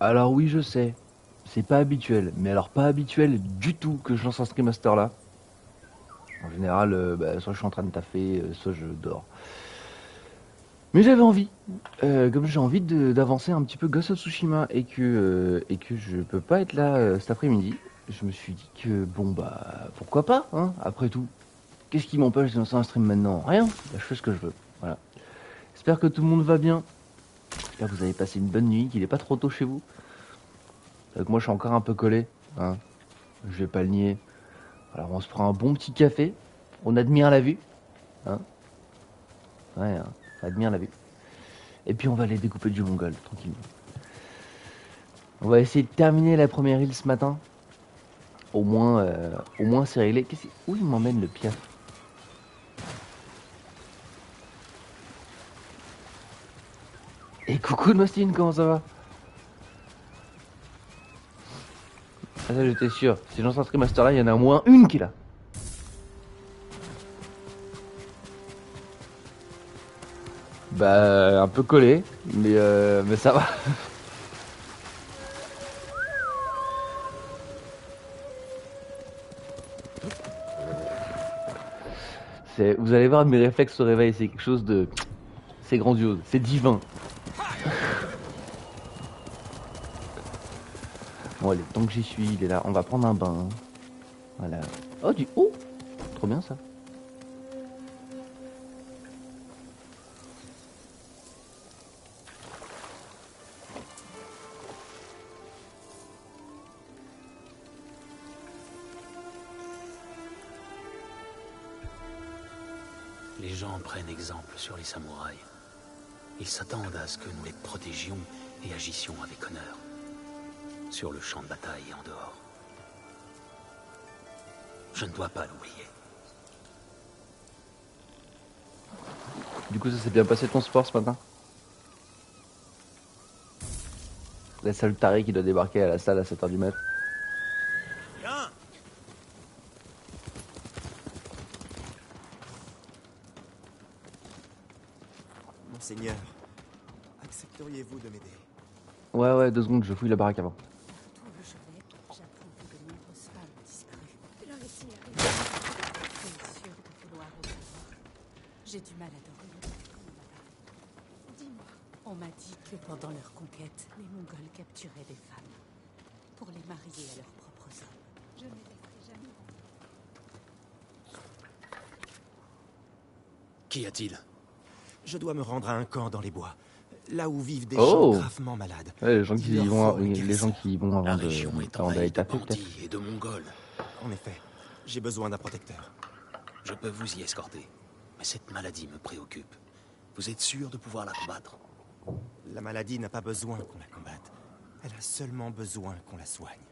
Alors oui, je sais, c'est pas habituel, mais alors pas habituel du tout que je lance un Stream Master là. En général, bah, soit je suis en train de taffer, soit je dors. Mais j'avais envie, comme j'ai envie d'avancer un petit peu Ghost of Tsushima et que je peux pas être là cet après-midi, je me suis dit que bon bah pourquoi pas, hein, après tout. Qu'est-ce qui m'empêche de lancer un stream maintenant? Rien, bah, je fais ce que je veux. Voilà. J'espère que tout le monde va bien. J'espère que vous avez passé une bonne nuit, qu'il est pas trop tôt chez vous. Moi je suis encore un peu collé, hein. Je vais pas le nier. Alors on se prend un bon petit café, on admire la vue, hein. Ouais, hein, on admire la vue. Et puis on va aller découper du mongol, tranquillement. On va essayer de terminer la première île ce matin. Au moins c'est réglé. Où il m'emmène le piaf? Et coucou Nostine, comment ça va? Ah ça j'étais sûr. Si j'en s'inscris master là, il y en a au moins une qui est là. Bah un peu collé, mais ça va. Vous allez voir mes réflexes au réveil, c'est quelque chose de... C'est grandiose, c'est divin. Bon allez, tant que j'y suis, il est là. On va prendre un bain. Voilà. Oh du... Oh, trop bien ça. Les gens prennent exemple sur les samouraïs. Ils s'attendent à ce que nous les protégions et agissions avec honneur. Sur le champ de bataille et en dehors. Je ne dois pas l'oublier. Du coup ça s'est bien passé ton sport ce matin? La seule taré qui doit débarquer à la salle à 7h du mat'. Monseigneur, accepteriez-vous de m'aider? Ouais, 2 secondes, je fouille la baraque avant. Tout le chevet, j'apprends que de nombreuses femmes ont disparu. Le récit arrive. Tu es sûr de vouloir revenir? J'ai du mal à dormir. Dis-moi. On m'a dit que pendant leur conquête, les Mongols capturaient des femmes pour les marier à leurs propres hommes. Je ne les laisserai jamais. Qu'y a-t-il? Je dois me rendre à un camp dans les bois, là où vivent des Oh gens gravement malades. Ouais, les gens Il qui leur y vont, faut un les gens guérisseur. qui y vont La avant région est d'aller envahie de taper peut-être. bandits et de Mongols. En effet, j'ai besoin d'un protecteur. Je peux vous y escorter. Mais cette maladie me préoccupe. Vous êtes sûr de pouvoir la combattre? La maladie n'a pas besoin qu'on la combatte. Elle a seulement besoin qu'on la soigne.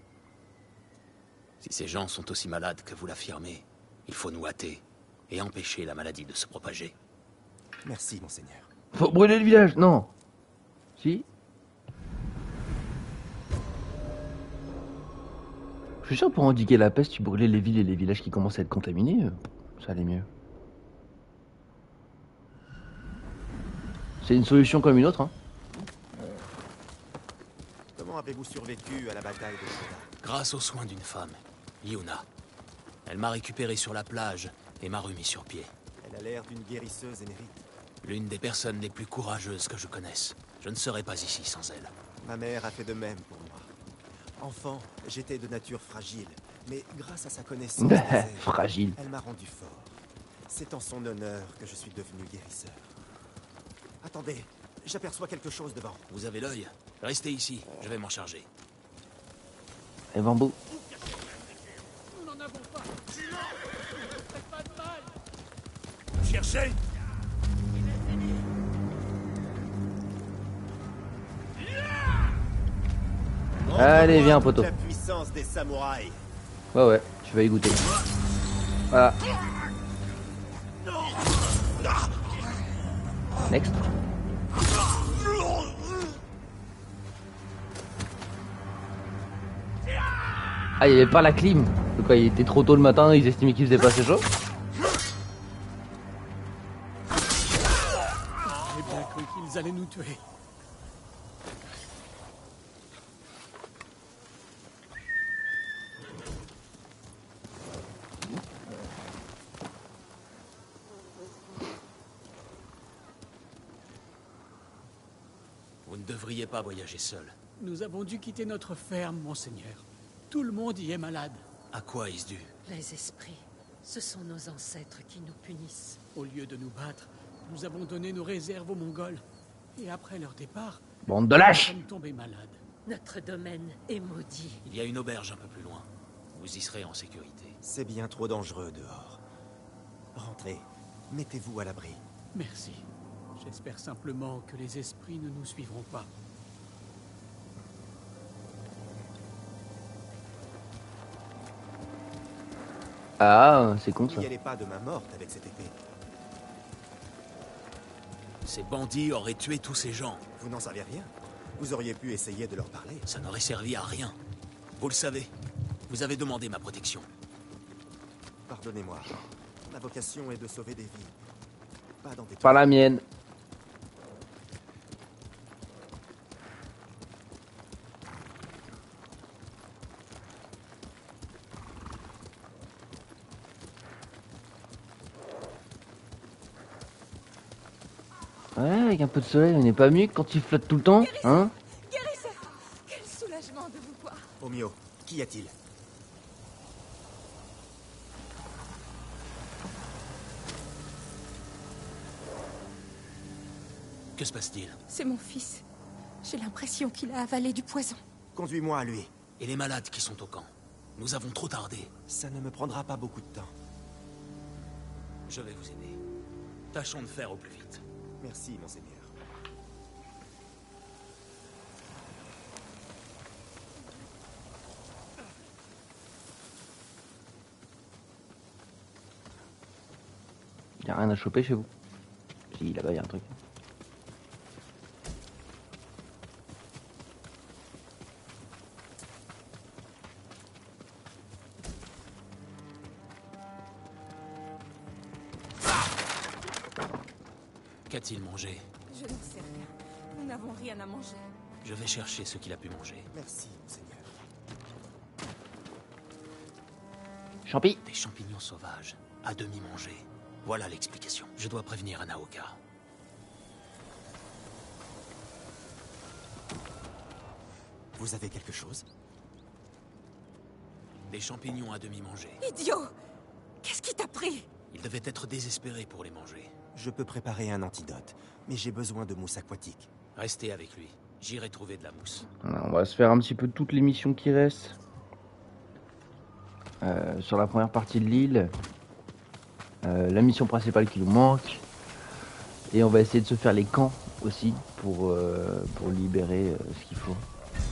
Si ces gens sont aussi malades que vous l'affirmez, il faut nous hâter et empêcher la maladie de se propager. Merci, monseigneur. Faut brûler le village, non? Si? Je suis sûr pour indiquer la peste, tu brûlais les villes et les villages qui commencent à être contaminés, ça allait mieux. C'est une solution comme une autre, hein. Comment avez-vous survécu à la bataille de Shoda? Grâce aux soins d'une femme, Yuna. Elle m'a récupéré sur la plage et m'a remis sur pied. Elle a l'air d'une guérisseuse émérite. L'une des personnes les plus courageuses que je connaisse. Je ne serais pas ici sans elle. Ma mère a fait de même pour moi. Enfant, j'étais de nature fragile, mais grâce à sa connaissance des airs, Fragile. elle m'a rendu fort. C'est en son honneur que je suis devenu guérisseur. Attendez, j'aperçois quelque chose devant. Vous avez l'œil? Restez ici, je vais m'en charger. Et bambou. Nous n'en avons pas. Faites pas de mal. Cherchez! Allez, viens, poteau. La puissance des samouraïs. Ouais, tu vas y goûter. Voilà. Next. Ah, il y avait pas la clim. Donc, il était trop tôt le matin, ils estimaient qu'il faisait pas assez chaud. J'ai bien cru qu'ils allaient nous tuer. ne devriez pas voyager seul. Nous avons dû quitter notre ferme, monseigneur. Tout le monde y est malade. À quoi est-ce dû? Les esprits, ce sont nos ancêtres qui nous punissent. Au lieu de nous battre, nous avons donné nos réserves aux Mongols. Et après leur départ, Bande de nous lâches! sommes tombés malades. Notre domaine est maudit. Il y a une auberge un peu plus loin. Vous y serez en sécurité. C'est bien trop dangereux dehors. Rentrez. Mettez-vous à l'abri. Merci. J'espère simplement que les esprits ne nous suivront pas. Ah, c'est con ça. N'y allez pas de main morte avec cette épée. Ces bandits auraient tué tous ces gens. Vous n'en savez rien. Vous auriez pu essayer de leur parler. Ça n'aurait servi à rien. Vous le savez. Vous avez demandé ma protection. Pardonnez-moi. Ma vocation est de sauver des vies. Pas dans des Pas la mienne. Ouais, avec un peu de soleil, on n'est pas mieux que quand il flotte tout le temps, hein? Guérisseur! Quel soulagement de vous voir! Omio, qu'y a-t-il? Que se passe-t-il? C'est mon fils. J'ai l'impression qu'il a avalé du poison. Conduis-moi à lui. Et les malades qui sont au camp? Nous avons trop tardé. Ça ne me prendra pas beaucoup de temps. Je vais vous aider. Tâchons de faire au plus vite. Merci, monseigneur. Y a rien à choper chez vous? Si, là-bas y a un truc. Qu'a-t-il mangé? Je n'en sais rien. Nous n'avons rien à manger. Je vais chercher ce qu'il a pu manger. Merci, monseigneur. Champi! Des champignons sauvages, à demi mangés. Voilà l'explication. Je dois prévenir Anaoka. Vous avez quelque chose? Des champignons à demi mangés. Idiot! Qu'est-ce qui t'a pris? Il devait être désespéré pour les manger. Je peux préparer un antidote, mais j'ai besoin de mousse aquatique. Restez avec lui. J'irai trouver de la mousse. Voilà, on va se faire un petit peu toutes les missions qui restent. Sur la première partie de l'île. La mission principale qui nous manque. Et on va essayer de se faire les camps aussi pour libérer ce qu'il faut.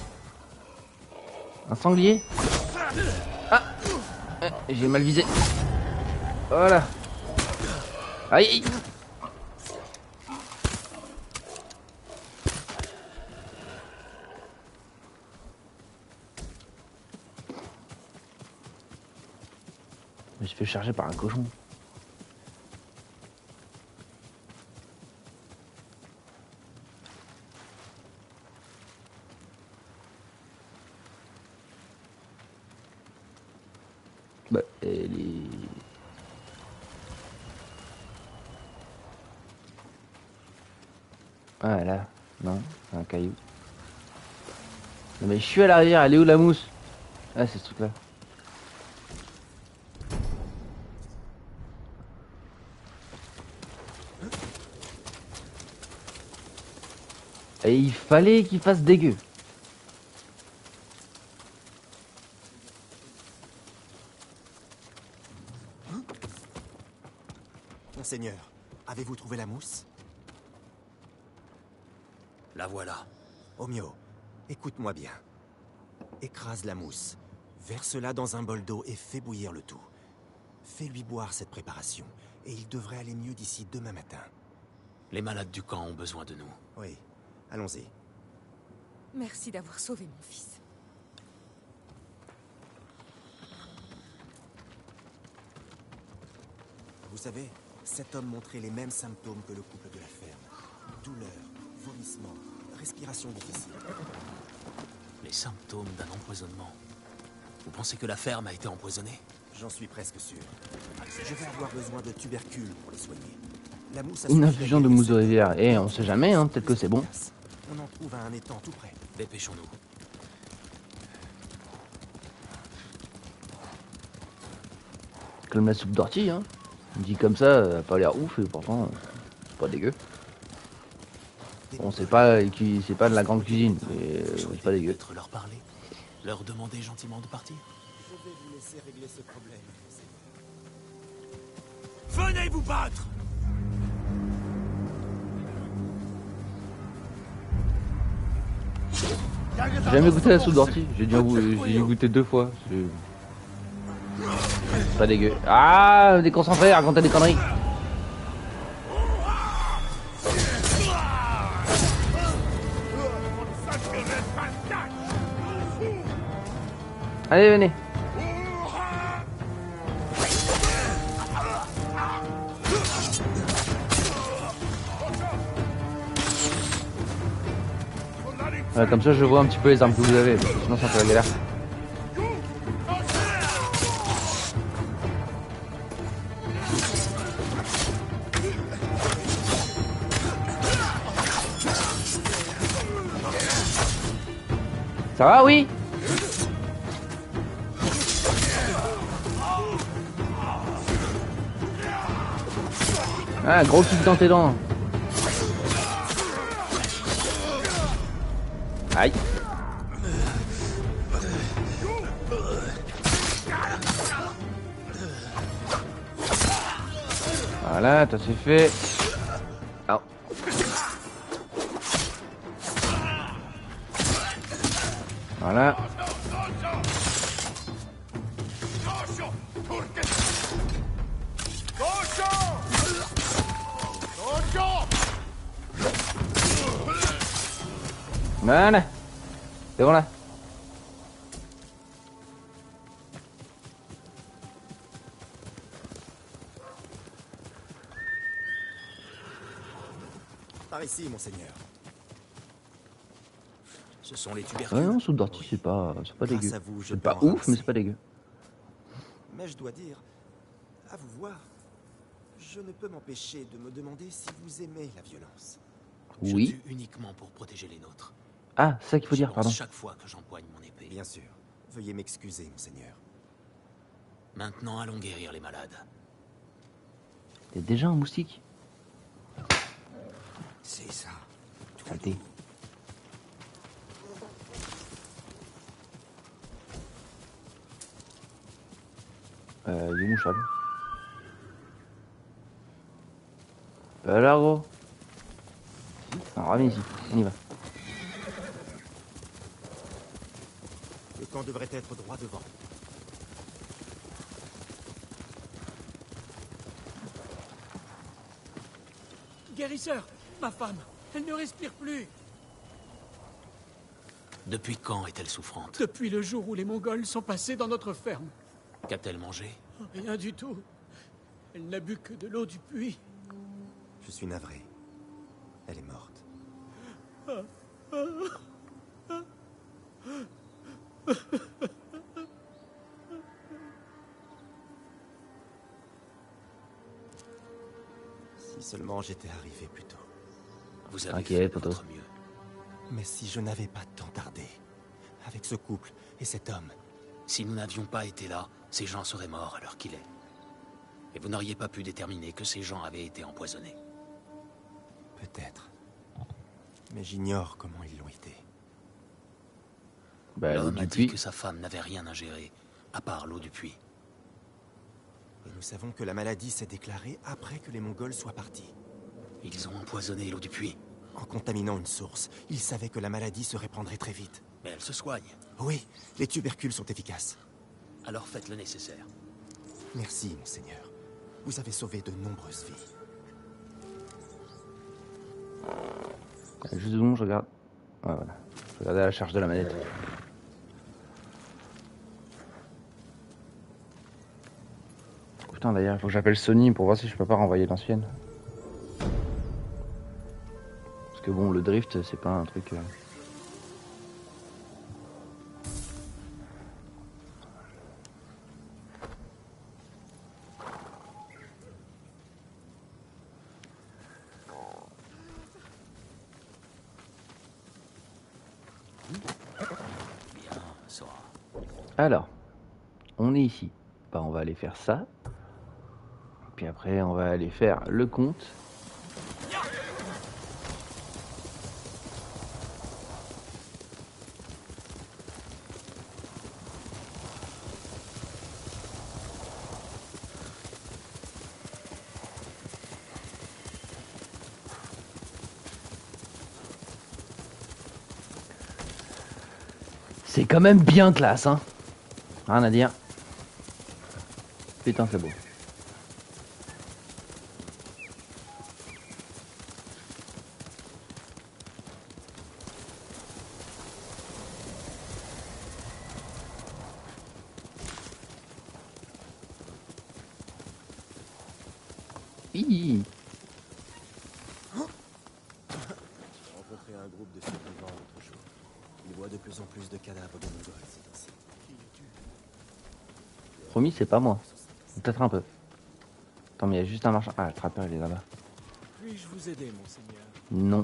Un sanglier? Ah! J'ai mal visé. Voilà. Aïe! Je me suis fait charger par un cochon. Bah, elle est... Ah là, non, c'est un caillou. Non mais je suis à l'arrière, elle est où la mousse? Ah, c'est ce truc là. Et il fallait qu'il fasse dégueu. Monseigneur, avez-vous trouvé la mousse? La voilà. Omio, écoute-moi bien. Écrase la mousse, verse-la dans un bol d'eau et fais bouillir le tout. Fais-lui boire cette préparation, et il devrait aller mieux d'ici demain matin. Les malades du camp ont besoin de nous. Oui, allons-y. Merci d'avoir sauvé mon fils. Vous savez, cet homme montrait les mêmes symptômes que le couple de la ferme. Douleur, vomissement, respiration difficile. Les symptômes d'un empoisonnement. Vous pensez que la ferme a été empoisonnée? J'en suis presque sûr. Je vais avoir besoin de tubercules pour les soigner. La mousse a Une suffi à infusion de guérir mousse de cet homme. rivière. Et on sait jamais, hein, peut-être que c'est bon. On en trouve à un étang tout près. Dépêchons-nous. Comme la soupe d'ortie, hein. Dit comme ça, elle a pas l'air ouf et pourtant, c'est pas dégueu. Bon, c'est pas de la grande cuisine, mais c'est pas dégueu. Peut-être leur parler. Leur demander gentiment de partir. Je vais vous laisser régler ce problème. Venez vous battre! J'ai jamais goûté la soupe d'ortie, j'ai dû goûter 2 fois. C'est pas dégueu. Ah, déconcentré, raconter des conneries. Allez, venez. Ouais, comme ça, je vois un petit peu les armes que vous avez, parce que sinon ça fait la galère. Ça va, oui? Ah, gros kick dans tes dents. Aïe. Voilà, t'as c'est fait. Oh. Voilà. Voilà. C'est bon là. Par ici, monseigneur. Ce sont les tubercules. Ouais, non, soupe d'ortie, c'est pas Grâce dégueu. à vous, je C'est peux pas en ouf, mais ramasser. c'est pas dégueu. Mais je dois dire, à vous voir, je ne peux m'empêcher de me demander si vous aimez la violence. Je Oui. tue uniquement pour protéger les nôtres. Ah, c'est ça qu'il faut J'y dire, pense pardon. chaque fois que j'empoigne mon épée. Bien sûr. Veuillez m'excuser, monseigneur. Maintenant, allons guérir les malades. T'es déjà un moustique? C'est ça. Saleté. Il est où mon cheval? Alors gros. Alors reviens ici, on y va. Le camp devrait être droit devant. Guérisseur, ma femme, elle ne respire plus. Depuis quand est-elle souffrante? Depuis le jour où les Mongols sont passés dans notre ferme. Qu'a-t-elle mangé? Rien du tout. Elle n'a bu que de l'eau du puits. Je suis navré. Elle est morte. Si seulement j'étais arrivé plus tôt. Vous avez T'inquiète, fait de poteau. votre mieux. Mais si je n'avais pas tant tardé, avec ce couple et cet homme, Si nous n'avions pas été là, ces gens seraient morts à l'heure qu'il est. Et vous n'auriez pas pu déterminer que ces gens avaient été empoisonnés. peut-être. Mais j'ignore comment ils l'ont été. Bah, l'eau L'homme a du dit puits. que sa femme n'avait rien ingéré, à part l'eau du puits. Et nous savons que la maladie s'est déclarée après que les Mongols soient partis. Ils ont empoisonné l'eau du puits, En contaminant une source, ils savaient que la maladie se répandrait très vite. mais elle se soigne. Oui, les tubercules sont efficaces. Alors faites le nécessaire. Merci, monseigneur. Vous avez sauvé de nombreuses vies. Juste bon, je regarde. Ah, voilà. Je regardais la charge de la manette. Putain, d'ailleurs, il faut que j'appelle Sony pour voir si je peux pas renvoyer l'ancienne. Parce que bon, le drift, c'est pas un truc. Sora. Alors, on est ici. Bah, on va aller faire ça. Puis après, on va aller faire le compte. C'est quand même bien classe, hein. Rien à dire. Putain, c'est beau. Hi. J'ai rencontré un groupe de survivants l'autre jour. Ils voient de plus en plus de cadavres de Mongols ces temps-ci. Promis, c'est pas moi. Peut-être un peu. Attends, mais il y a juste un marchand. Ah, le trappeur, il est là-bas. Puis-je vous aider, monseigneur? Non.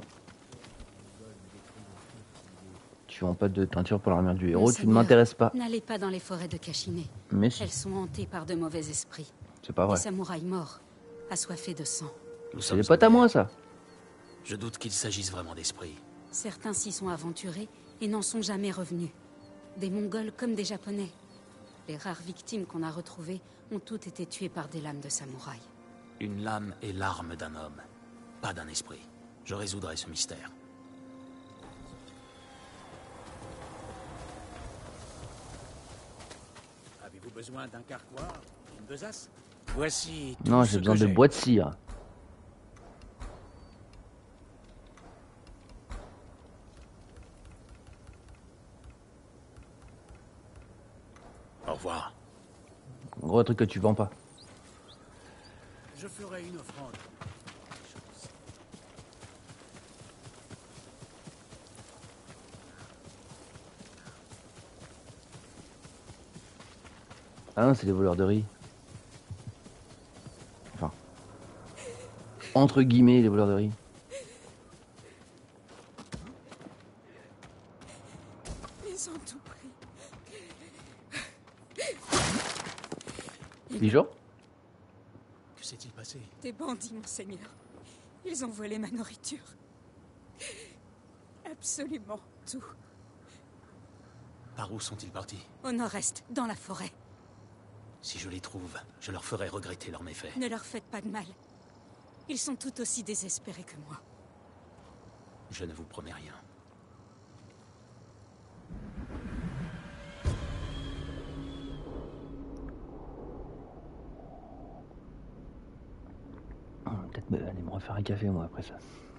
Tu vends pas de teinture pour l'armure du héros, tu ne m'intéresses pas. N'allez pas dans les forêts de Kashine. Mais si, Elles sont hantées par de mauvais esprits. c'est pas Des vrai. samouraïs morts, assoiffés de sang. Nous C'est sommes des potes à en guerre. moi, ça. Je doute qu'il s'agisse vraiment d'esprit. Certains s'y sont aventurés et n'en sont jamais revenus. Des Mongols comme des Japonais. Les rares victimes qu'on a retrouvées ont toutes été tuées par des lames de samouraï. Une lame est l'arme d'un homme, pas d'un esprit. Je résoudrai ce mystère. Avez-vous besoin d'un carquois? Une besace? Voici tout Non, ce j'ai que besoin de j'ai. bois de cire. Au revoir. Gros truc que tu vends pas. Je ferai une offrande. Ah non, c'est des voleurs de riz. Enfin. Entre guillemets, les voleurs de riz. Ils ont tout pris. Bijou? Que s'est-il passé? Des bandits, monseigneur. Ils ont volé ma nourriture. Absolument tout. Par où sont-ils partis? Au nord-est, dans la forêt. Si je les trouve, je leur ferai regretter leurs méfaits. Ne leur faites pas de mal. Ils sont tout aussi désespérés que moi. Je ne vous promets rien. Peut-être aller me refaire un café, moi, après ça.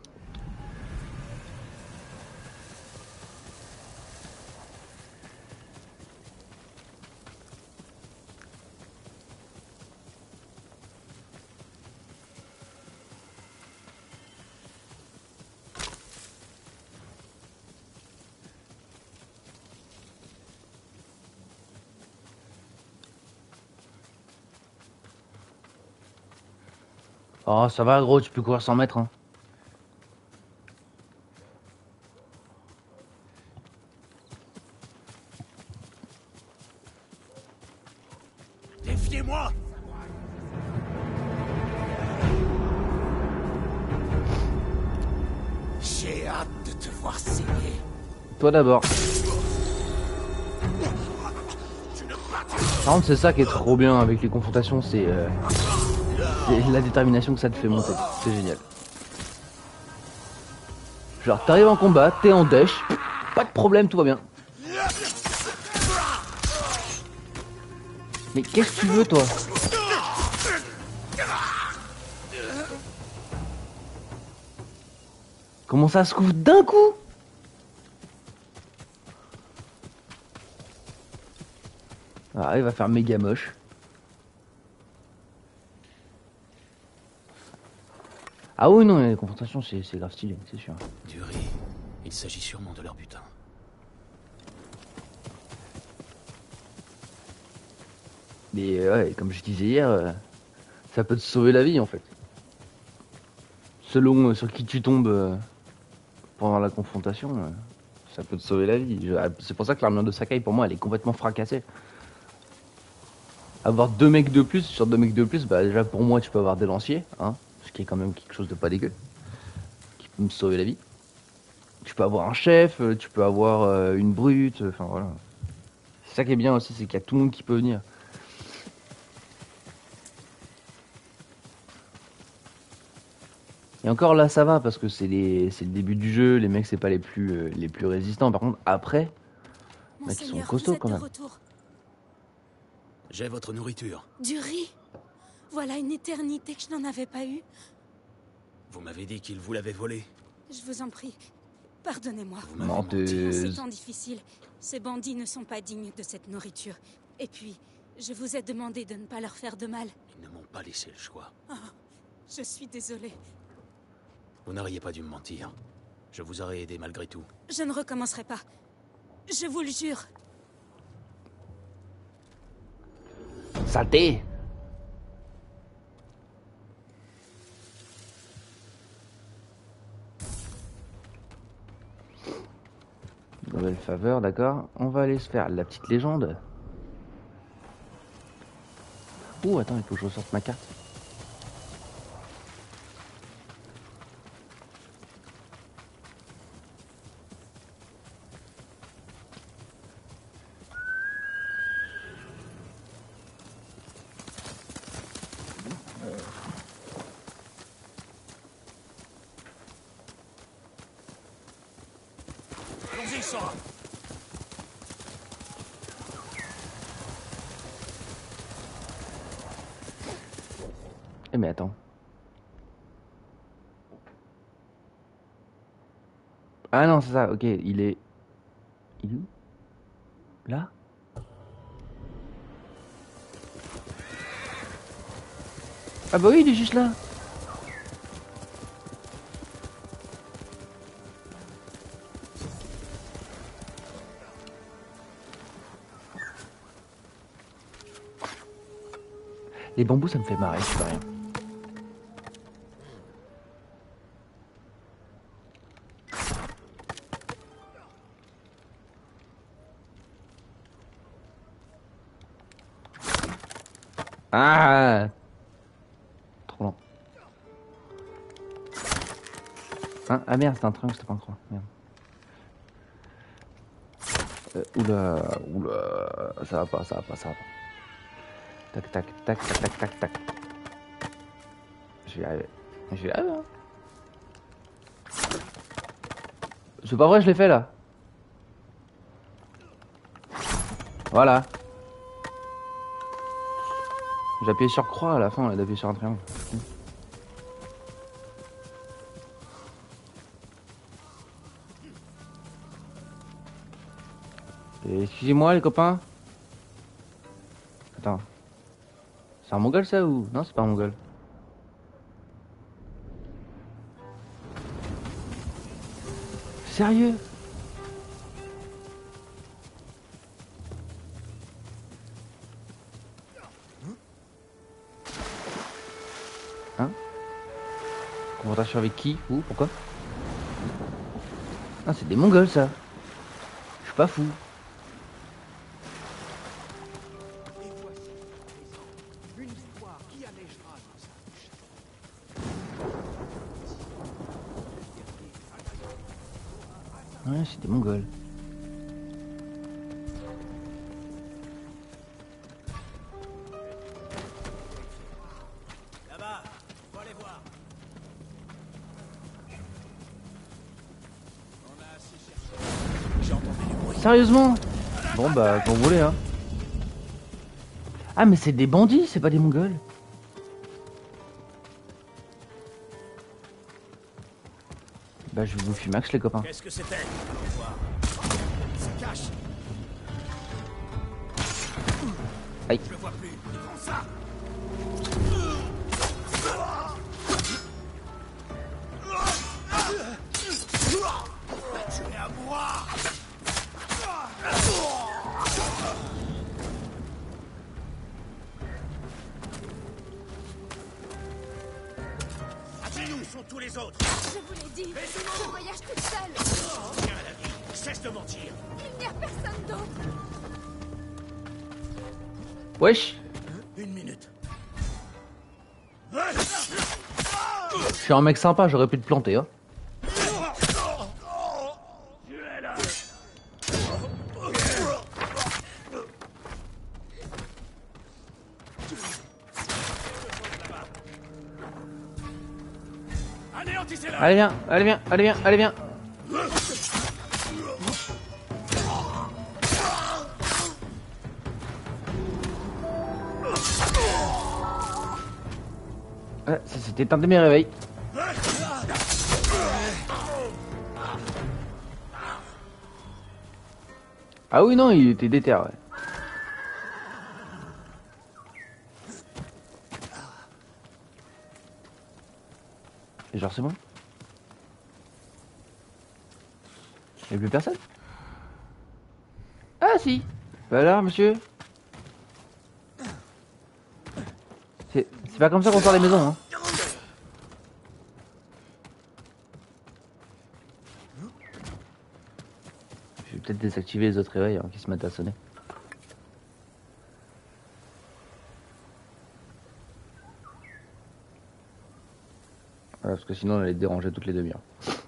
Oh, ça va, gros, tu peux courir 100 mètres, hein. Défiez-moi! J'ai hâte de te voir saigner. Toi d'abord. Par contre, c'est ça qui est trop bien avec les confrontations, c'est la détermination que ça te fait monter. C'est génial. Genre, t'arrives en combat, t'es en dash, pas de problème, tout va bien. Mais qu'est-ce que tu veux, toi? Comment ça se couvre d'un coup? Ah, il va faire méga moche. Ah oui, non, les confrontations, c'est grave stylé, c'est sûr. Du riz. Il s'agit sûrement de leur butin. Mais ouais, comme je disais hier, ça peut te sauver la vie en fait. Selon sur qui tu tombes pendant la confrontation, Ça peut te sauver la vie. C'est pour ça que l'armure de Sakai, pour moi, elle est complètement fracassée. Avoir 2 mecs de plus, sur 2 mecs de plus, bah déjà pour moi, tu peux avoir des lanciers, hein, ce qui est quand même quelque chose de pas dégueu, qui peut me sauver la vie. Tu peux avoir un chef, tu peux avoir une brute, enfin voilà. C'est ça qui est bien aussi, c'est qu'il y a tout le monde qui peut venir. Et encore là, ça va, parce que c'est le début du jeu, les mecs, c'est pas les plus résistants. Par contre, après, mec, ils sont Monseigneur, costauds vous êtes quand de même. retour. J'ai votre nourriture. Du riz. Voilà une éternité que je n'en avais pas eu. Vous m'avez dit qu'il vous l'avait volé. Je vous en prie, pardonnez-moi. Vous m'avez menti. En ces Menteuse. temps difficiles, ces bandits ne sont pas dignes de cette nourriture. Et puis, je vous ai demandé de ne pas leur faire de mal. Ils ne m'ont pas laissé le choix. Je suis désolée. Vous n'auriez pas dû me mentir. Je vous aurais aidé malgré tout. Je ne recommencerai pas. Je vous le jure. Saleté! Nouvelle faveur, d'accord. On va aller se faire la petite légende. Ouh, attends, il faut que je ressorte ma carte. Allons-y, Sora. Eh mais attends. Ah non, c'est ça, ok, il est... Il est où? Là? Ah bah oui, il est juste là. Les bambous, ça me fait marrer, c'est pas rien. Ah! Trop lent. Hein? Ah merde, c'était un train, c'était pas un croix. Merde. Oula, oula, ça va pas, ça va pas, ça va pas. Tac, tac, tac, tac, tac, tac, tac. Je vais y arriver. Je vais y arriver, hein. C'est pas vrai, je l'ai fait là. Voilà. J'ai appuyé sur croix à la fin, d'appuyer sur un triangle. Et excusez-moi les copains. Attends. C'est un mongol ça ou... Non, c'est pas un mongol. Sérieux? Hein? Confrontation avec qui? Où? Pourquoi? Ah, c'est des mongols ça. Je suis pas fou. Et voici, à présent, une histoire qui allégera nos âges. Ouais, c'est des mongols. Là-bas, faut aller voir. On a assez cherché. J'ai entendu du bruit. Sérieusement? Bon bah, quand vous voulez hein. Ah mais c'est des bandits, c'est pas des mongols. Bah je vous fume max les copains. Qu'est-ce que c'était? Allons voir. Se cache. Aïe. Je le vois plus. Prends ça. Tu es à moi. Après nous sont tous les autres. Je vous l'ai dit, je voyage toute seule. Tiens, la vie, Cesse de mentir. Il n'y a personne d'autre. Wesh. Une minute. Je suis un mec sympa, j'aurais pu te planter, hein. Anéantissez-la. Allez viens, allez viens, allez viens, allez viens. Ah, ça c'était un de mes réveils. Ah oui non, il était déter, ouais. Et genre c'est bon? Y'a plus personne? Ah si! Bah alors monsieur? C'est pas comme ça qu'on sort des maisons, hein. Je vais peut-être désactiver les autres réveils qui se mettent à sonner. Voilà, parce que sinon on allait te déranger toutes les demi-heures.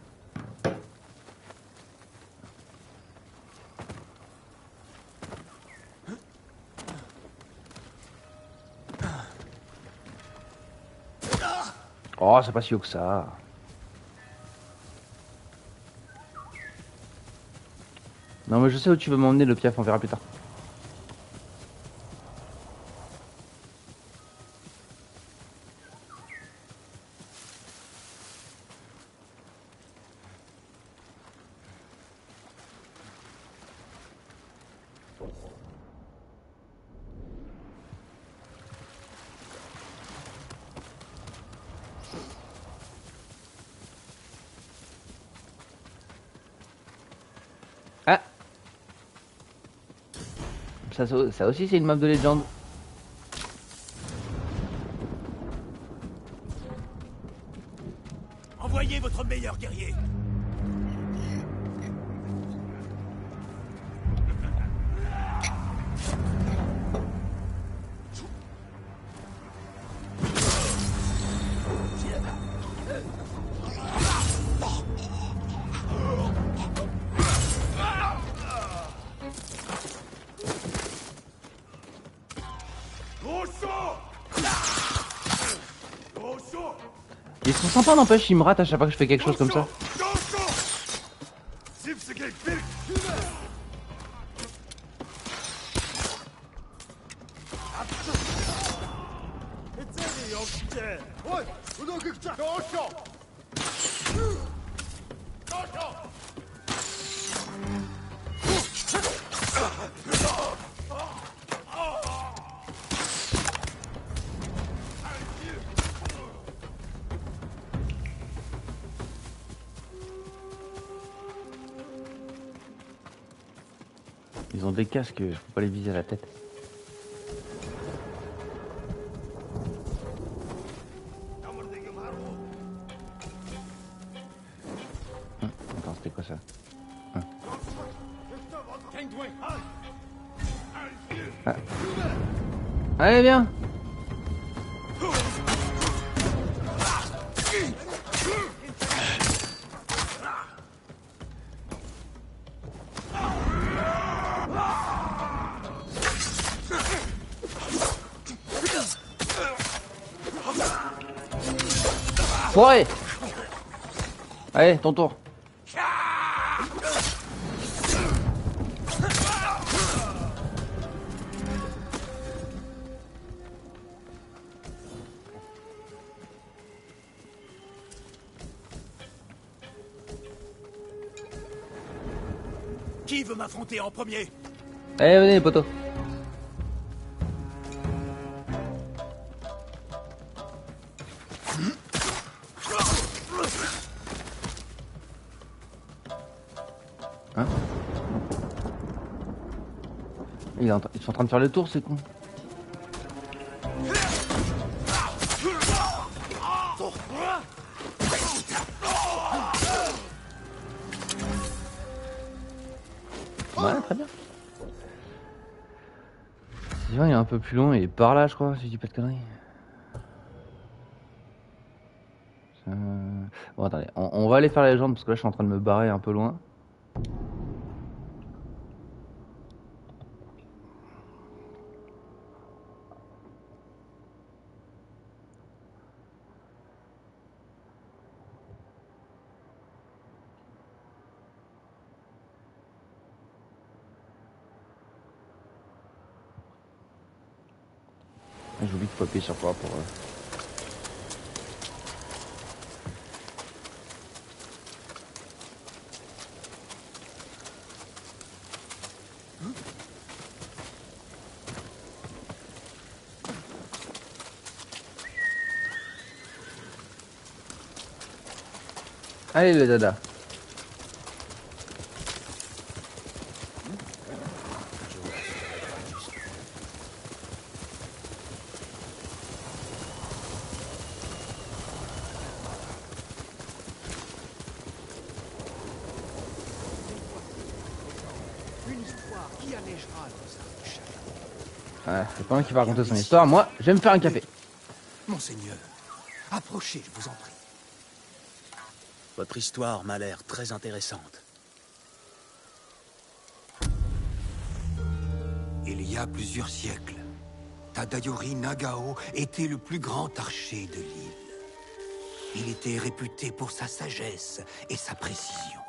Oh, c'est pas si haut que ça. Non, mais je sais où tu veux m'emmener, le piaf, on verra plus tard. Ah! Ça aussi, c'est une map de légende. Envoyez votre meilleur guerrier. Ils sont sympas, n'empêche, ils me ratent à chaque fois que je fais quelque chose comme ça. Ils ont des casques, je peux pas les viser à la tête. Attends, c'était quoi ça? Ah. Allez, viens! Ouais. Allez, ton tour. Qui veut m'affronter en premier? Allez, venez, poteau. Hein? Ils sont en train de faire le tour, c'est con. très bien. Sylvain il est un peu plus long, il est par là je crois, si je dis pas de conneries. Bon attendez, on va aller faire la légende parce que là je suis en train de me barrer un peu loin. J'oublie de popper sur toi pour... Allez le dada. Une histoire qui allégera nos âmes. Ouais, c'est pas un qui va raconter son histoire, moi je vais me faire un café. Monseigneur, approchez, je vous en prie. Votre histoire m'a l'air très intéressante. Il y a plusieurs siècles, Tadayori Nagao était le plus grand archer de l'île. Il était réputé pour sa sagesse et sa précision.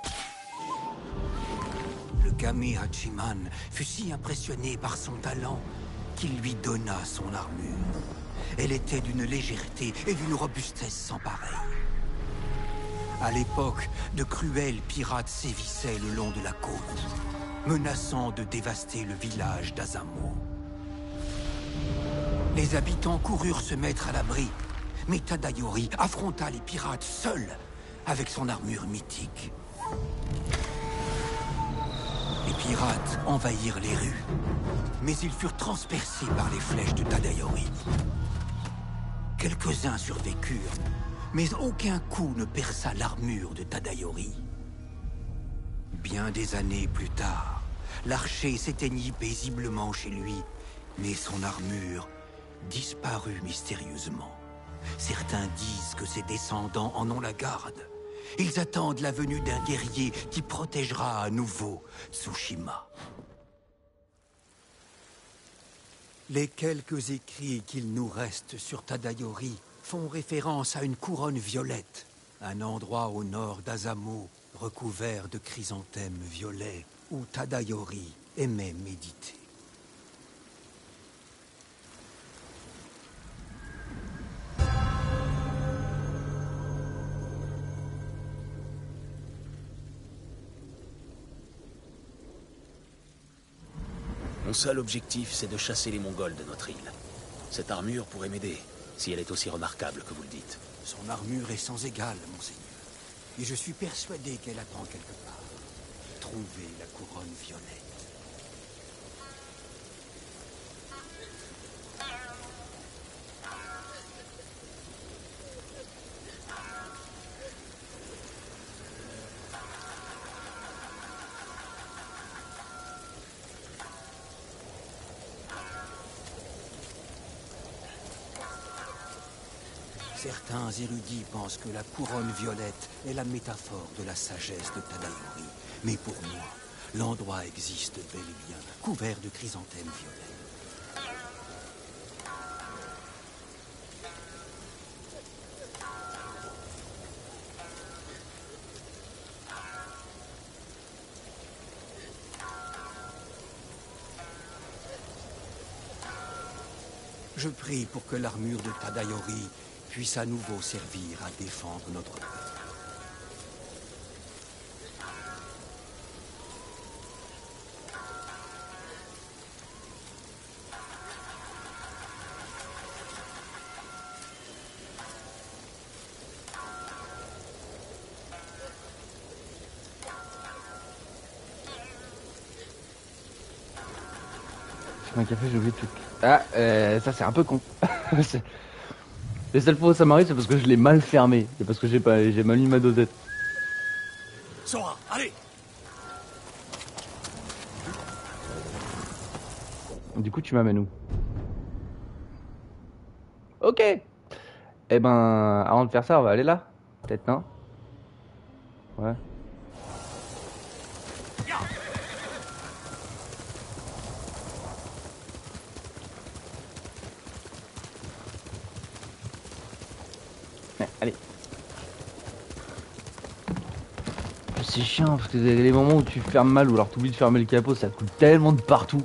Le kami Hachiman fut si impressionné par son talent qu'il lui donna son armure. Elle était d'une légèreté et d'une robustesse sans pareil. À l'époque, de cruels pirates sévissaient le long de la côte, menaçant de dévaster le village d'Azamo. Les habitants coururent se mettre à l'abri, mais Tadayori affronta les pirates seul, avec son armure mythique. Les pirates envahirent les rues, mais ils furent transpercés par les flèches de Tadayori. Quelques-uns survécurent, mais aucun coup ne perça l'armure de Tadayori. Bien des années plus tard, l'archer s'éteignit paisiblement chez lui, mais son armure disparut mystérieusement. Certains disent que ses descendants en ont la garde. Ils attendent la venue d'un guerrier qui protégera à nouveau Tsushima. Les quelques écrits qu'il nous reste sur Tadayori font référence à une couronne violette, un endroit au nord d'Azamo, recouvert de chrysanthèmes violets, où Tadayori aimait méditer. Mon seul objectif, c'est de chasser les Mongols de notre île. Cette armure pourrait m'aider, si elle est aussi remarquable que vous le dites. Son armure est sans égale, monseigneur. Et je suis persuadé qu'elle attend quelque part. Trouvez la couronne violette. Certains érudits pensent que la couronne violette est la métaphore de la sagesse de Tadayori. Mais pour moi, l'endroit existe bel et bien, couvert de chrysanthèmes violets. Je prie pour que l'armure de Tadayori puisse à nouveau servir à défendre notre peuple. Un café, j'ai oublié de tout. Ah, ça c'est un peu con. Les seules fois où ça m'arrive, c'est parce que je l'ai mal fermé. C'est parce que j'ai mal mis ma dosette. Sora, allez! Du coup, tu m'amènes où? Ok. Eh ben, avant de faire ça, on va aller là. Peut-être, non? Ouais. Ouais, allez. C'est chiant parce que les moments où tu fermes mal ou alors tu oublies de fermer le capot, ça coûte tellement de partout.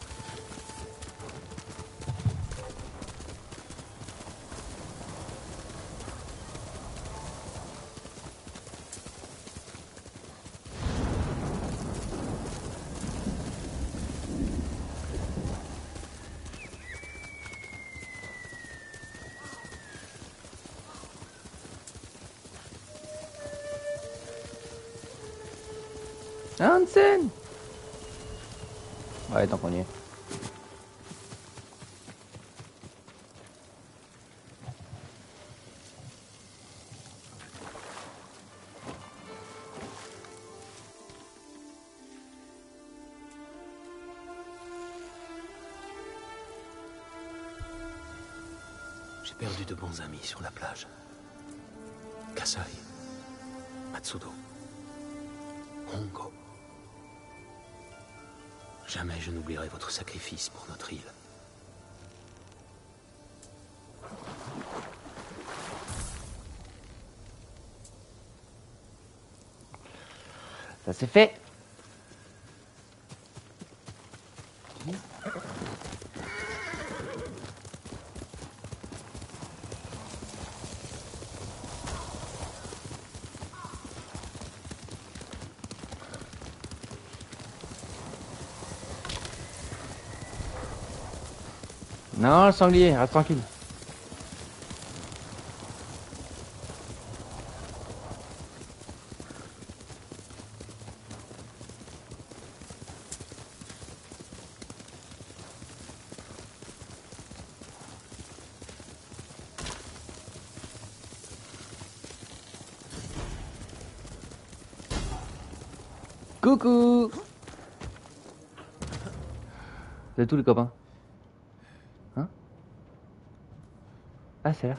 Hansen! Ouais, tant qu'on y est. J'ai perdu de bons amis sur la plage. Kasai, Matsudo, Hongo. Jamais je n'oublierai votre sacrifice pour notre île. Ça c'est fait. Non, le sanglier, reste tranquille. Coucou! Vous êtes tous les copains? Hein? Ah, c'est là.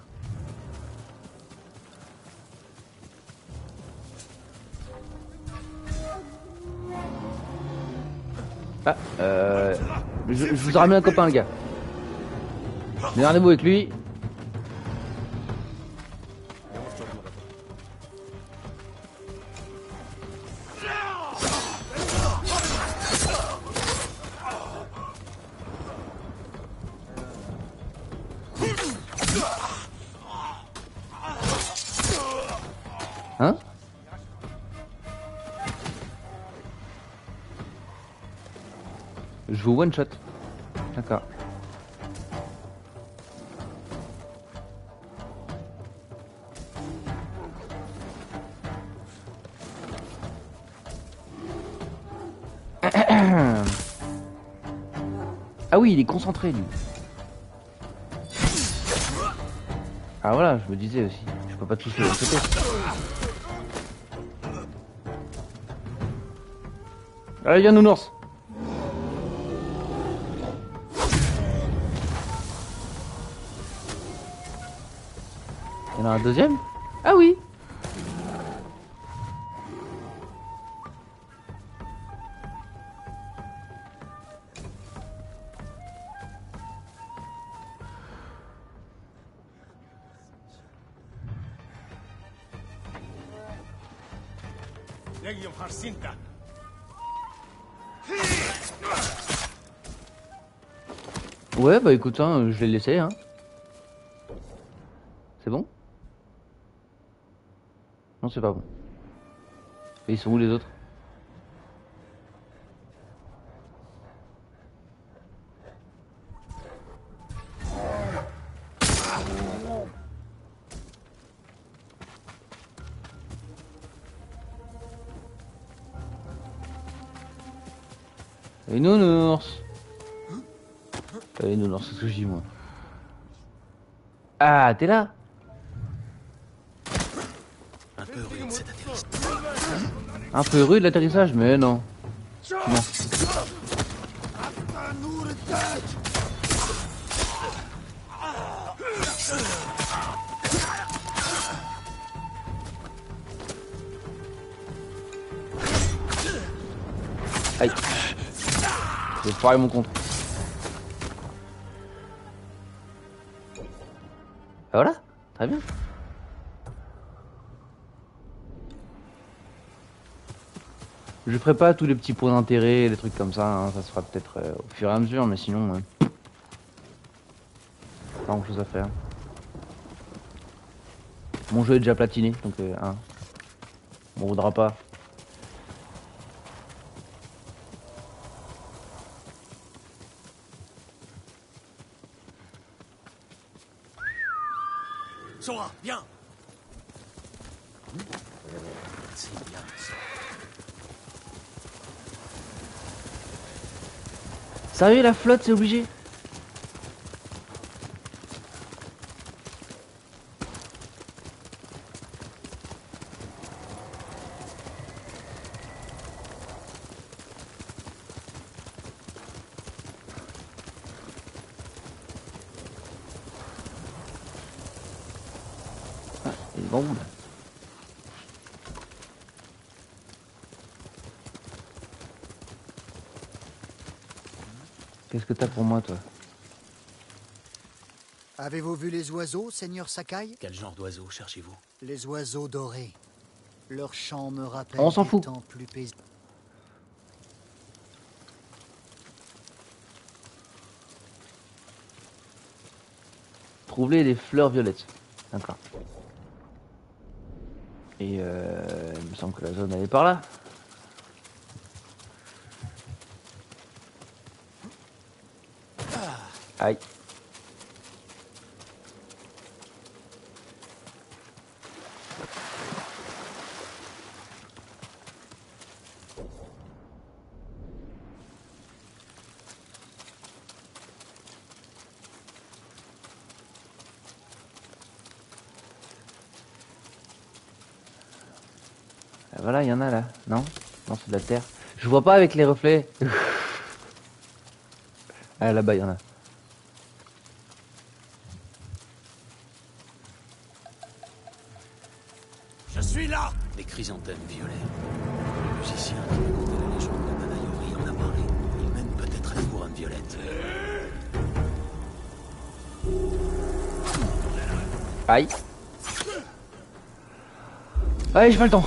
Ah, je vous ramène un copain, le gars. J'ai rendez-vous avec lui. Hein? Je vous one shot. D'accord. Ah oui, il est concentré lui. Ah voilà, je me disais aussi. Je peux pas tous les sauter. Allez, viens nounours. Il y en a un deuxième? Ah oui. Ouais, bah écoute, hein, je l'ai laissé, hein. C'est bon? Non, c'est pas bon. Et ils sont où les autres? Et nounours. Et nounours, c'est ce que je dis moi. Ah, t'es là? Un peu rude cet atterrissage. Un peu rude l'atterrissage, mais non. Non. Aïe. J'ai foiré mon compte. Voilà, très bien. Je ferai pas tous les petits points d'intérêt, les trucs comme ça, hein. Ça se fera peut-être au fur et à mesure, mais sinon... pas grand chose à faire. Mon jeu est déjà platiné, donc hein, on voudra pas. Sora, viens. C'est bien ça. Sérieux, la flotte, c'est obligé? Bon. Qu'est-ce que t'as pour moi, toi? Avez-vous vu les oiseaux, Seigneur Sakai? Quel genre d'oiseau cherchez-vous? Les oiseaux dorés. Leur chant me rappelle On s'en des fout. temps plus paisibles. Trouver les fleurs violettes. D'accord. Et il me semble que la zone elle est par là. Aïe. Voilà, il y en a là. Non? Non, c'est de la terre. Je vois pas avec les reflets. Ah, là-bas, il y en a. Je suis là! Les chrysanthèmes violets. Le musicien qui racontait la légende de Tadayori en a parlé. Il mène peut-être à la couronne violette. Aïe. Allez, j'ai pas le temps.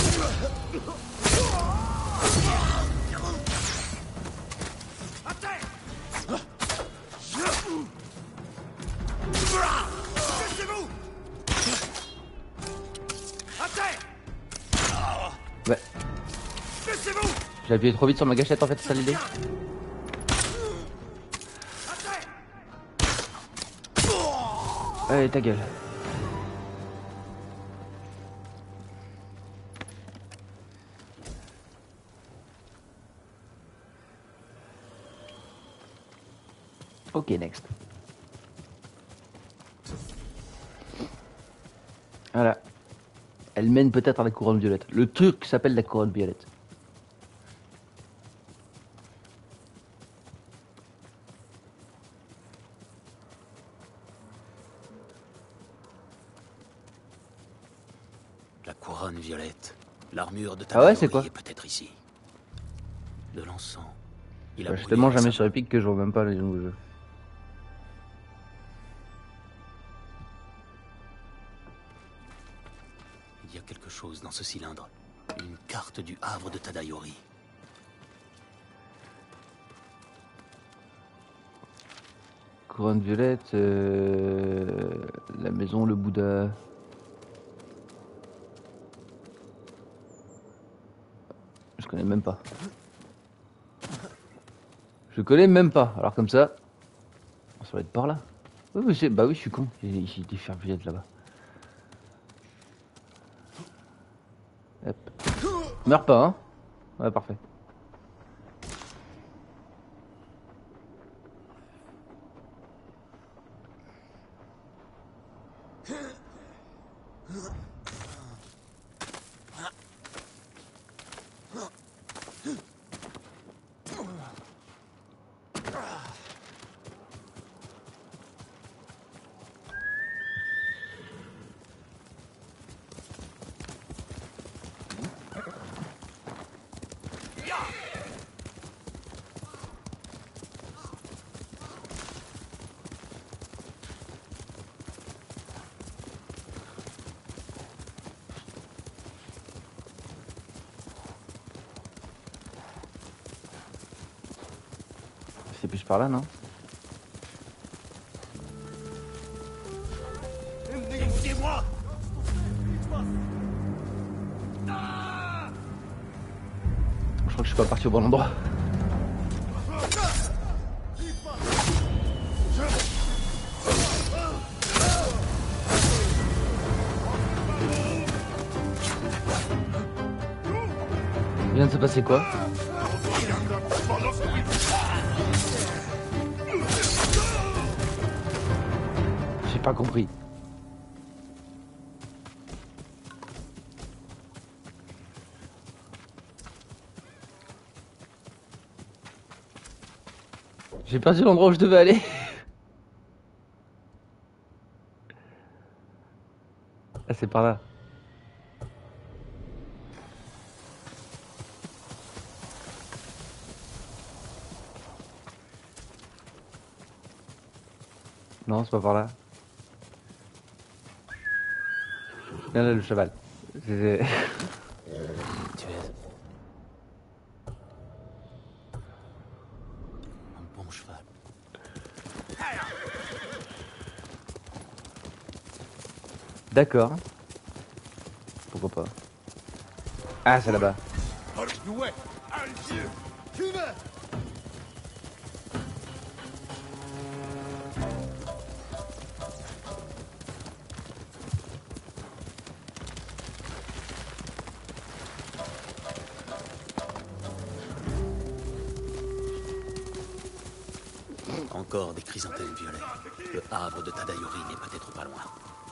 Ouais. J'ai appuyé trop vite sur ma gâchette en fait, c'est ça l'idée. Allez, ta gueule. Ok, next. Voilà. Elle mène peut-être à la couronne violette. Le truc s'appelle la couronne violette. La couronne violette. L'armure de Ah ouais, Tadayori c'est quoi? est peut-être ici. De l'encens. Il a Bah, brûlé justement, jamais récemment. sur Epic que je vois même pas les nouveaux jeux. Il y a quelque chose dans ce cylindre. Une carte du havre de Tadayori. Couronne violette, la maison, le Bouddha. Je connais même pas. Je connais même pas. Alors comme ça, ça va être par là. Oui, mais bah oui, je suis con. J'ai des fers violettes là-bas. Hop. Meurs pas, hein? Ouais, parfait. C'est plus par là, non? Aidez-moi! Je crois que je suis pas parti au bon endroit. Il vient de se passer quoi? J'ai pas compris. J'ai perdu l'endroit où je devais aller. Ah, c'est par là. Non, c'est pas par là. Là, le cheval. Tu es... un bon cheval. D'accord. Pourquoi pas. Ah, c'est là-bas. Encore des chrysanthèmes violets. Le havre de Tadayori n'est peut-être pas loin.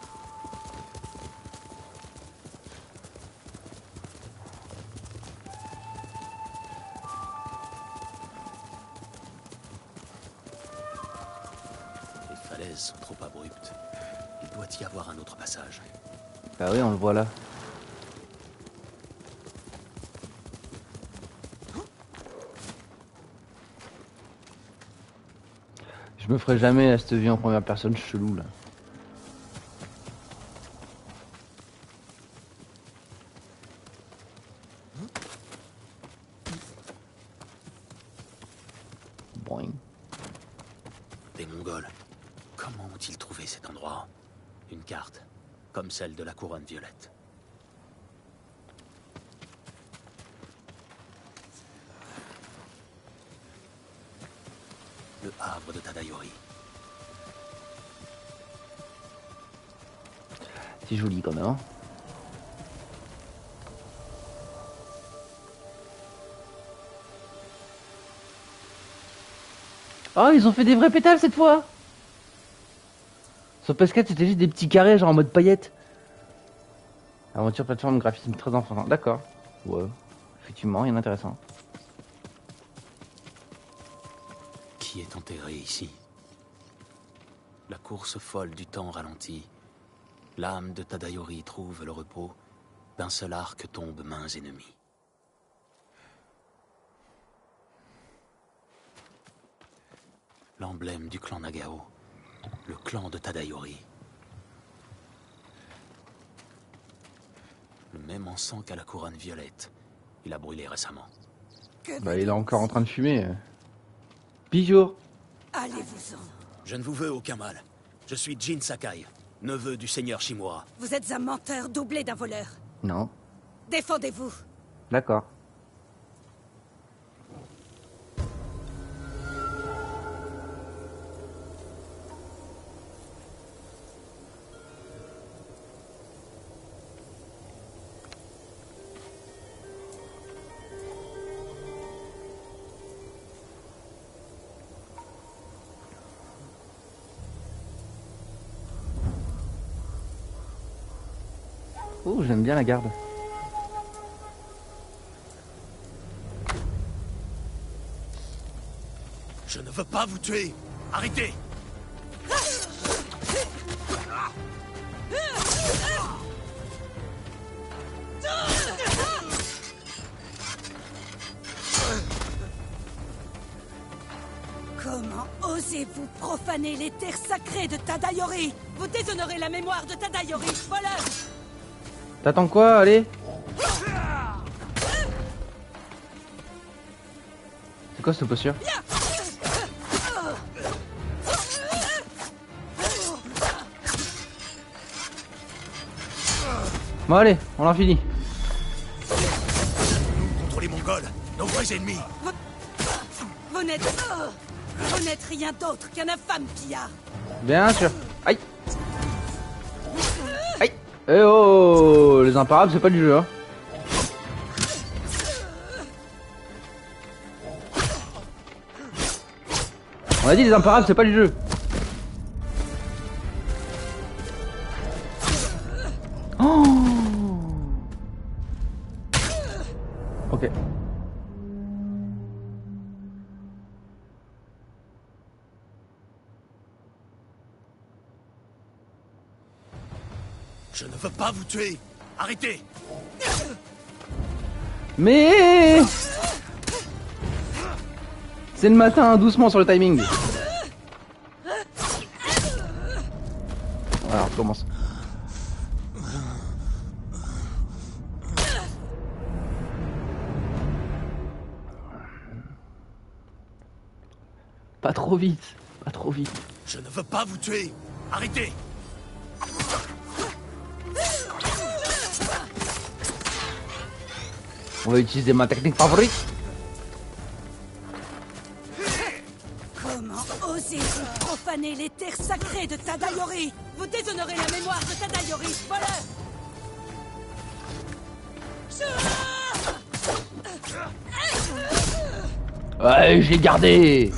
Les falaises sont trop abruptes. Il doit y avoir un autre passage. Ah oui, on le voit là. Je me ferai jamais à cette vue en première personne chelou là. Boing. Des Mongols. Comment ont-ils trouvé cet endroit? Une carte, comme celle de la couronne violette. Le havre de Tadayori. C'est joli quand même. Hein. Oh, ils ont fait des vrais pétales cette fois. Sur PS4, c'était juste des petits carrés, genre en mode paillettes. Aventure, plateforme, graphisme très enfantin. D'accord. Ouais. Effectivement, rien d'intéressant. Qui est enterré ici? La course folle du temps ralentit. L'âme de Tadayori trouve le repos. D'un seul arc tombent mains ennemies. L'emblème du clan Nagao. Le clan de Tadayori. Le même encens qu'à la couronne violette. Il a brûlé récemment. Bah, il est encore en train de fumer. Bijou. Allez-vous-en. Je ne vous veux aucun mal. Je suis Jin Sakai, neveu du seigneur Shimura. Vous êtes un menteur doublé d'un voleur. Non. Défendez-vous. D'accord. Oh, j'aime bien la garde. Je ne veux pas vous tuer. Arrêtez. Comment osez-vous profaner les terres sacrées de Tadayori? Vous déshonorez la mémoire de Tadayori, voleur! T'attends quoi? Allez. C'est quoi cette posture? Bon allez, on en finit. Nous contre les Mongols, nos vrais ennemis. Vous n'êtes rien d'autre qu'un infâme pillard. Bien sûr. Aïe. Aïe. Eh oh, les imparables c'est pas du jeu hein. On a dit les imparables c'est pas du jeu. Oh. Ok. Je ne veux pas vous tuer. Arrêtez. Mais c'est le matin, doucement sur le timing. Voilà, on recommence. Pas trop vite, pas trop vite. Je ne veux pas vous tuer. Arrêtez. On va utiliser ma technique favorite. Comment osez-vous profaner les terres sacrées de Tadayori? Vous déshonorez la mémoire de Tadayori, voleur! Ouais, je l'ai gardé.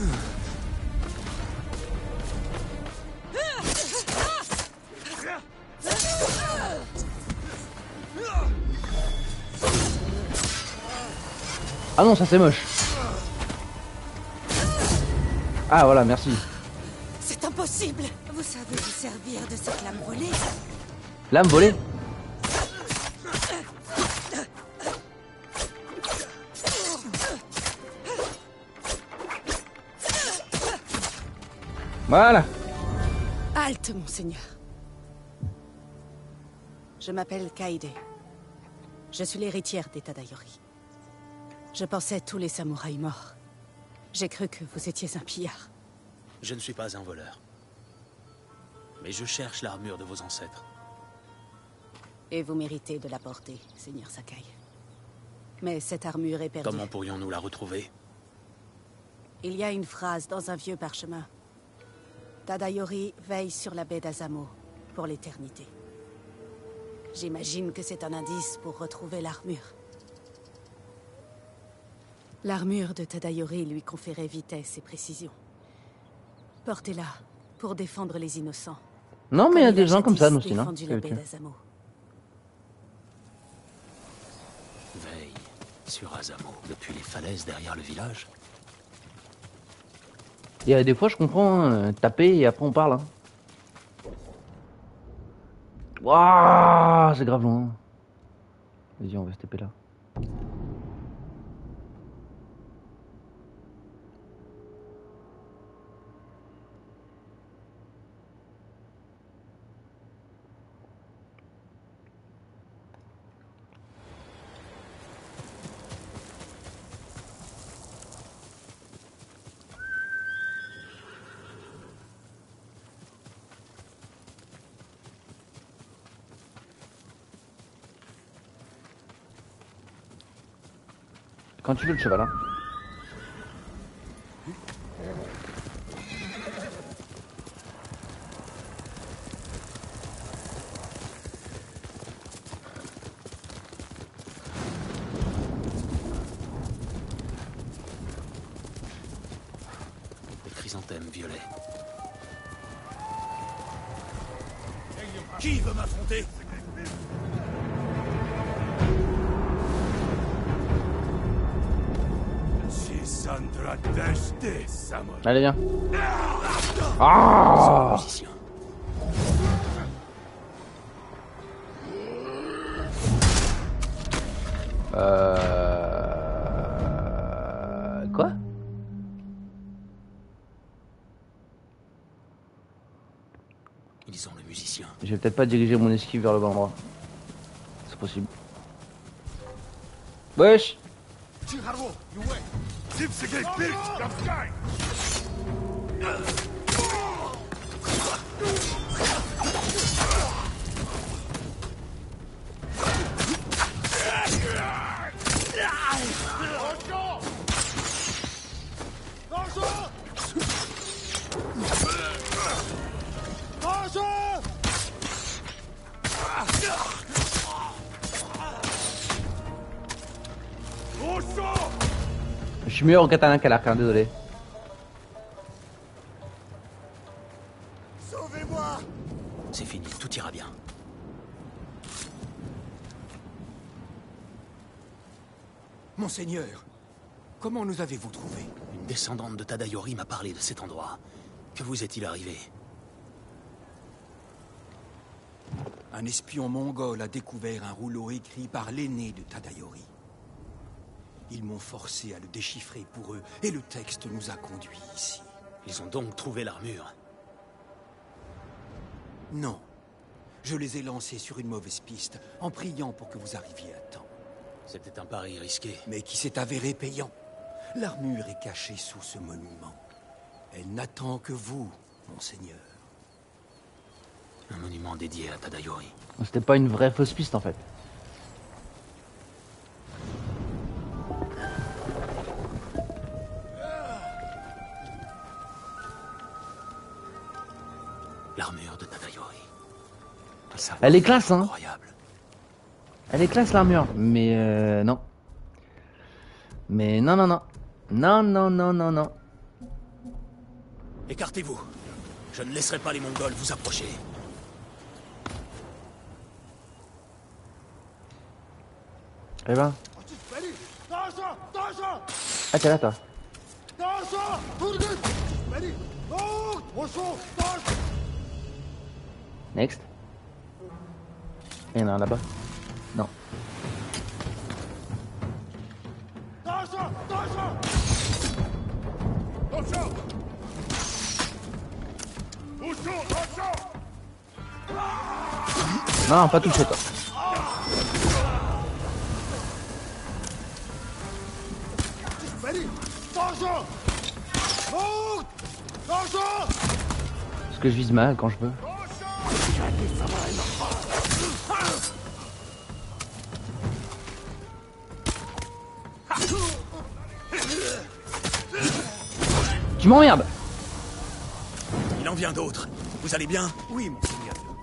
Ah non, ça c'est moche. Ah voilà, merci. C'est impossible! Vous savez vous servir de cette lame volée? Lame volée. Voilà. Halte, monseigneur. Je m'appelle Kaede. Je suis l'héritière des Tadayori. Je pensais tous les samouraïs morts. J'ai cru que vous étiez un pillard. Je ne suis pas un voleur. Mais je cherche l'armure de vos ancêtres. Et vous méritez de la porter, Seigneur Sakai. Mais cette armure est perdue. Comment pourrions-nous la retrouver? Il y a une phrase dans un vieux parchemin. Tadayori veille sur la baie d'Azamo pour l'éternité. J'imagine que c'est un indice pour retrouver l'armure. L'armure de Tadayori lui conférait vitesse et précision. Portez-la pour défendre les innocents. Non mais il y a des gens jadis comme ça, nous aussi, non? défendu la baie d'Azamo. Veille sur Azamo, depuis les falaises derrière le village. Il y a des fois, je comprends, hein, taper et après on parle. Hein. Waouh, c'est grave loin. Vas-y, on va se taper là. Quand tu veux le cheval, hein. Les chrysanthèmes violets. Qui veut m'affronter? Allez, viens. Ah, Musicien. Quoi? Ils ont le musicien. Je vais peut-être pas diriger mon esquive vers le bon endroit. C'est possible. Wesh! Je suis meilleur au katana qu'à l'arc, hein, désolé. Sauvez-moi! C'est fini, tout ira bien. Monseigneur, comment nous avez-vous trouvé? Une descendante de Tadayori m'a parlé de cet endroit. Que vous est-il arrivé? Un espion mongol a découvert un rouleau écrit par l'aîné de Tadayori. Ils m'ont forcé à le déchiffrer pour eux, et le texte nous a conduits ici. Ils ont donc trouvé l'armure. Non. Je les ai lancés sur une mauvaise piste, en priant pour que vous arriviez à temps. C'était un pari risqué. Mais qui s'est avéré payant. L'armure est cachée sous ce monument. Elle n'attend que vous, monseigneur. Un monument dédié à Tadayori. C'était pas une vraie fausse piste en fait. L'armure de Tadayori. Elle est classe, hein. Incroyable. Elle est classe l'armure, mais non. Mais non, non, non. Non, non, non, non, non. Écartez-vous. Je ne laisserai pas les Mongols vous approcher. Eh ben. Ah, t'es là, toi. Next. Il y en a un là-bas. Non. Non, pas touché, toi. Parce que je vise mal quand je peux. Tu m'emmerdes. Il en vient d'autres. Vous allez bien? Oui, monseigneur.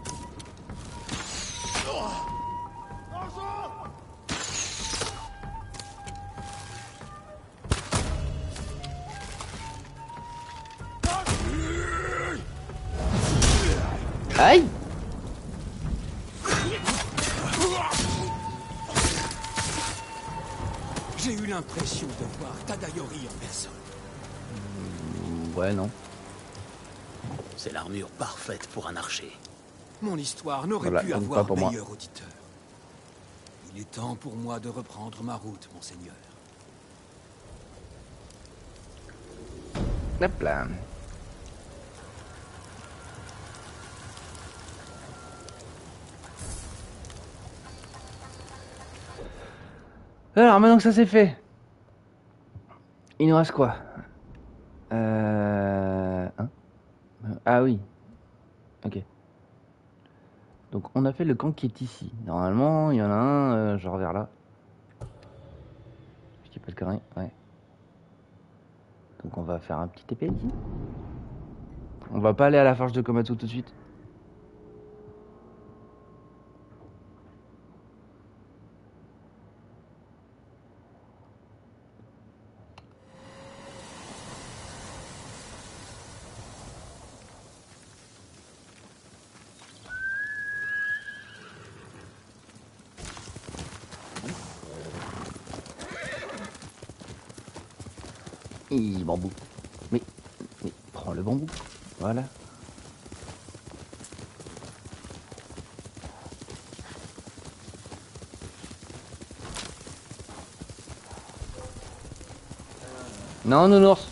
Aïe. J'ai eu l'impression de voir Tadayori en personne. Ouais, non. C'est l'armure parfaite pour un archer. Mon histoire n'aurait Voilà, pu donc avoir pas pour moi. meilleur auditeur. Il est temps pour moi de reprendre ma route, monseigneur. Hop là. Alors, maintenant que ça c'est fait, il nous reste quoi? Hein? Ah oui. Ok. Donc on a fait le camp qui est ici. Normalement, il y en a un, genre vers là. Je dis pas de conneries, ouais. Donc on va faire un petit TP ici. On va pas aller à la forge de Komatsu tout de suite. Bambou. Mais, prends le bambou. Voilà. Non, nounours.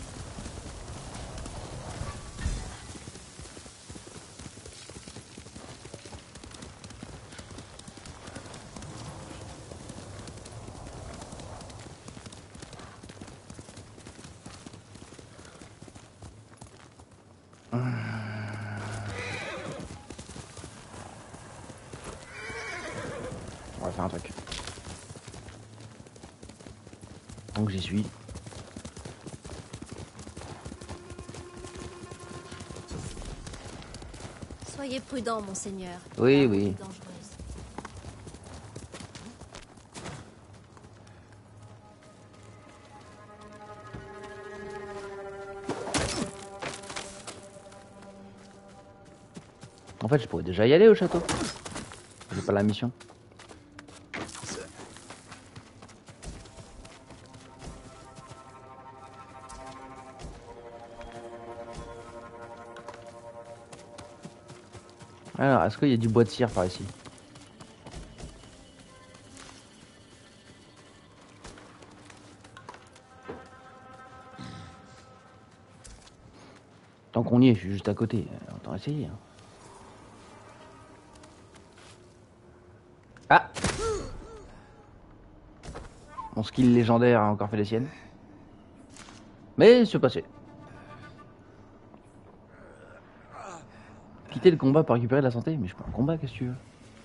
On va faire un truc. Donc j'y suis. Soyez prudent, monseigneur. Oui, La oui. route est dangereuse. En fait, je pourrais déjà y aller au château. J'ai pas la mission. Alors, est-ce qu'il y a du bois de cire par ici? Tant qu'on y est, je suis juste à côté. Autant essayer. Hein. Ah! Mon skill légendaire a encore fait les siennes. Mais c'est passé. Quitter le combat pour récupérer de la santé? Mais je peux un combat, qu'est-ce que tu veux?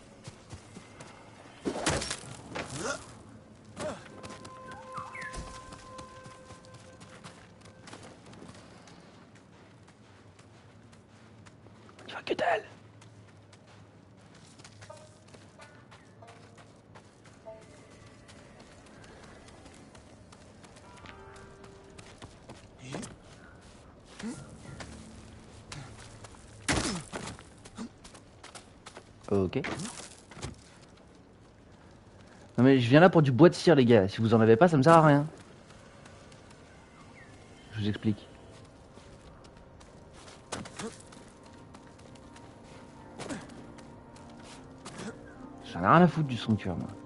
Tu vois que dalle! Ok. Non mais je viens là pour du bois de cire les gars. Si vous en avez pas, ça me sert à rien. Je vous explique. J'en ai rien à foutre du sanctuaire moi.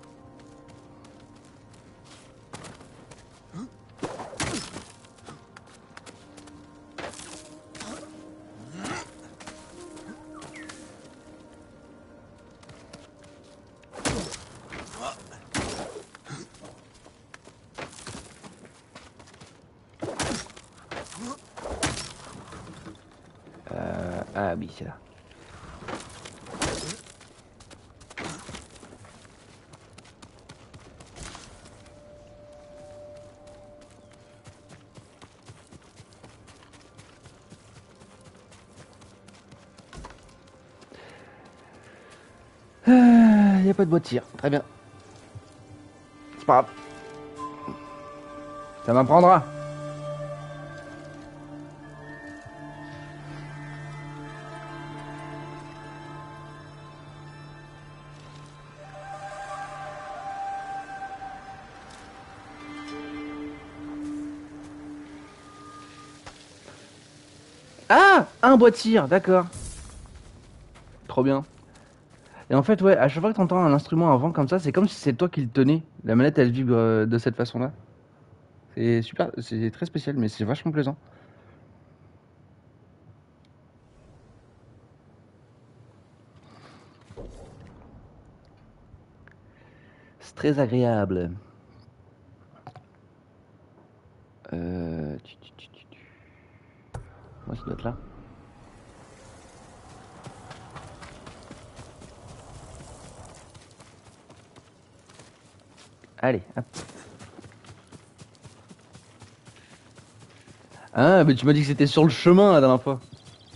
Ah oui, c'est là. Il n'y a pas de bois de tir. Très bien. C'est pas grave. Ça m'apprendra. Ah! Un bois de cire, d'accord. Trop bien. Et en fait, ouais, à chaque fois que tu entends un instrument à vent comme ça, c'est comme si c'est toi qui le tenais. La manette, elle vibre de cette façon-là. C'est super, c'est très spécial, mais c'est vachement plaisant. C'est très agréable. Ouais, ça doit être là. Allez, hop. Ah, mais tu m'as dit que c'était sur le chemin la dernière fois.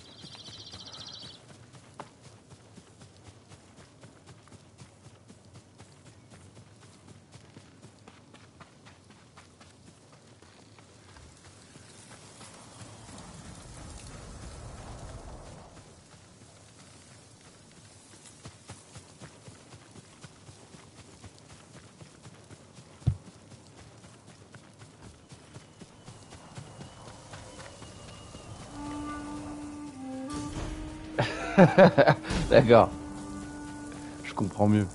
D'accord. Je comprends mieux.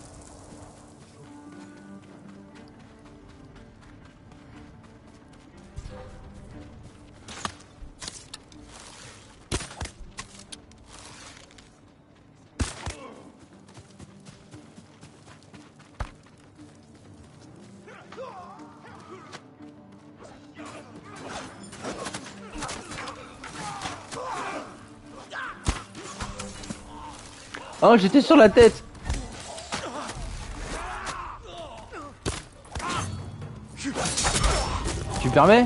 Oh, j'étais sur la tête. Tu permets?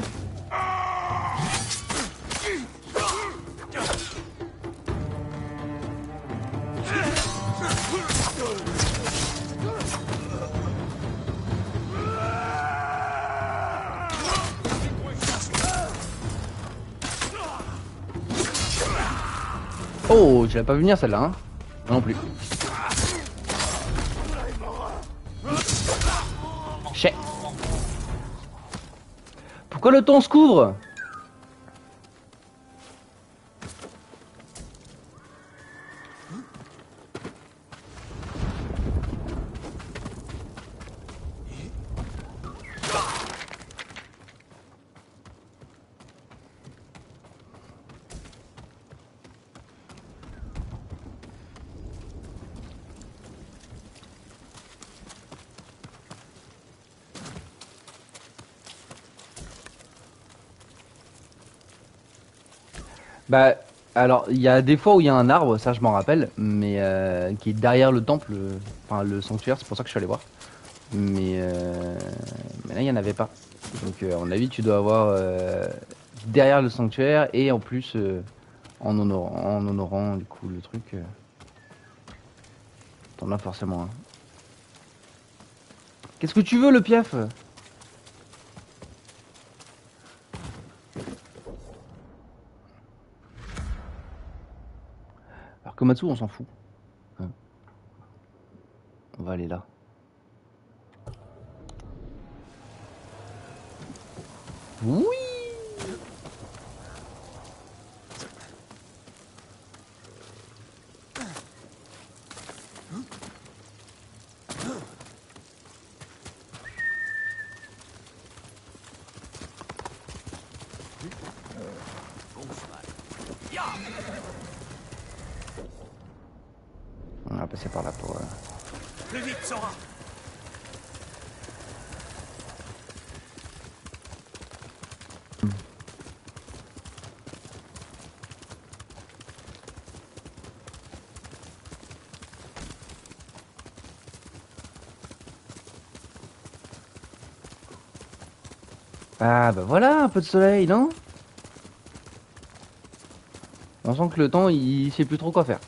Oh, je l'ai pas vu venir celle-là, hein. Moi non plus. Chais. Pourquoi le ton se couvre? Bah, alors, il y a des fois où il y a un arbre, ça je m'en rappelle, mais qui est derrière le temple, enfin le sanctuaire, c'est pour ça que je suis allé voir. Mais là, il n'y en avait pas. Donc, à mon avis, tu dois avoir derrière le sanctuaire et en plus, en honorant du coup le truc, t'en as forcément un. Qu'est-ce que tu veux, le piaf? Alors Komatsu, on s'en fout. Hein. On va aller là. Oui. On va passer par là pour... Plus vite, Sora. Ah bah voilà, un peu de soleil, non? On sent que le temps, il sait plus trop quoi faire.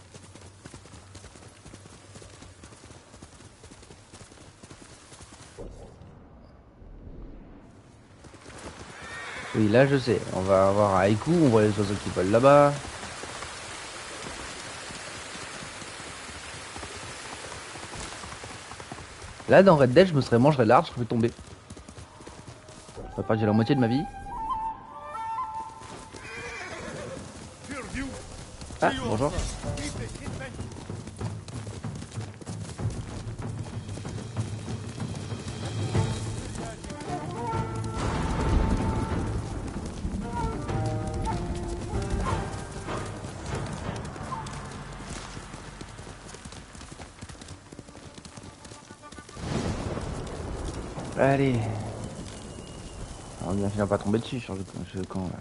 Oui, là je sais. On va avoir un haïku, on voit les oiseaux qui volent là-bas. Là, dans Red Dead, je me serais mangé l'arbre, je serais tombé. J'aurais perdu la moitié de ma vie. Ah, bonjour. Allez. On va finir pas tomber dessus sur le camp là.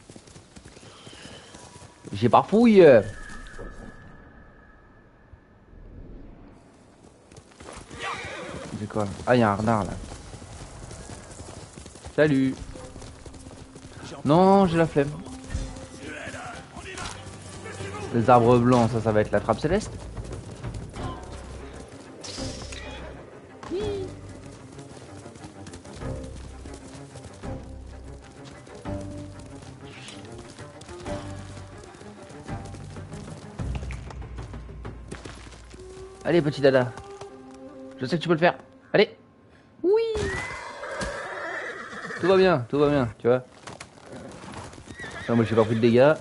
J'ai parfouille. C'est quoi? Ah, il y a un renard là. Salut. Non, j'ai la flemme. Les arbres blancs, ça va être la trappe céleste. Allez, petit dada. Je sais que tu peux le faire. Allez. Oui. Tout va bien, tu vois. Non, moi, j'ai pas pris de dégâts.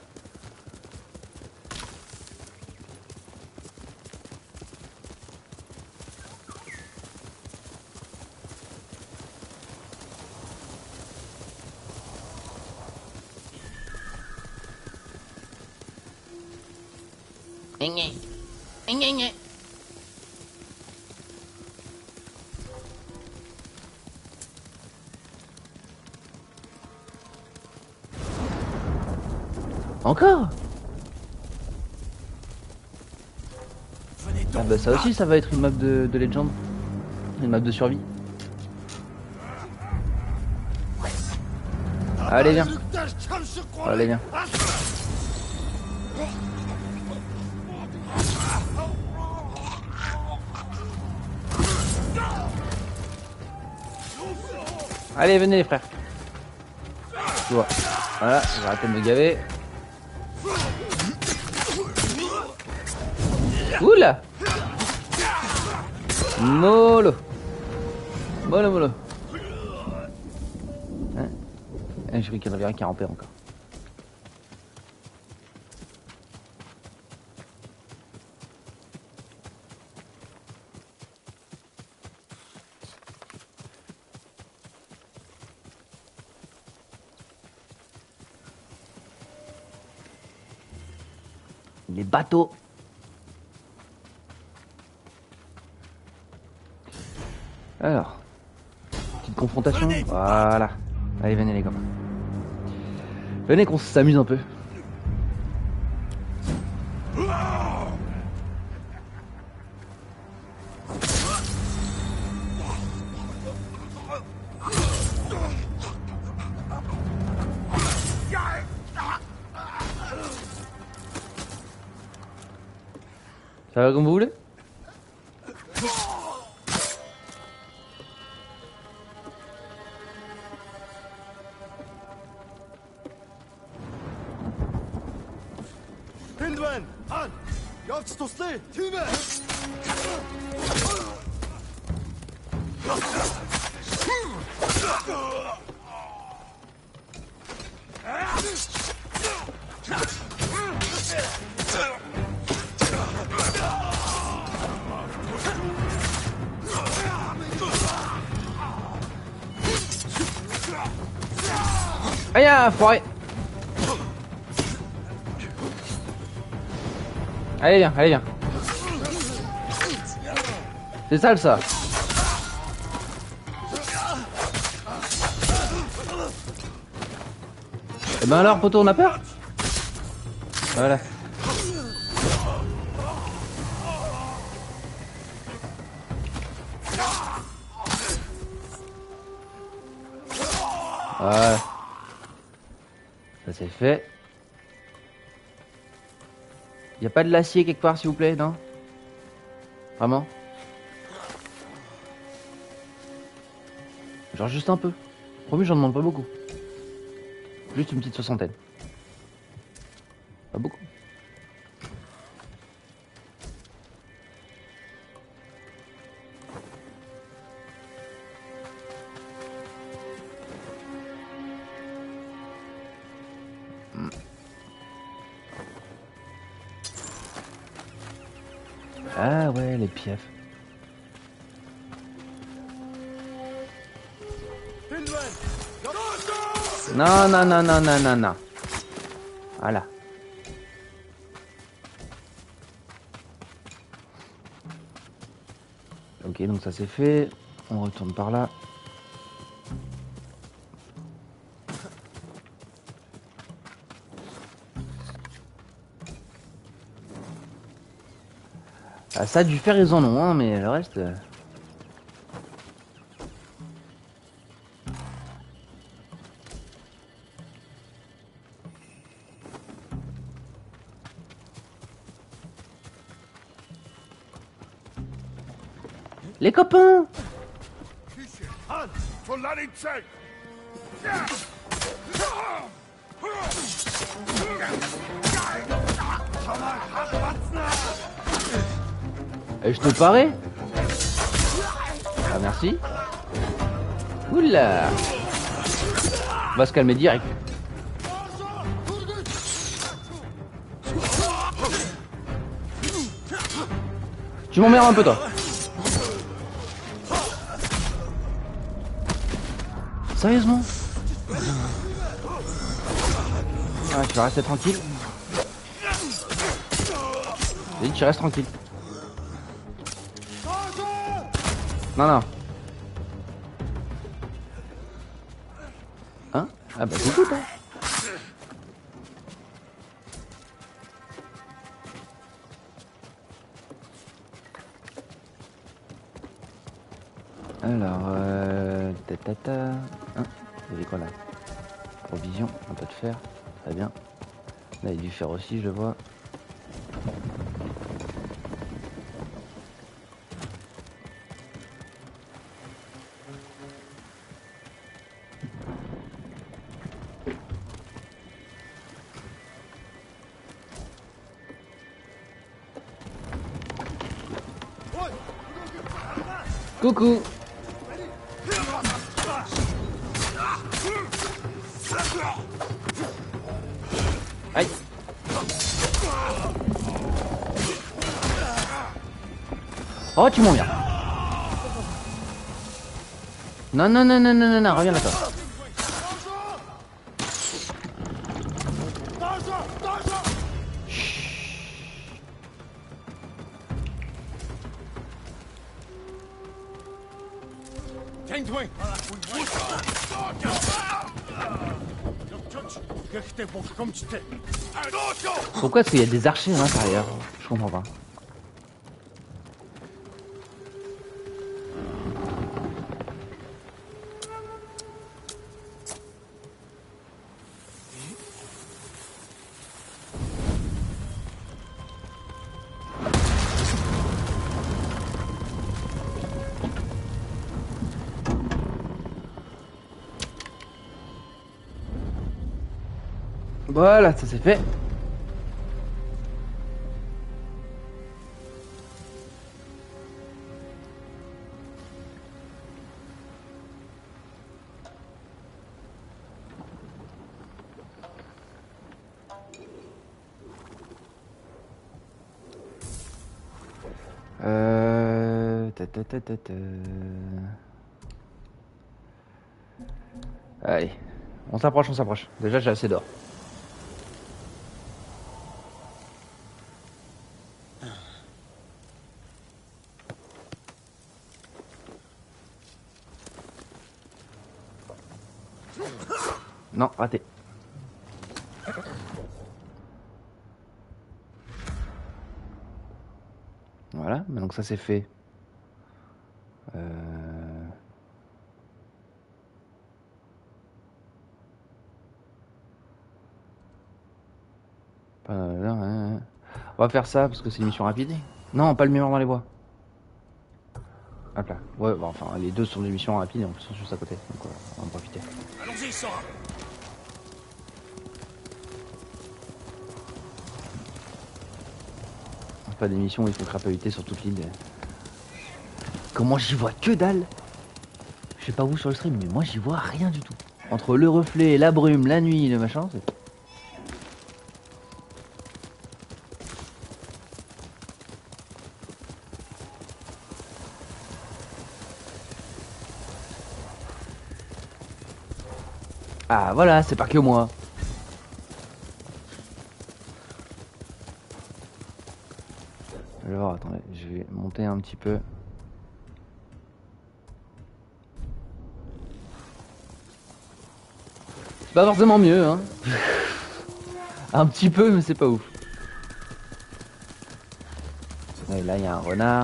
Encore? Ah bah ça aussi ça va être une map de Legend. Une map de survie. Allez viens. Allez viens. Allez venez les frères. Tu vois. Voilà, j'ai arrêté de me gaver. Oula. Mollo. Mollo, mollo. Hein, je crois qu'il y en avait un qui rampait encore. Les bateaux. Alors, petite confrontation. Voilà. Allez, venez les copains. Venez qu'on s'amuse un peu. Ça va comme vous voulez? Hindwen! Han! Явц туслая! Тийм ээ! Aïe, foiré. Allez, viens, allez, viens. C'est sale, ça. Eh ben alors, poteau, on a peur? Voilà. Ouais. Ça c'est fait. Y a pas de l'acier quelque part, s'il vous plaît, non? Vraiment? Genre juste un peu. Promis, j'en demande pas beaucoup. Juste une petite 60aine. Pas beaucoup. Ah ouais, les pièces. Non, non, non, non, non, non, non. Voilà. Ok, donc ça c'est fait. On retourne par là. Ah, ça a dû faire ils en ont, hein, mais le reste... Les copains! Et je te parais? Ah merci. Oula! On va se calmer direct. Tu m'emmerdes un peu toi. Sérieusement? Ah, tu vas rester tranquille. J'ai dit tu restes tranquille. Non, non. Hein? Ah bah c'est tout, hein. Alors, tatata. Hein? Il y avait quoi là? Provision, un peu de fer. Très bien. Là, il y a du fer aussi, je vois. Coucou. Aïe. Oh, tu m'en viens. Non, non, non, non, non, non, non, reviens là, toi. Pourquoi est-ce qu'il y a des archers à l'intérieur? Je comprends pas. Voilà, ça c'est fait. Allez, on s'approche, on s'approche. Déjà j'ai assez d'or. Non, raté. Voilà, donc ça c'est fait. On va faire ça parce que c'est une mission rapide. Non, pas le mémoire dans les bois. Hop là. Ouais, bah, enfin, les deux sont des missions rapides et en plus sont juste à côté. Donc on va en profiter. Allons-y, Sora. Pas des missions où il faut crapahuter sur toute l'île. Comment j'y vois que dalle. Je sais pas vous sur le stream, mais moi j'y vois rien du tout. Entre le reflet, la brume, la nuit, le machin, c'est... Ah voilà, c'est pas que moi. Alors attendez, je vais monter un petit peu. C'est pas forcément mieux, hein. Un petit peu, mais c'est pas ouf. Et là, il y a un renard.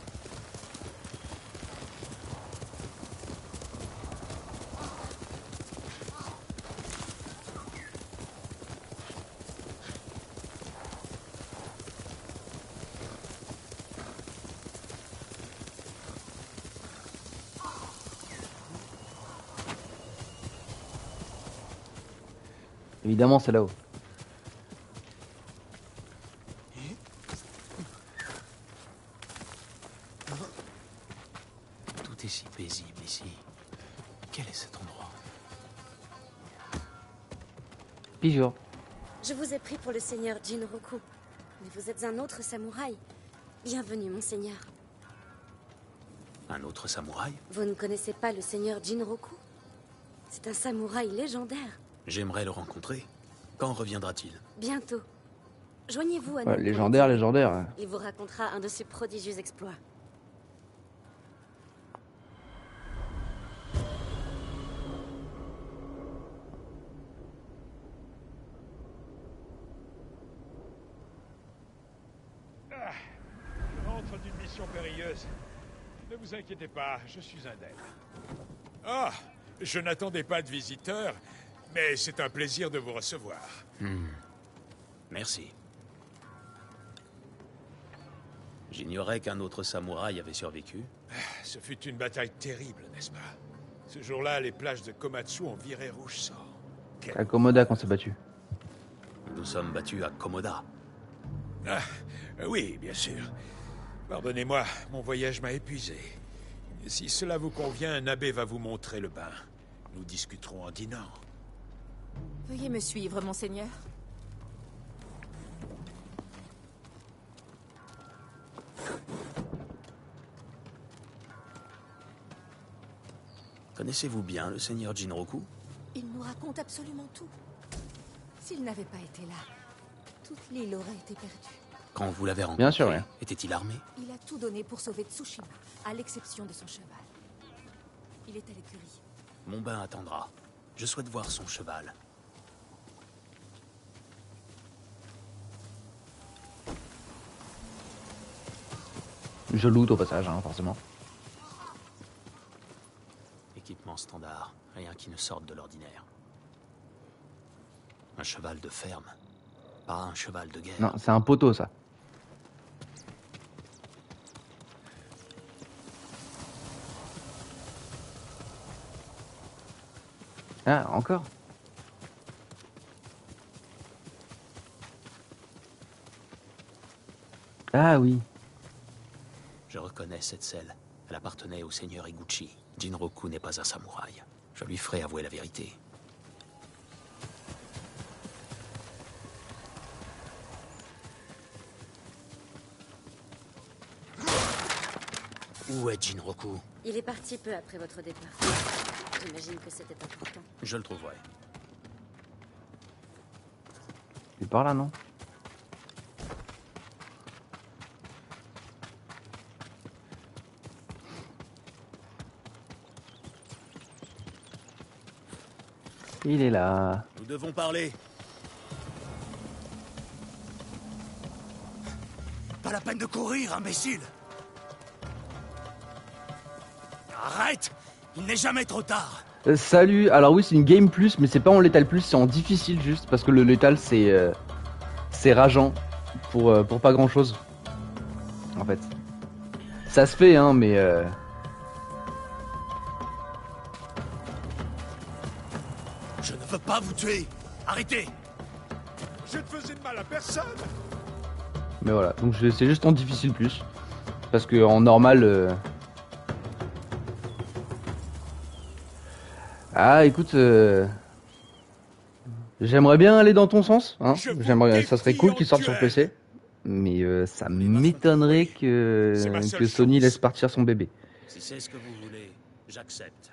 Évidemment, c'est là-haut. Tout est si paisible ici. Quel est cet endroit? Pigeon. Je vous ai pris pour le seigneur Jinroku. Mais vous êtes un autre samouraï. Bienvenue, mon seigneur. Un autre samouraï? Vous ne connaissez pas le seigneur Jinroku? C'est un samouraï légendaire. J'aimerais le rencontrer. Quand reviendra-t-il? Bientôt. Joignez-vous à nous. Légendaire, légendaire. Il vous racontera un de ses prodigieux exploits. Je rentre d'une mission périlleuse. Ne vous inquiétez pas, je suis indemne. Ah, je n'attendais pas de visiteurs, mais c'est un plaisir de vous recevoir. Merci. J'ignorais qu'un autre samouraï avait survécu. Ce fut une bataille terrible, n'est-ce pas? Ce jour-là, les plages de Komatsu ont viré rouge sang. À Komoda qu'on s'est battu. Nous sommes battus à Komoda. Ah, oui, bien sûr. Pardonnez-moi, mon voyage m'a épuisé. Si cela vous convient, un abbé va vous montrer le bain. Nous discuterons en dînant. Veuillez me suivre, monseigneur. Connaissez-vous bien le seigneur Jinroku? Il nous raconte absolument tout. S'il n'avait pas été là, toute l'île aurait été perdue. Quand vous l'avez rencontré, Bien sûr, oui. était-il armé? Il a tout donné pour sauver Tsushima, à l'exception de son cheval. Il est à l'écurie. Mon bain attendra. Je souhaite voir son cheval. Je loot au passage, hein, forcément. Équipement standard, rien qui ne sorte de l'ordinaire. Un cheval de ferme, pas un cheval de guerre. Non, c'est un poteau, ça. Ah, encore? Ah oui. Je reconnais cette selle. Elle appartenait au seigneur Iguchi. Jinroku n'est pas un samouraï. Je lui ferai avouer la vérité. Où est Jinroku? Il est parti peu après votre départ. J'imagine que c'était important. Je le trouverai. Il est par là, non? Il est là. Nous devons parler. Pas la peine de courir, imbécile! Arrête! Il n'est jamais trop tard! Salut, alors oui c'est une game plus mais c'est pas en létal plus, c'est en difficile juste parce que le létal c'est rageant pour pas grand chose en fait. Ça se fait hein mais Je ne veux pas vous tuer! Arrêtez! Je ne faisais de mal à personne. mais voilà, donc c'est juste en difficile plus parce que en normal Ah écoute j'aimerais bien aller dans ton sens hein. J'aimerais ça serait cool qu'il sorte sur PC mais ça m'étonnerait que Sony laisse partir son bébé. Si c'est ce que vous voulez, j'accepte.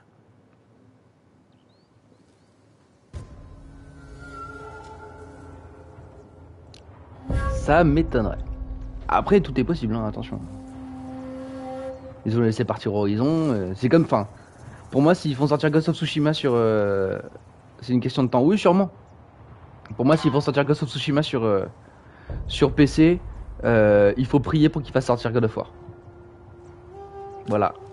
Ça m'étonnerait. Après tout est possible hein, attention. Ils ont laissé partir Horizon, c'est comme fin. Pour moi, s'ils font sortir Ghost of Tsushima sur... c'est une question de temps. Oui, sûrement. Pour moi, s'ils font sortir Ghost of Tsushima sur PC, il faut prier pour qu'ils fassent sortir God of War. Voilà.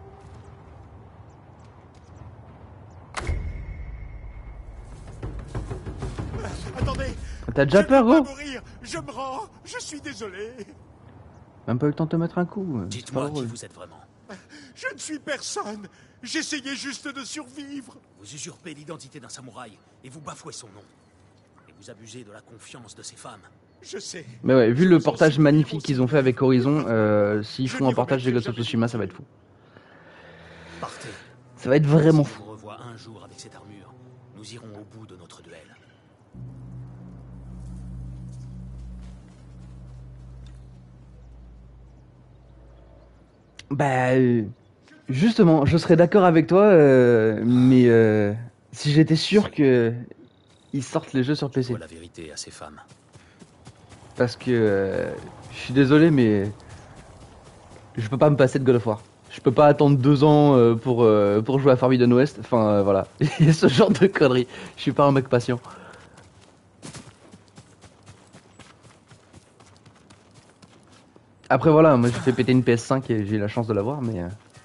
Attendez! T'as déjà peur, Je vais gros? pas mourir. Je me rends. Je suis désolé. Même pas eu le temps de te mettre un coup. Dites-moi qui vous êtes vraiment. Je ne suis personne. J'essayais juste de survivre. Vous usurpez l'identité d'un samouraï et vous bafouez son nom. Et vous abusez de la confiance de ces femmes. Je sais. Mais ouais, vu le portage magnifique qu'ils ont fait avec Horizon, s'ils font un portage de Ghost of Tsushima, ça va être fou. Partez. Ça va être vraiment Si fou. je vous revois un jour avec cette armure, nous irons au bout de notre duel. Bah, justement, je serais d'accord avec toi, mais si j'étais sûr que ils sortent les jeux sur PC. Dis-moi la vérité à ces femmes. Parce que je suis désolé, mais je peux pas me passer de God of War. Je peux pas attendre 2 ans pour jouer à Forbidden West. Enfin, voilà. Il y a ce genre de conneries. Je suis pas un mec patient. Après voilà, moi j'ai fait péter une PS5 et j'ai eu la chance de l'avoir, mais...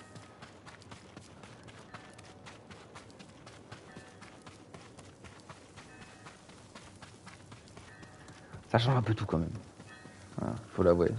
Ça change un peu tout quand même. Voilà, faut l'avouer.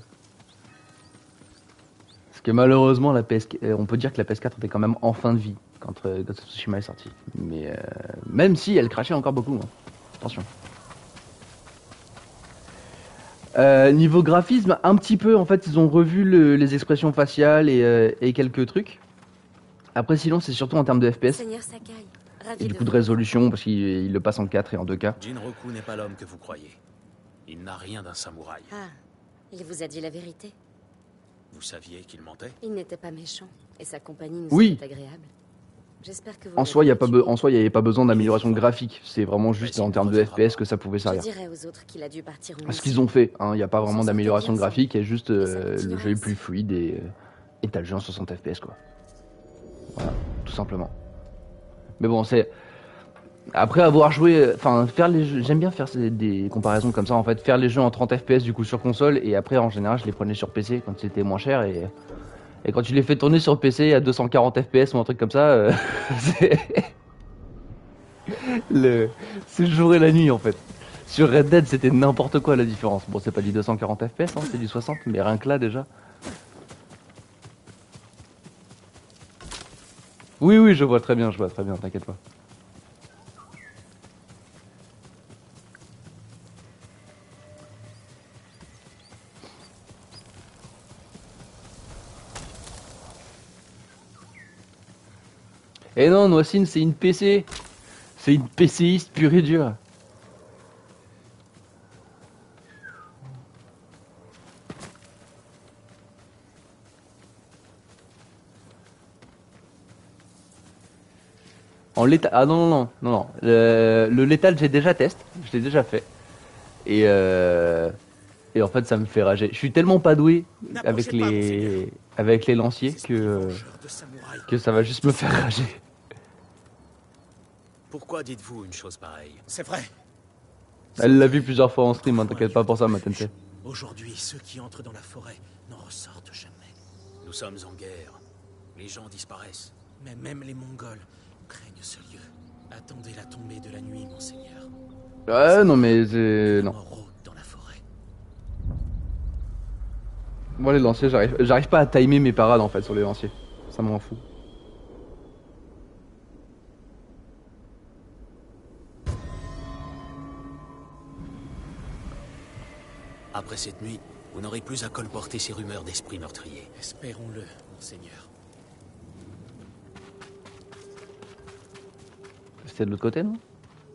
Parce que malheureusement, on peut dire que la PS4 était quand même en fin de vie quand Ghost of Tsushima est sorti. Mais même si elle crachait encore beaucoup. Hein. Attention. Niveau graphisme, un petit peu, en fait, ils ont revu les expressions faciales et quelques trucs. Après, sinon, c'est surtout en termes de FPS. Seigneur Sakai, ravi Et du de coup de vous résolution, parce qu'il le passe en 4 et en 2K. Jinroku n'est pas l'homme que vous croyez. Il n'a rien d'un samouraï. Ah, il vous a dit la vérité. Vous saviez qu'il mentait? Il n'était pas méchant, et sa compagnie nous Oui. était agréable. J'espère que vous En soi, il l'avez n'y avait pas besoin d'amélioration graphique. C'est vraiment juste en termes de FPS que ça pouvait Je servir. dirais aux autres qu'il a dû partir en Ce qu'ils ont fait, il n'y a pas vraiment d'amélioration graphique, il y a juste le continuera jeu est ainsi. plus fluide et t'as le jeu en 60 FPS quoi. Voilà, tout simplement. Mais bon, c'est... Après avoir joué... Enfin, faire les jeux... J'aime bien faire des comparaisons comme ça en fait. Faire les jeux en 30 FPS du coup sur console et après en général je les prenais sur PC quand c'était moins cher et quand tu les fais tourner sur PC à 240 FPS ou un truc comme ça, c'est... c'est le jour et la nuit en fait. Sur Red Dead, c'était n'importe quoi la différence. Bon, c'est pas du 240 FPS, c'est du 60, mais rien que là déjà. Oui, oui, je vois très bien, t'inquiète pas. Et non, Noicine, c'est une PC. C'est une PCiste pure et dure. En létal... Ah non, non, non, non, non. Le létal, j'ai déjà testé. Je l'ai déjà fait. Et en fait, ça me fait rager. Je suis tellement pas doué avec les lanciers que ça va juste me faire rager. Pourquoi dites-vous une chose pareille? C'est vrai. Elle l'a vu plusieurs fois en stream, hein, t'inquiète pas pour ça, ma Tensei. Aujourd'hui, ceux qui entrent dans la forêt n'en ressortent jamais. Nous sommes en guerre. Les gens disparaissent. Mais même les Mongols craignent ce lieu. Attendez la tombée de la nuit, monseigneur. Ouais, non mais c'est... Non. Dans la forêt. Moi les lanciers, j'arrive pas à timer mes parades en fait sur les lanciers. Ça m'en fout. Après cette nuit, vous n'aurez plus à colporter ces rumeurs d'esprits meurtriers. Espérons-le, monseigneur. C'était de l'autre côté, non?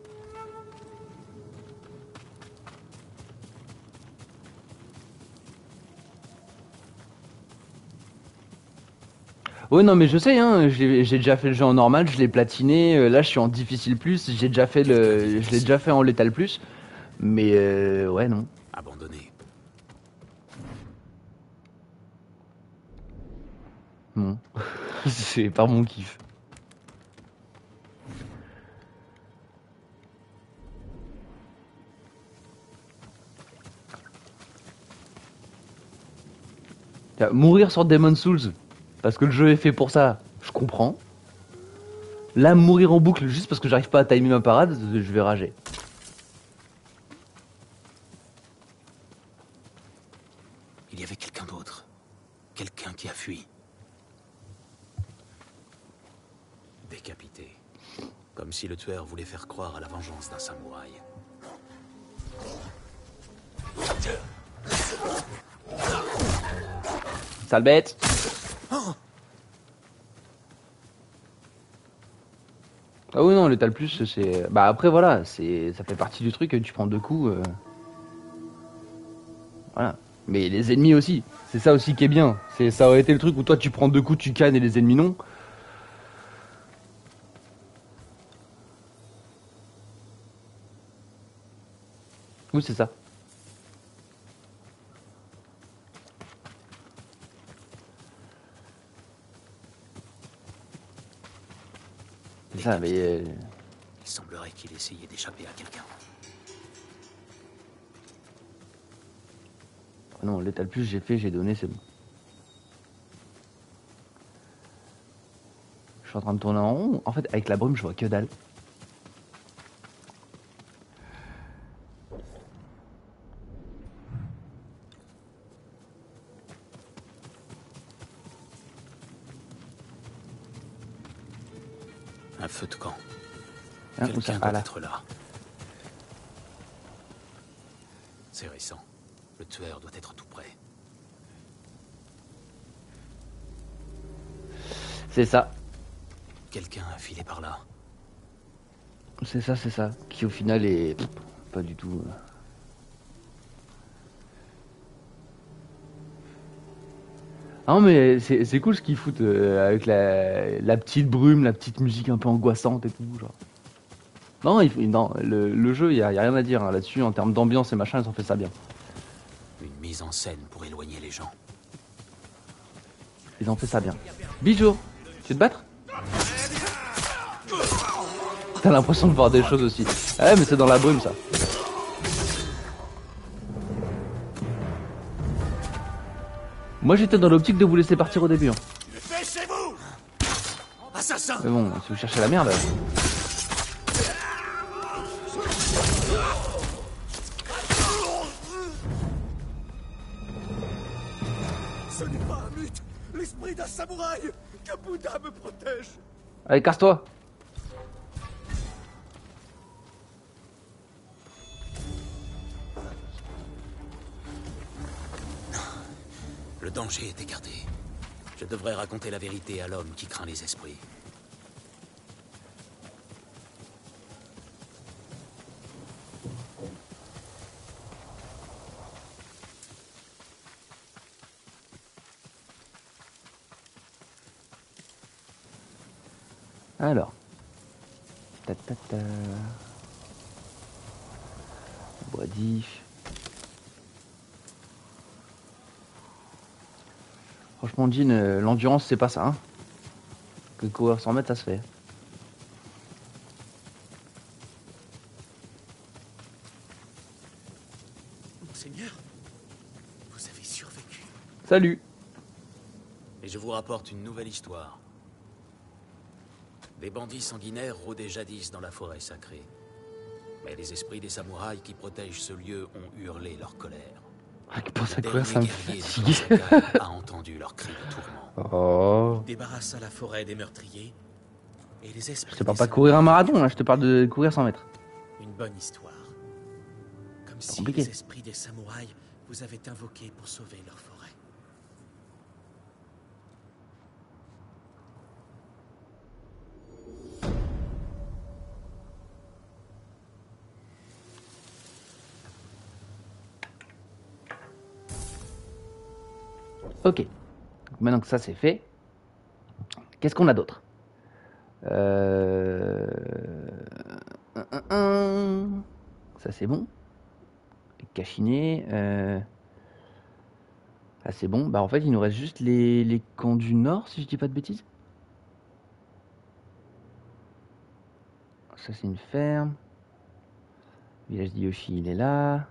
Ouais, non, mais je sais, hein, j'ai déjà fait le jeu en normal, je l'ai platiné, là je suis en difficile plus, je l'ai déjà fait en létal plus, mais ouais, non. Abandonné. Non. C'est pas mon kiff. Mourir sur Demon's Souls, parce que le jeu est fait pour ça, je comprends. Là, mourir en boucle juste parce que j'arrive pas à timer ma parade, je vais rager. Il y avait quelqu'un d'autre. Quelqu'un qui a fui. Décapité. Comme si le tueur voulait faire croire à la vengeance d'un samouraï. Sale bête. Ah oui non, l'étal plus c'est... Bah après voilà, ça fait partie du truc, tu prends deux coups... Voilà. Mais les ennemis aussi, c'est ça aussi qui est bien. Ça aurait été le truc où toi tu prends deux coups, tu cannes et les ennemis non. Oui c'est ça. C'est ça, mais... Il semblerait qu'il essayait d'échapper à quelqu'un. Non, l'étal plus j'ai fait, j'ai donné, c'est bon. Je suis en train de tourner en rond. En fait, avec la brume, je vois que dalle. Un feu de camp. Hein, Quelqu'un ah, doit là. être là. C'est récent. Le tueur doit être tout près. C'est ça. Quelqu'un a filé par là. C'est ça. Qui au final est pas du tout. Ah non mais c'est cool ce qu'ils foutent avec la petite brume, la petite musique un peu angoissante et tout genre. Non, non le jeu y a rien à dire hein, là-dessus en termes d'ambiance et machin, ils ont fait ça bien. Une mise en scène pour éloigner les gens. Ils ont fait ça bien. Bijou, tu veux te battre? T'as l'impression de voir des choses aussi. Ouais mais c'est dans la brume ça. Moi j'étais dans l'optique de vous laisser partir au début. Hein. Assassin! Mais bon, si vous cherchez la merde. Ce n'est pas un mythe! L'esprit d'un samouraï! Que Bouddha me protège! Allez, casse-toi! Le danger est écarté. Je devrais raconter la vérité à l'homme qui craint les esprits. Alors. Bois d'if. Franchement, Jean, l'endurance, c'est pas ça. Hein. Que courir 100 mètres, ça se fait. Monseigneur, vous avez survécu. Salut. Et je vous rapporte une nouvelle histoire. Des bandits sanguinaires rôdaient jadis dans la forêt sacrée. Mais les esprits des samouraïs qui protègent ce lieu ont hurlé leur colère. Ah, qui pense à Le courir, ça me dernier fatigue. guerrier du clan Sakai a entendu leurs cris de tourment. Oh. Il débarrassa la forêt des meurtriers et les esprits. Je te parle pas de courir un marathon, là, je te parle de courir 100 mètres. Une bonne histoire. Comme si compliqué. les esprits des samouraïs vous avaient invoqué pour sauver leur forêt. Ok. Maintenant que ça c'est fait, qu'est-ce qu'on a d'autre Ça c'est bon. Cachiné. Ah c'est bon. Bah en fait il nous reste juste les camps du Nord si je dis pas de bêtises. Ça c'est une ferme. Le village d'Yoshi il est là.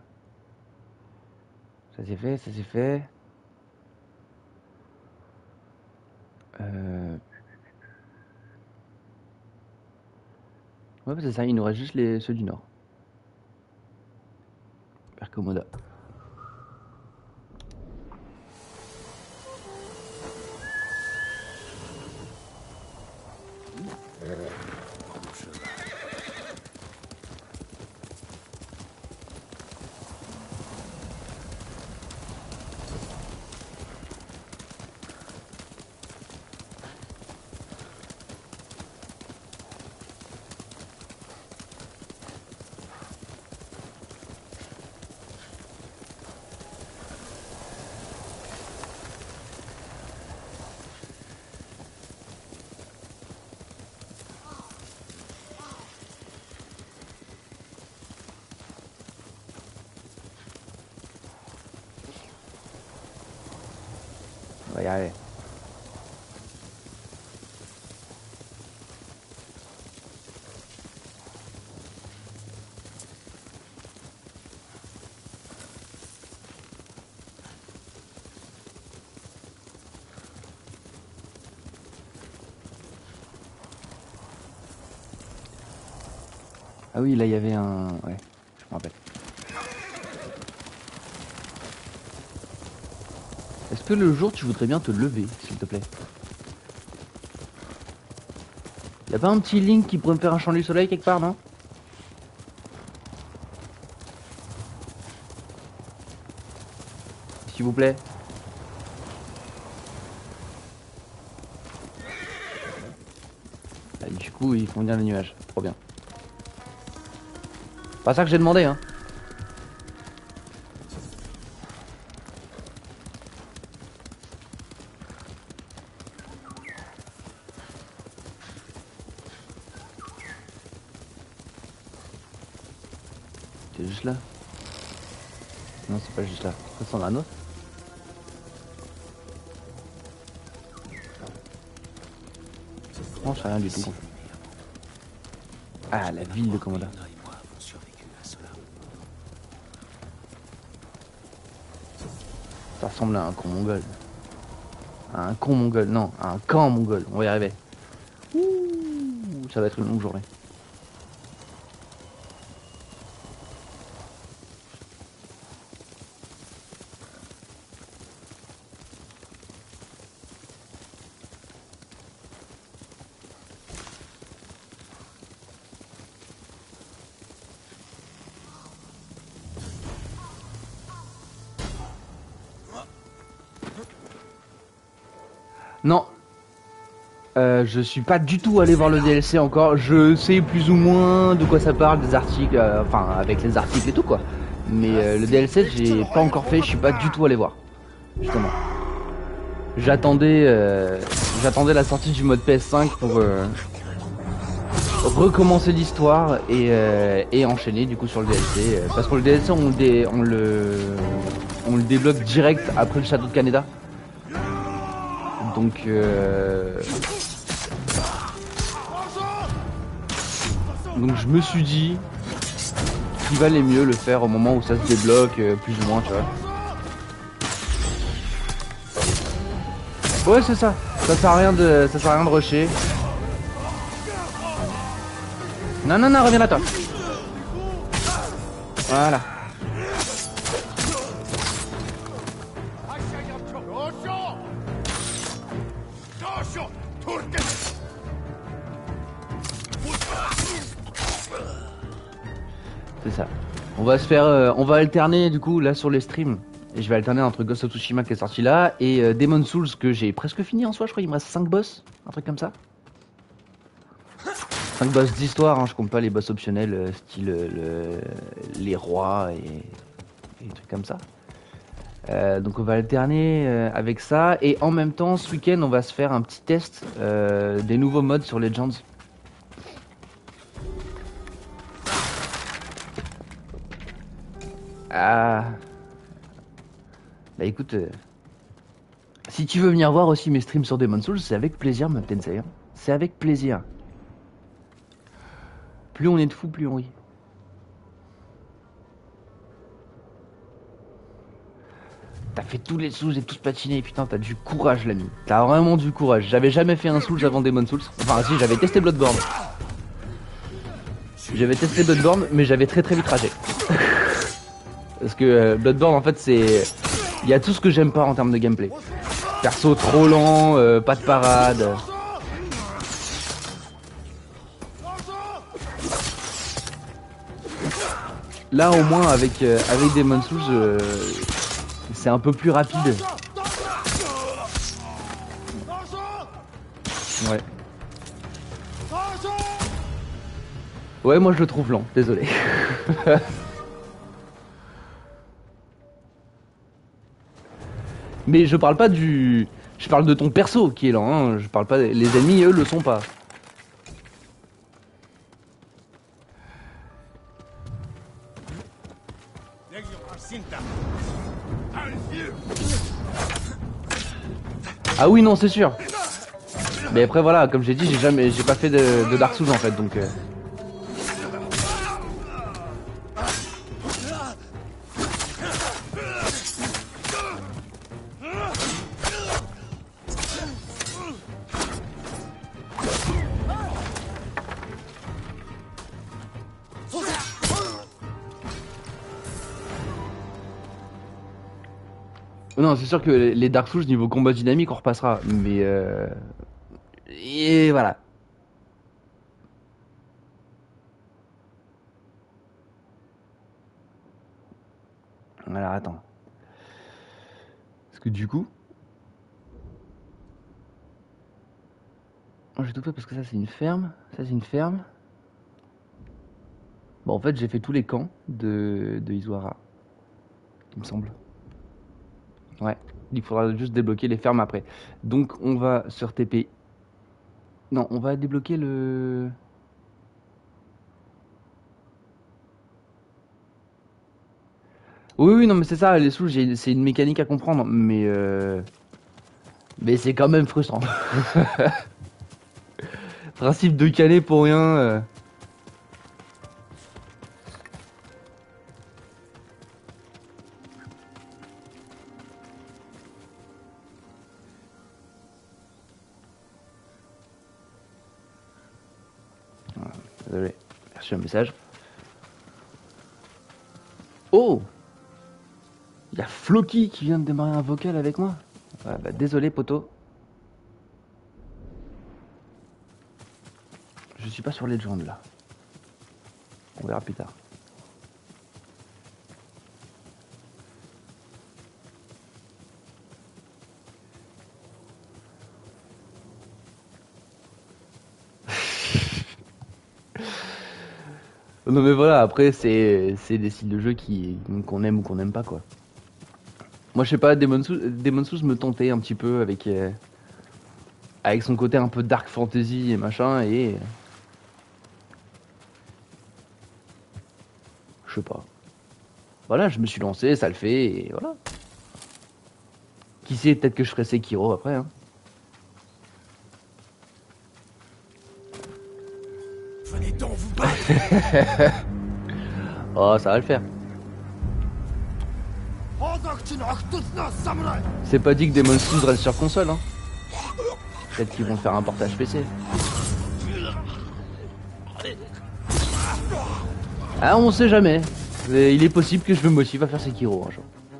Ça c'est fait, ça c'est fait. Ouais, c'est ça, il nous reste juste ceux du Nord. Percomoda. On va y arriver. Ah oui, là il y avait un... Ouais, je me rappelle. Est-ce que le jour tu voudrais bien te lever, s'il te plaît? Y'a pas un petit Link qui pourrait me faire un chant du soleil quelque part, non? vous plaît. Et du coup, ils font bien les nuages. Trop bien. Pas ça que j'ai demandé, hein. C'est juste là. Non, c'est pas juste là. Ça, c'en a un autre. Non, je fais rien du tout. Ah, la ville de Commanda. Ça ressemble à un con mongol. À un con mongol, non, à un camp mongol. On va y arriver. Ouh, ça va être une longue journée. Non. Je suis pas du tout allé voir le DLC encore. Je sais plus ou moins de quoi ça parle, des articles, enfin avec les articles et tout quoi. Mais le DLC j'ai pas encore fait, je suis pas du tout allé voir. Justement. J'attendais la sortie du mode PS5 pour recommencer l'histoire et enchaîner du coup sur le DLC. Parce que le DLC on le débloque direct après le château de Kaneda. Donc je me suis dit qu'il valait mieux le faire au moment où ça se débloque, plus ou moins, tu vois. Ouais, c'est ça. Ça sert à rien de rusher. Non, non, non, reviens là, toi. Voilà. C'est ça. On va se faire, on va alterner du coup là sur les streams. Et je vais alterner entre Ghost of Tsushima qui est sorti là et Demon's Souls que j'ai presque fini en soi, je crois. Il me reste 5 boss, un truc comme ça. 5 boss d'histoire, hein, je compte pas les boss optionnels style les rois et des trucs comme ça. Donc on va alterner avec ça et en même temps ce week-end on va se faire un petit test des nouveaux modes sur Legends. Ah. Bah écoute, si tu veux venir voir aussi mes streams sur Demon's Souls, c'est avec plaisir, ma Tensei. Hein. C'est avec plaisir. Plus on est de fous, plus on rit. T'as fait tous les Souls et tous patinés, putain, t'as du courage l'ami. T'as vraiment du courage. J'avais jamais fait un Souls avant Demon's Souls. Enfin si, j'avais testé Bloodborne. J'avais testé Bloodborne, mais j'avais très vite ragé. Parce que Bloodborne en fait c'est... Il y a tout ce que j'aime pas en termes de gameplay. Perso trop lent, pas de parade. Là au moins avec Demon's Souls c'est un peu plus rapide. Ouais. Ouais moi je le trouve lent, désolé. Mais je parle pas du... Je parle de ton perso qui est lent, hein. Je parle pas... Les ennemis, eux, le sont pas. Ah oui, non, c'est sûr. Mais après, voilà, comme j'ai dit, j'ai pas fait de Dark Souls, en fait, donc... Non, c'est sûr que les Dark Souls niveau combat dynamique on repassera, mais et voilà. Alors attends. Que du coup... J'ai tout fait parce que ça c'est une ferme, ça c'est une ferme. Bon en fait j'ai fait tous les camps de Izuara. Il me semble. Ouais, il faudra juste débloquer les fermes après. Donc on va sur TP. Non, on va débloquer le... Oui, non mais c'est ça, les sous, c'est une mécanique à comprendre, mais c'est quand même frustrant. Principe de caler pour rien. Désolé, j'ai reçu un message. Oh! Il y a Floki qui vient de démarrer un vocal avec moi. Ouais, bah, désolé, poto. Je suis pas sur Legend là. On verra plus tard. Non mais voilà, après c'est des styles de jeu qu'on aime ou qu'on n'aime pas quoi. Moi je sais pas, Demon's Souls me tentait un petit peu avec son côté un peu dark fantasy et machin et... Je sais pas. Voilà, je me suis lancé, ça le fait et voilà. Qui sait, peut-être que je ferai Sekiro après hein. Venez donc vous battre. Oh, ça va le faire. C'est pas dit que Demon's Souls reste sur console hein. Peut-être qu'ils vont faire un portage PC. Ah, on sait jamais. Il est possible que je me motive à faire Sekiro un jour.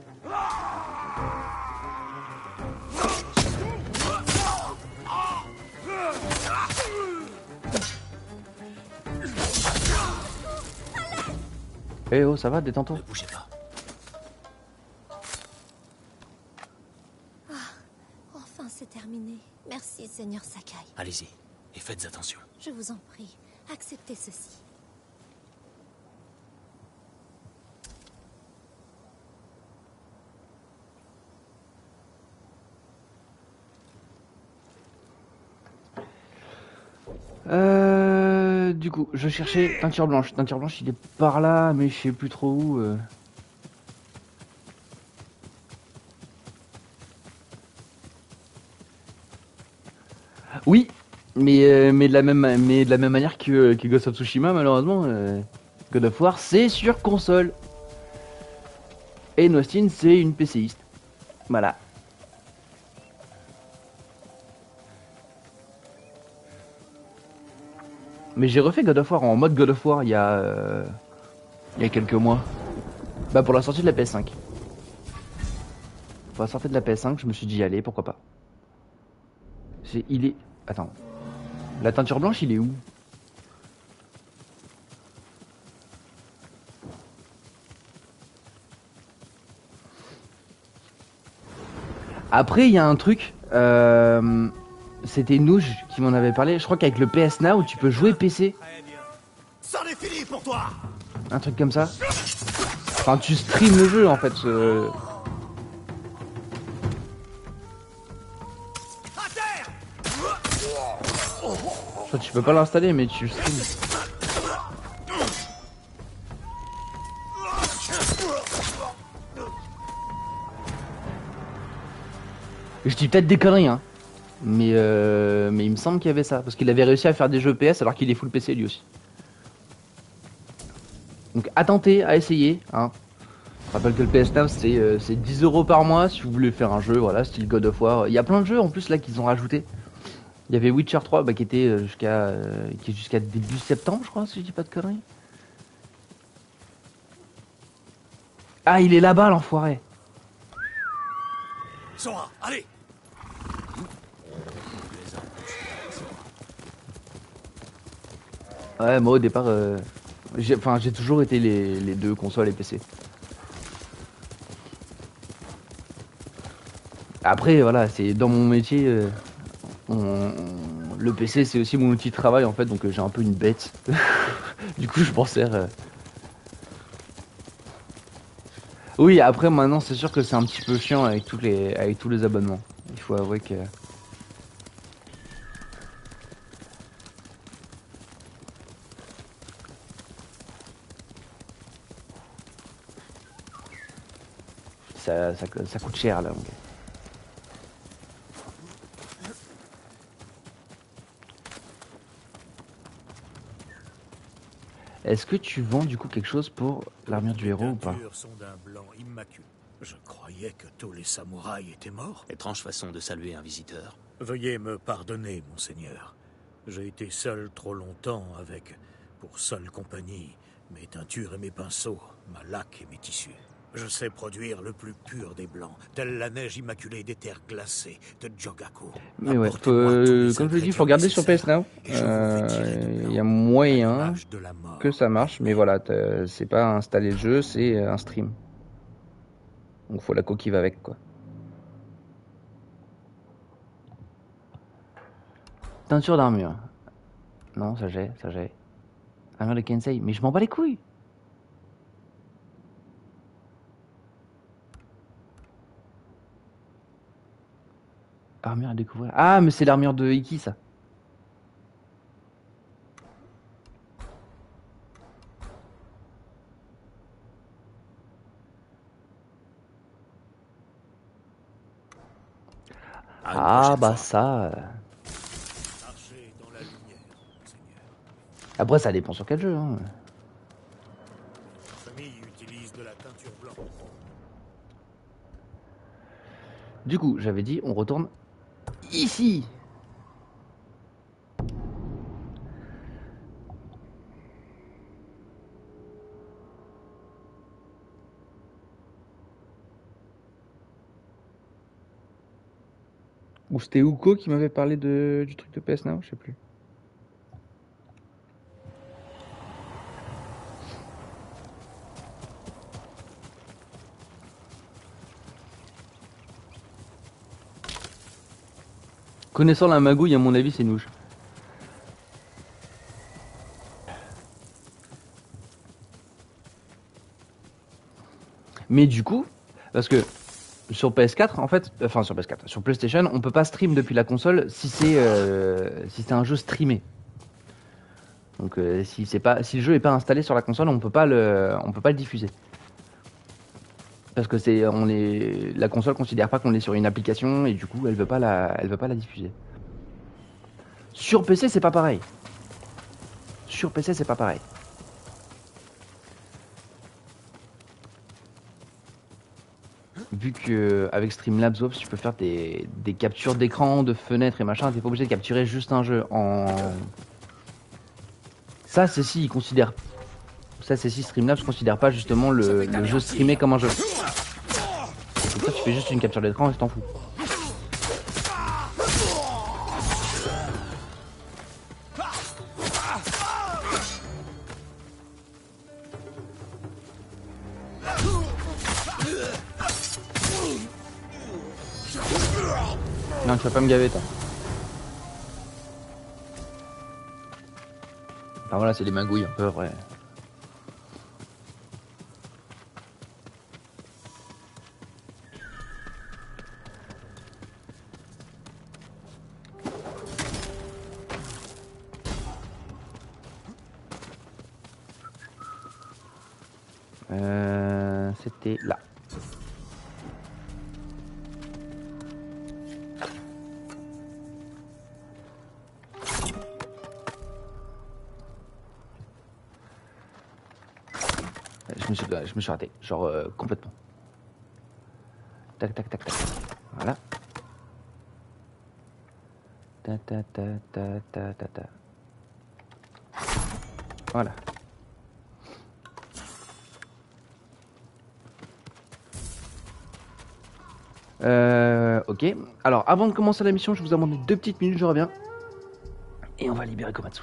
Eh oh, ça va, détends-toi. Ne bougez pas. Ah, enfin c'est terminé. Merci, Seigneur Sakai. Allez-y, et faites attention. Je vous en prie, acceptez ceci. Du coup, je cherchais teinture blanche. Teinture blanche, il est par là, mais je sais plus trop où. Oui, mais de la même manière que Ghost of Tsushima, malheureusement, God of War, c'est sur console. Et Nostine, c'est une PCiste. Voilà. Mais j'ai refait God of War en mode God of War il y a quelques mois. Bah pour la sortie de la PS5. Pour la sortie de la PS5, je me suis dit allez, pourquoi pas. Il est... Attends. La teinture blanche, il est où? Après, il y a un truc... C'était Nouge qui m'en avait parlé. Je crois qu'avec le PS Now, tu peux jouer PC. C'en est fini pour toi. Un truc comme ça. Enfin, tu streams le jeu en fait. Je crois que tu peux pas l'installer, mais tu streams. Je dis peut-être des conneries, hein. Mais il me semble qu'il y avait ça. Parce qu'il avait réussi à faire des jeux PS alors qu'il est full PC lui aussi. Donc à tenter, à essayer. Hein. Je rappelle que le PS Now c'est 10 € par mois si vous voulez faire un jeu, voilà, style God of War. Il y a plein de jeux en plus là qu'ils ont rajouté. Il y avait Witcher 3 qui était jusqu'à début septembre, je crois, si je dis pas de conneries. Ah, il est là-bas l'enfoiré. Sora, allez. Ouais, moi au départ, j'ai toujours été les deux consoles et PC. Après, voilà, c'est dans mon métier, le PC c'est aussi mon outil de travail en fait, donc j'ai un peu une bête. Du coup, je m'en sers. Oui, après maintenant, c'est sûr que c'est un petit peu chiant avec tous les abonnements. Il faut avouer que. Ça coûte cher là. Donc. Est-ce que tu vends du coup quelque chose pour l'armure du héros ou pas? Sont d'un blanc immaculé. Je croyais que tous les samouraïs étaient morts. Étrange façon de saluer un visiteur. Veuillez me pardonner, monseigneur. J'ai été seul trop longtemps avec, pour seule compagnie, mes teintures et mes pinceaux, ma laque et mes tissus. Je sais produire le plus pur des blancs, telle la neige immaculée des terres glacées de Jogaku. Mais ouais, comme je l'ai dit, il faut regarder sur PS Now. Il y a moyen que ça marche, mais voilà, c'est pas installer le jeu, c'est un stream. Donc faut la coquille va avec quoi. Teinture d'armure. Non, ça j'ai. Armure de Kensei, mais je m'en bats les couilles. Armure à découvrir. Ah, mais c'est l'armure de Iki, ça. Ah, bah ça. Après, ça dépend sur quel jeu. Hein. Du coup, j'avais dit, on retourne ici. Ou c'était Uko qui m'avait parlé du truc de PS Now, je sais plus. Connaissant la magouille, à mon avis, c'est nouche. Mais du coup, parce que sur PS4, en fait, enfin sur PS4, sur PlayStation, on peut pas stream depuis la console si c'est un jeu streamé. Donc si le jeu est pas installé sur la console, on peut pas le diffuser. Parce que la console considère pas qu'on est sur une application et du coup elle veut pas la diffuser. Sur PC c'est pas pareil. Sur PC c'est pas pareil. Vu que avec Streamlabs Ops tu peux faire des captures d'écran, de fenêtres et machin, t'es pas obligé de capturer juste un jeu en. Ça c'est si Streamlabs considère pas justement le jeu streamé comme un jeu. Donc ça tu fais juste une capture d'écran et tu t'en fous. Non, tu vas pas me gaver toi. Enfin voilà, c'est des magouilles un peu vrai. C'était là. Je me suis raté, genre complètement. Tac tac tac tac. Voilà. Ta ta ta ta ta ta ta. Voilà. Ok. Alors, avant de commencer la mission, je vous demande 2 petites minutes, je reviens. Et on va libérer Komatsu.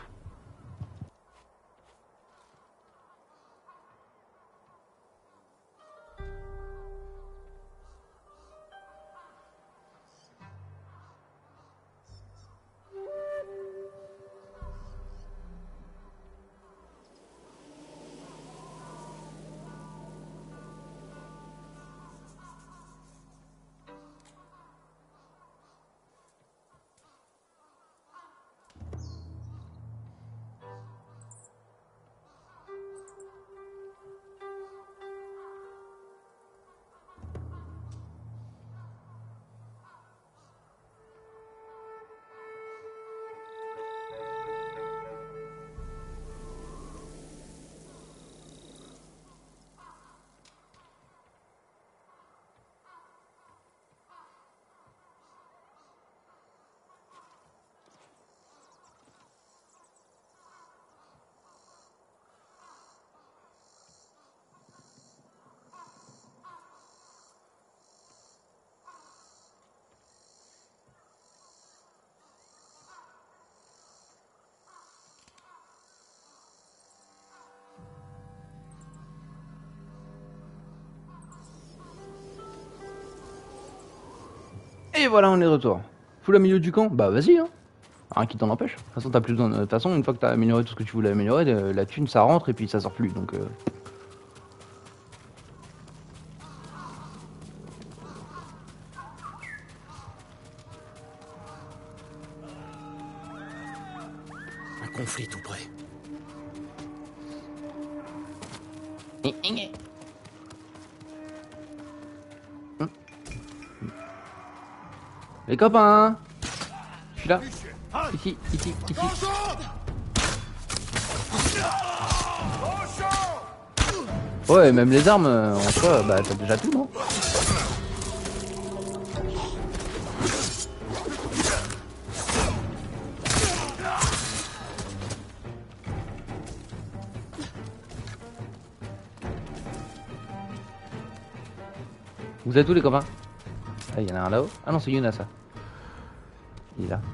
Et voilà, on est de retour. Full au milieu du camp? Bah vas-y, hein. Rien qui t'en empêche. De toute façon, t'as plus besoin. De toute façon, une fois que t'as amélioré tout ce que tu voulais améliorer, la thune ça rentre et puis ça sort plus. Donc. Un conflit tout près. Les copains, je suis là. Ici. Ouais, même les armes, en soi, bah t'as déjà tout, non? Vous êtes où les copains? Ah, il y en a un là-haut. Ah non, c'est Yuna ça. Il est là.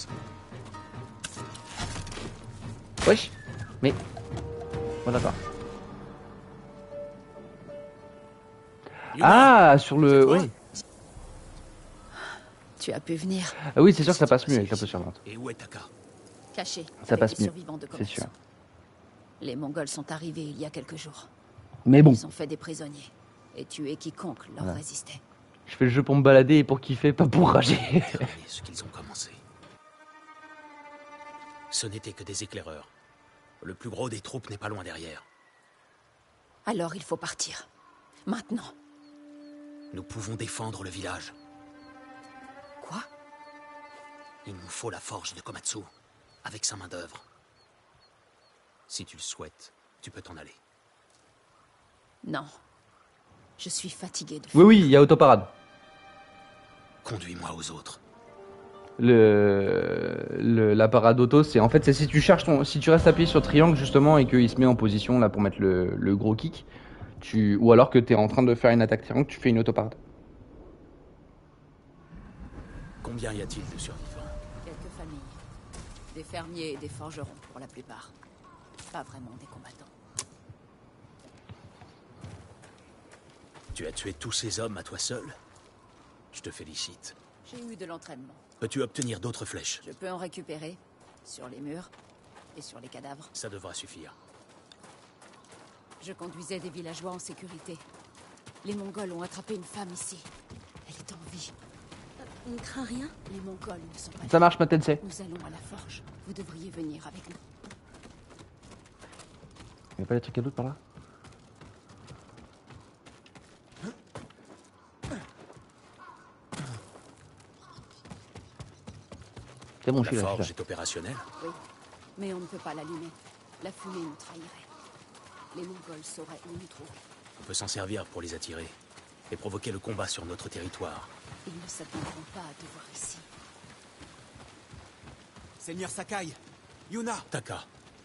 Wesh. Mais... Bon d'accord. Ah, sur le... Oui. Tu as pu venir. Ah oui, c'est sûr que ça passe mieux avec la posture lente. Et où est Taka? Caché. Ça avec passe les mieux, survivants de c'est Komatsu. sûr. Les Mongols sont arrivés il y a quelques jours. Mais bon. Ils ont fait des prisonniers et tué quiconque leur Voilà. résistait. Je fais le jeu pour me balader et pour kiffer, pas pour rager. Ce qu'ils ont commencé. Ce n'était que des éclaireurs. Le plus gros des troupes n'est pas loin derrière. Alors il faut partir. Maintenant. Nous pouvons défendre le village. Quoi? Il nous faut la forge de Komatsu, avec sa main-d'œuvre. Si tu le souhaites, tu peux t'en aller. Non. Je suis fatigué de... Oui, il y a autoparade. Conduis-moi aux autres. La parade auto, c'est en fait c'est si tu cherches si tu restes appuyé sur triangle justement et qu'il se met en position là pour mettre le gros kick, ou alors que tu es en train de faire une attaque triangle, tu fais une autoparade. Combien y a-t-il de survivants? Quelques familles. Des fermiers et des forgerons pour la plupart. Pas vraiment des combattants. Tu as tué tous ces hommes à toi seul? Je te félicite. J'ai eu de l'entraînement. Peux-tu obtenir d'autres flèches? Je peux en récupérer sur les murs et sur les cadavres. Ça devra suffire. Je conduisais des villageois en sécurité. Les Mongols ont attrapé une femme ici. Elle est en vie. On ne craint rien? Les Mongols ne sont pas... Ça marche, ma Tensei. Nous allons à la forge. Vous devriez venir avec nous. Il n'y a pas des trucs à d'autres par là? C'est bon, je suis La là. forge est opérationnelle? Oui, mais on ne peut pas l'allumer. La fumée nous trahirait. Les Mongols sauraient où nous trouver. On peut s'en servir pour les attirer et provoquer le combat sur notre territoire. Ils ne s'attendront pas à te voir ici. Seigneur Sakai, Yuna. Taka.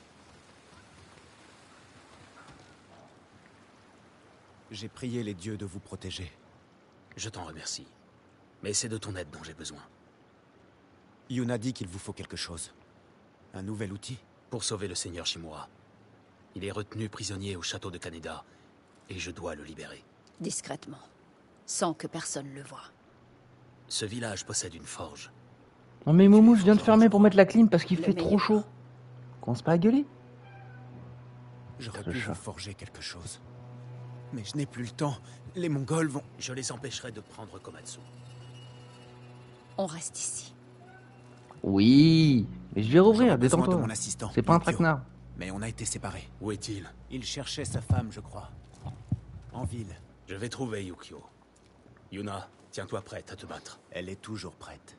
J'ai prié les dieux de vous protéger. Je t'en remercie. Mais c'est de ton aide dont j'ai besoin. Yuna dit qu'il vous faut quelque chose. Un nouvel outil? Pour sauver le seigneur Shimura. Il est retenu prisonnier au château de Kaneda, et je dois le libérer. Discrètement, sans que personne le voie. Ce village possède une forge. Non mais Moumou, je viens de fermer pour mettre la clim parce qu'il Le fait trop meilleur. chaud. Commence pas à gueuler. J'aurais pu vous forger quelque chose. Mais je n'ai plus le temps. Les Mongols vont... Je les empêcherai de prendre Komatsu. On reste ici. Oui, mais je vais rouvrir, J'aurais besoin de détends-toi. mon assistant, C'est pas un Yukio. traquenard. Mais on a été séparés. Où est-il? Il cherchait sa femme, je crois. En ville. Je vais trouver Yukio. Yuna, tiens-toi prête à te battre. Elle est toujours prête.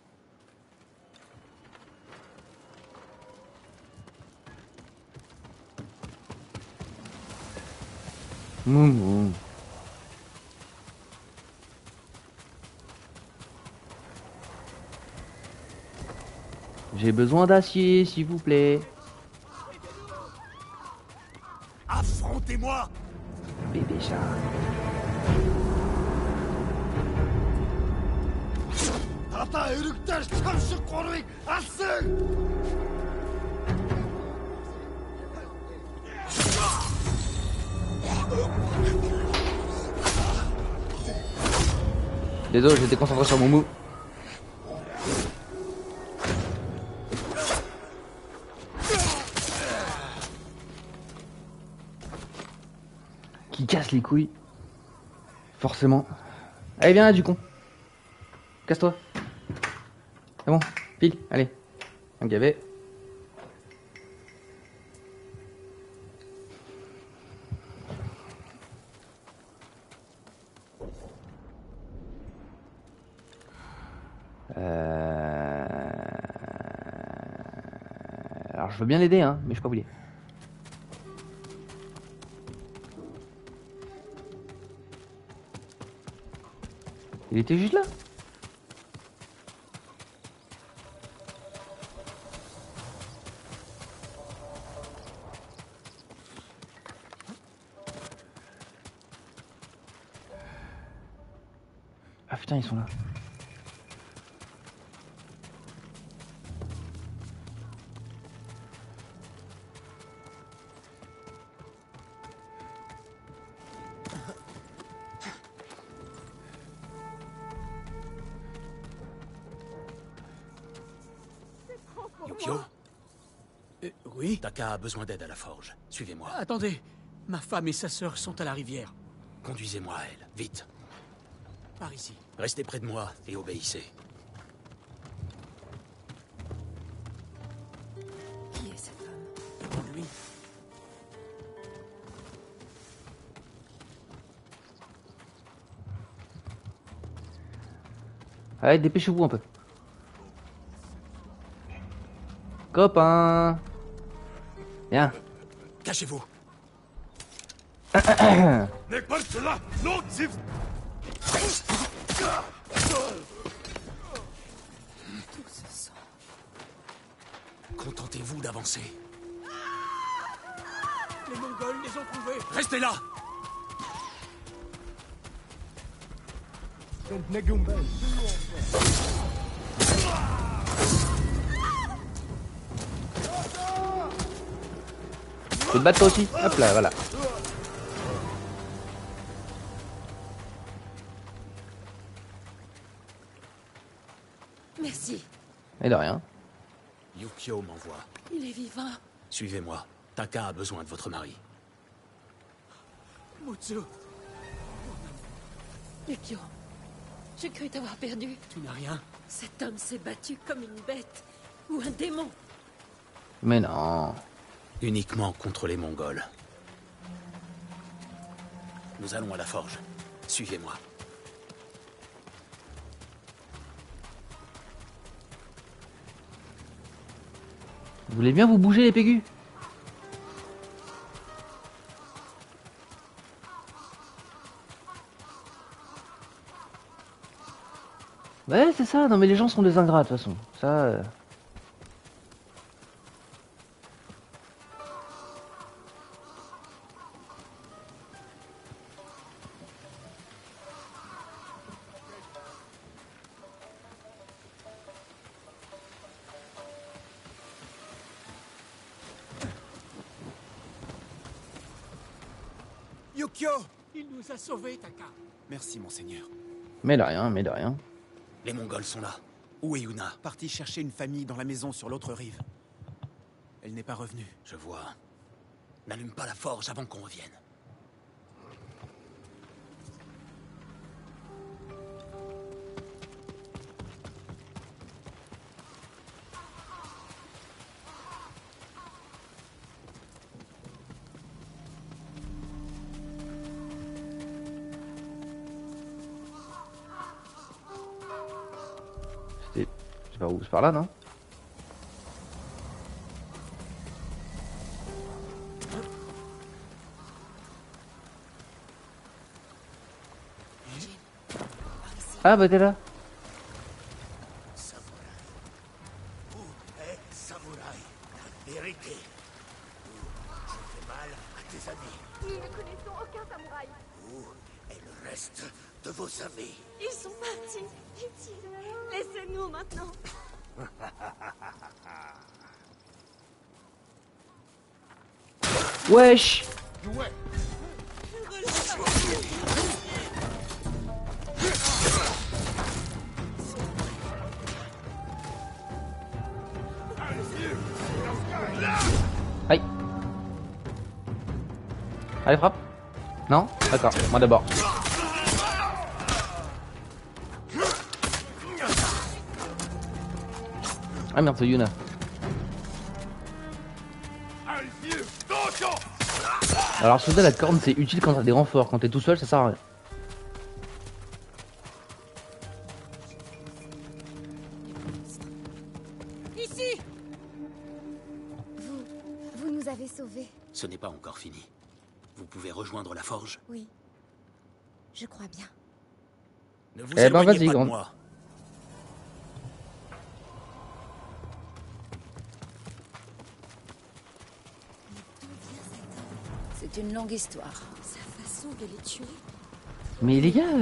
Moumou. J'ai besoin d'acier, s'il vous plaît. Affrontez-moi! Bébé chat. Ata өргөдөж цам шиг гурыг алсан! Désolé, j'étais concentré sur Moumou. casse les couilles. Forcément. Allez, viens là, du con. Casse-toi. C'est bon, file, allez. Un gavet. Alors je veux bien l'aider, hein, mais je sais pas où il est. Il était juste là. Ah putain, ils sont là. Yukio? Oui? Taka a besoin d'aide à la forge. Suivez-moi. Attendez, ma femme et sa sœur sont à la rivière. Conduisez-moi à elle, vite. Par ici. Restez près de moi et obéissez. Qui est cette femme? Lui. Allez, dépêchez-vous un peu. Copain. Viens. Cachez-vous. Tout ce sang. Contentez-vous d'avancer. Les Mongols les ont trouvés. Restez là! Tu peux te battre toi aussi? Hop là, voilà. Merci. Et de rien. Yukio m'envoie. Il est vivant. Suivez-moi. Taka a besoin de votre mari. Mutsu, Yukio, j'ai cru t'avoir perdu. tu n'as rien. Cet homme s'est battu comme une bête. Ou un démon. Mais non. Uniquement contre les Mongols. Nous allons à la forge. Suivez-moi. Vous voulez bien vous bouger les pégus? Ouais, c'est ça. Non mais les gens sont des ingrats de toute façon. Ça... Yukio! Il nous a sauvés, Taka. Merci, monseigneur. Mais de rien, mais de rien. Les Mongols sont là. Où est Yuna? Parti chercher une famille dans la maison sur l'autre rive. Elle n'est pas revenue. Je vois. N'allume pas la forge avant qu'on revienne. C'est par où? C'est par là, non? Ah bah t'es là. Où est Samouraï? La vérité. Je fais mal à tes amis. Nous ne connaissons aucun samouraï. Où est le reste de vos amis? Ils sont partis. Pitié. Laissez-nous maintenant. Wesh. Aïe. Allez, frappe. Non? D'accord, moi d'abord. Ah merde, c'est Yuna. Alors soldat, la corne c'est utile quand t'as des renforts. Quand t'es tout seul, ça sert à rien. Ici! Vous nous avez sauvés. Ce n'est pas encore fini. Vous pouvez rejoindre la forge? Oui. Je crois bien. Ne vous Eh ben éloignez vas-y, pas de grande. moi. C'est une longue histoire. Sa façon de les tuer. Mais les gars,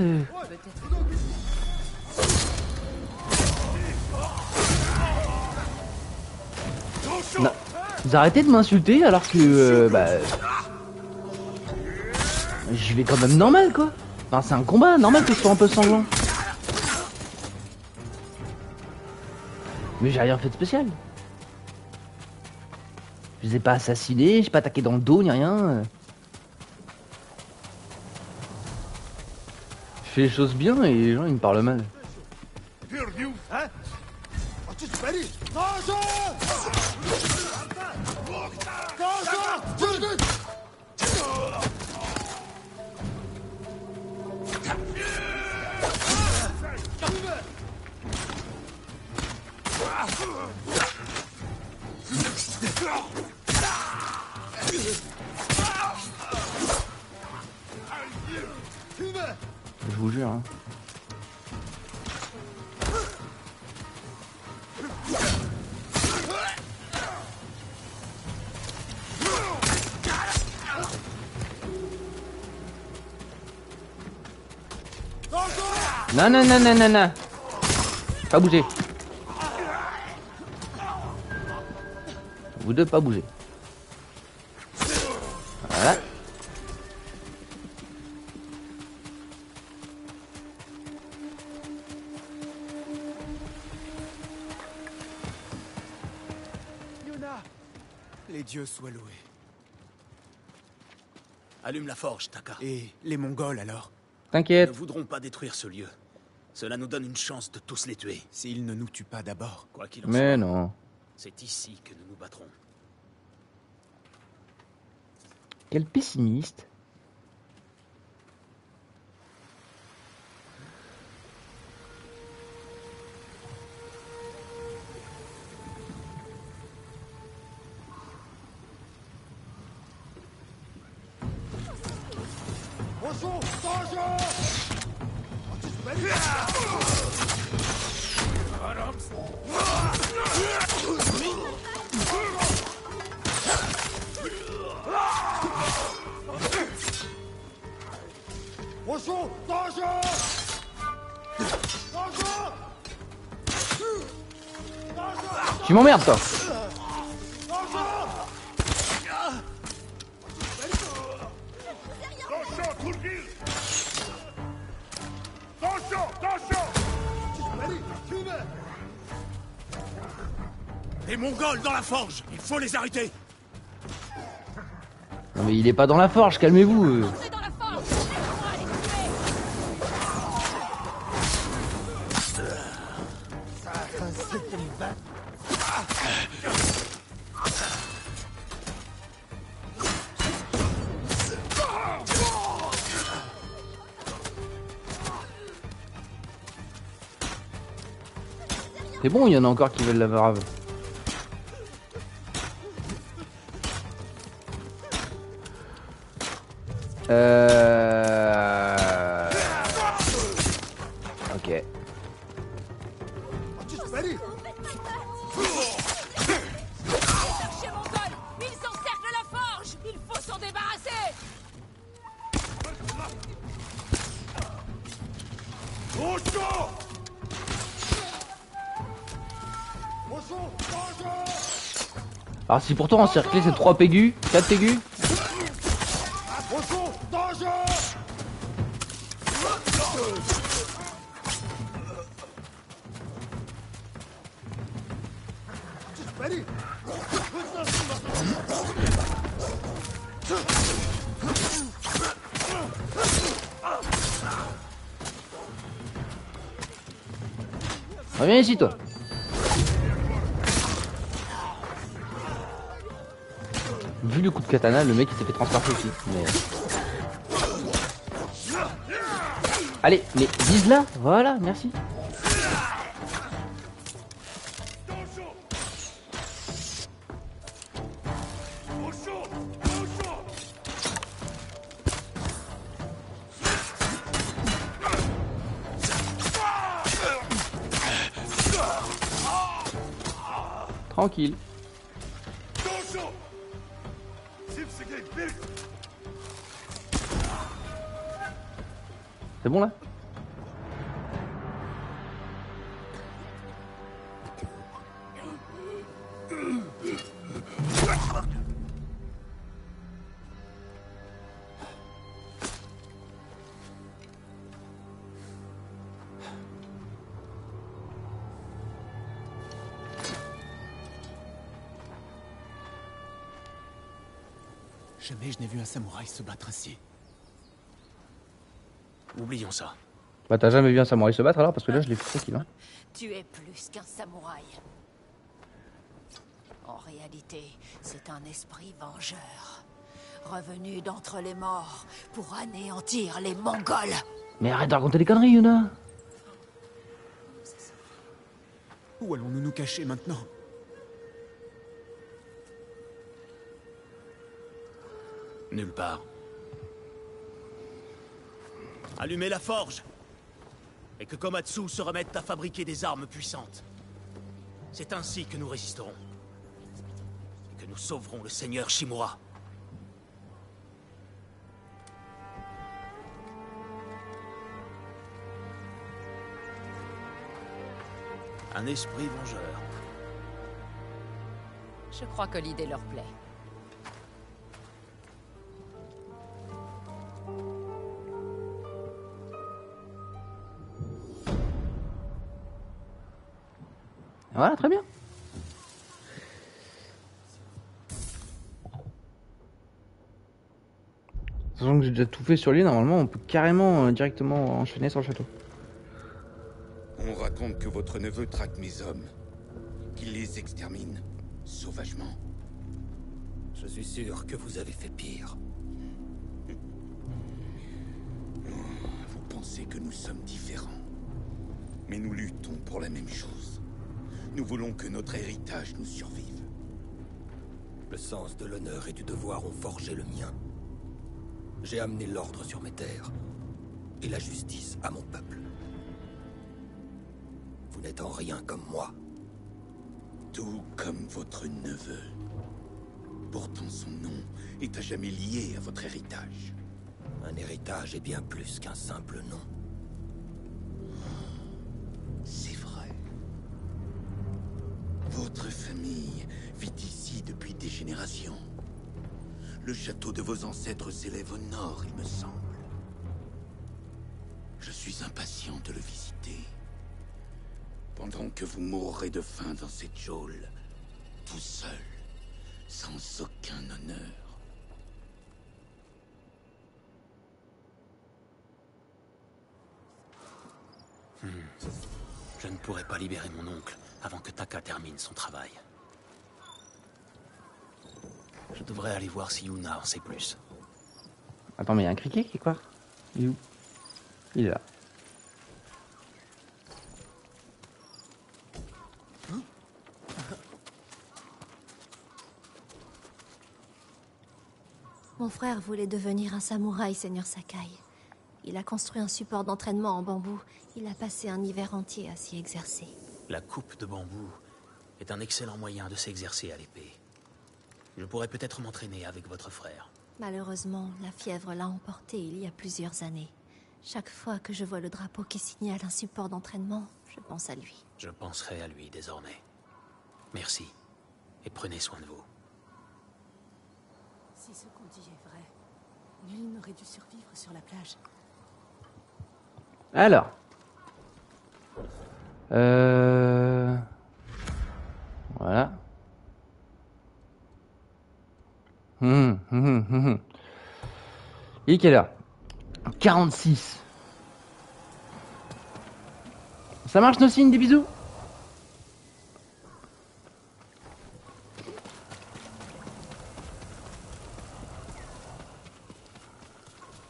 non. Vous arrêtez de m'insulter alors que bah je vais quand même normal quoi. Enfin c'est un combat, normal que ce soit un peu sanglant. Mais j'ai rien fait de spécial. Je les ai pas assassinés, j'ai pas attaqué dans le dos ni rien. Je fais les choses bien et les gens ils me parlent mal. Je vous jure hein. Non non non non non non. Pas bouger. Vous deux pas bouger. Voilà. Yuna! Les dieux soient loués. Allume la forge, Taka. Et les Mongols alors? Ils ne T'inquiète. voudront pas détruire ce lieu. Cela nous donne une chance de tous les tuer. S'ils ne nous tuent pas d'abord. Quoi qu'il en Mais soit, non. c'est ici que nous nous battrons. Quel pessimiste. Tu m'emmerdes toi. Les Mongols dans la forge. Il faut les arrêter. Non mais il est pas dans la forge, calmez-vous. C'est bon, il y en a encore qui veulent la brave. Ok. Cherchez Mongol! Ils encerclent la forge! Il faut s'en débarrasser! Alors si pourtant encercler c'est 3 pégus, 4 pégus. Reviens ici, toi. Vu le coup de katana, le mec il s'est fait transpercer aussi. Mais... Allez, mais vise là, voilà, merci. Tranquille. C'est bon là? Jamais je n'ai vu un samouraï se battre ainsi. Oublions ça. Bah t'as jamais vu un samouraï se battre alors? Parce que là je l'ai fait tranquille. Hein. Tu es plus qu'un samouraï. En réalité, c'est un esprit vengeur. Revenu d'entre les morts pour anéantir les Mongols. Mais arrête de raconter des conneries, Yuna. Où allons-nous nous cacher maintenant? Nulle part. Allumez la forge et que Komatsu se remette à fabriquer des armes puissantes. C'est ainsi que nous résisterons. Et que nous sauverons le seigneur Shimura. Un esprit vengeur. Je crois que l'idée leur plaît. Voilà, très bien. Sachant que j'ai déjà tout fait sur lui, normalement on peut carrément directement enchaîner sur le château. On raconte que votre neveu traque mes hommes, qu'il les extermine sauvagement. Je suis sûr que vous avez fait pire. Vous pensez que nous sommes différents. Mais nous luttons pour la même chose. Nous voulons que notre héritage nous survive. Le sens de l'honneur et du devoir ont forgé le mien. J'ai amené l'ordre sur mes terres et la justice à mon peuple. Vous n'êtes en rien comme moi. Tout comme votre neveu. Pourtant son nom est à jamais lié à votre héritage. Un héritage est bien plus qu'un simple nom. C'est vrai. Votre famille vit ici depuis des générations. Le château de vos ancêtres s'élève au nord, il me semble. Je suis impatient de le visiter. Pendant que vous mourrez de faim dans cette geôle, tout seul, sans aucun honneur. Je ne pourrai pas libérer mon oncle avant que Taka termine son travail. Je devrais aller voir si Yuna en sait plus. Attends, mais il y a un criquet quelque part. Il est où? Il est là. Mon frère voulait devenir un samouraï, Seigneur Sakai. Il a construit un support d'entraînement en bambou. Il a passé un hiver entier à s'y exercer. La coupe de bambou est un excellent moyen de s'exercer à l'épée. Je pourrais peut-être m'entraîner avec votre frère. Malheureusement, la fièvre l'a emporté il y a plusieurs années. Chaque fois que je vois le drapeau qui signale un support d'entraînement, je pense à lui. Je penserai à lui désormais. Merci. Et prenez soin de vous. Si ce qu'on dit est vrai, Lune aurait dû survivre sur la plage. Alors. Voilà. Il est quelle heure? 46. Ça marche, Nocine, des bisous?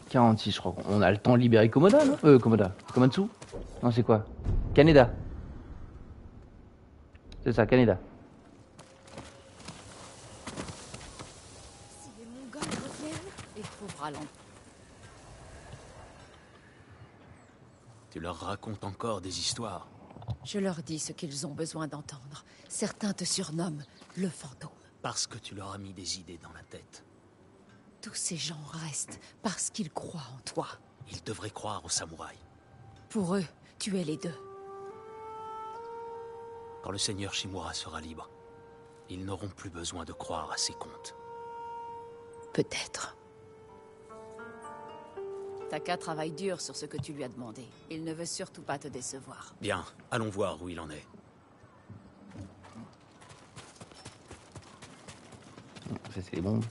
46, je crois. On a le temps de libérer Komoda, non Komoda. Komatsu. Non, c'est quoi? Kaneda. C'est ça, Kaneda. Si les Mongols reviennent, il trouvera l'endroit. Tu leur racontes encore des histoires. Je leur dis ce qu'ils ont besoin d'entendre. Certains te surnomment le fantôme. Parce que tu leur as mis des idées dans la tête. Tous ces gens restent parce qu'ils croient en toi. Ils devraient croire aux samouraïs. Pour eux, tu es les deux. Quand le seigneur Shimura sera libre, ils n'auront plus besoin de croire à ses contes. Peut-être. Taka travaille dur sur ce que tu lui as demandé. Il ne veut surtout pas te décevoir. Bien, allons voir où il en est. Ça, c'est les bombes.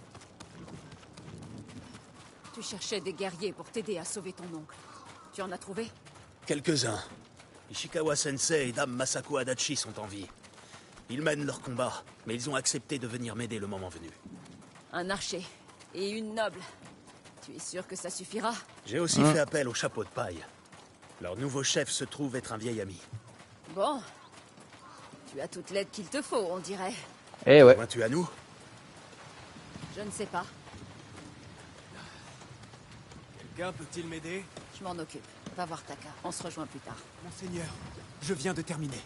Tu cherchais des guerriers pour t'aider à sauver ton oncle. Tu en as trouvé? Quelques-uns. Ishikawa Sensei et Dame Masako Adachi sont en vie. Ils mènent leur combat, mais ils ont accepté de venir m'aider le moment venu. Un archer et une noble. Tu es sûr que ça suffira? J'ai aussi fait appel au chapeau de paille. Leur nouveau chef se trouve être un vieil ami. Bon. Tu as toute l'aide qu'il te faut, on dirait. Eh ouais. Joins-tu à nous? Je ne sais pas. Quelqu'un peut-il m'aider? Je m'en occupe. Va voir Taka. On se rejoint plus tard. Monseigneur, je viens de terminer.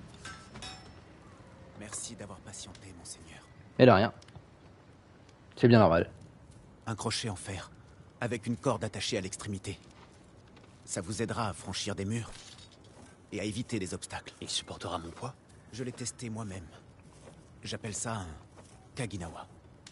Merci d'avoir patienté, monseigneur. Et de rien. C'est bien normal. Un crochet en fer, avec une corde attachée à l'extrémité. Ça vous aidera à franchir des murs et à éviter les obstacles. Il supportera mon poids? Je l'ai testé moi-même. J'appelle ça un Kaginawa.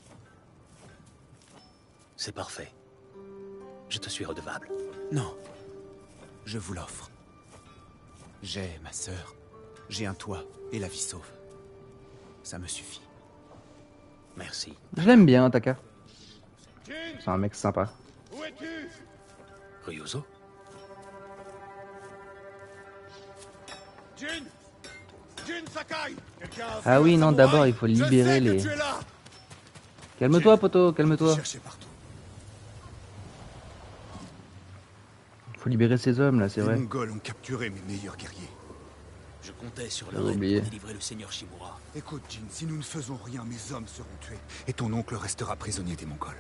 C'est parfait. Je te suis redevable. Non. Je vous l'offre. J'ai ma sœur, j'ai un toit et la vie sauve. Ça me suffit. Merci. Je l'aime bien, Taka. C'est un mec sympa. Où es-tu? Ryuzo? Jin! Jin Sakai! Ah oui, non, d'abord, il faut libérer les... Calme-toi, poto, calme-toi. Faut libérer ces hommes, là, c'est vrai. Les Mongols ont capturé mes meilleurs guerriers. Je comptais sur J'avais leur aide oublié. pour délivrer le seigneur Shimura. Écoute, Jin, si nous ne faisons rien, mes hommes seront tués. Et ton oncle restera prisonnier des Mongols.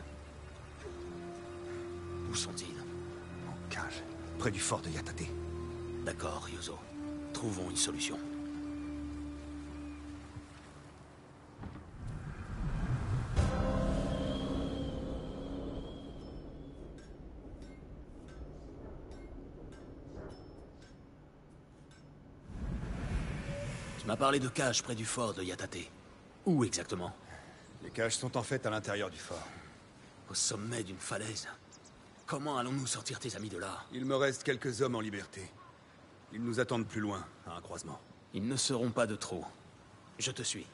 Où sont-ils? En cage, près du fort de Yatate. D'accord, Ryuzo. Trouvons une solution. Tu m'as parlé de cages près du fort de Yatate. Où exactement? Les cages sont en fait à l'intérieur du fort. Au sommet d'une falaise. Comment allons-nous sortir tes amis de là? Il me reste quelques hommes en liberté. Ils nous attendent plus loin, à un croisement. Ils ne seront pas de trop. Je te suis.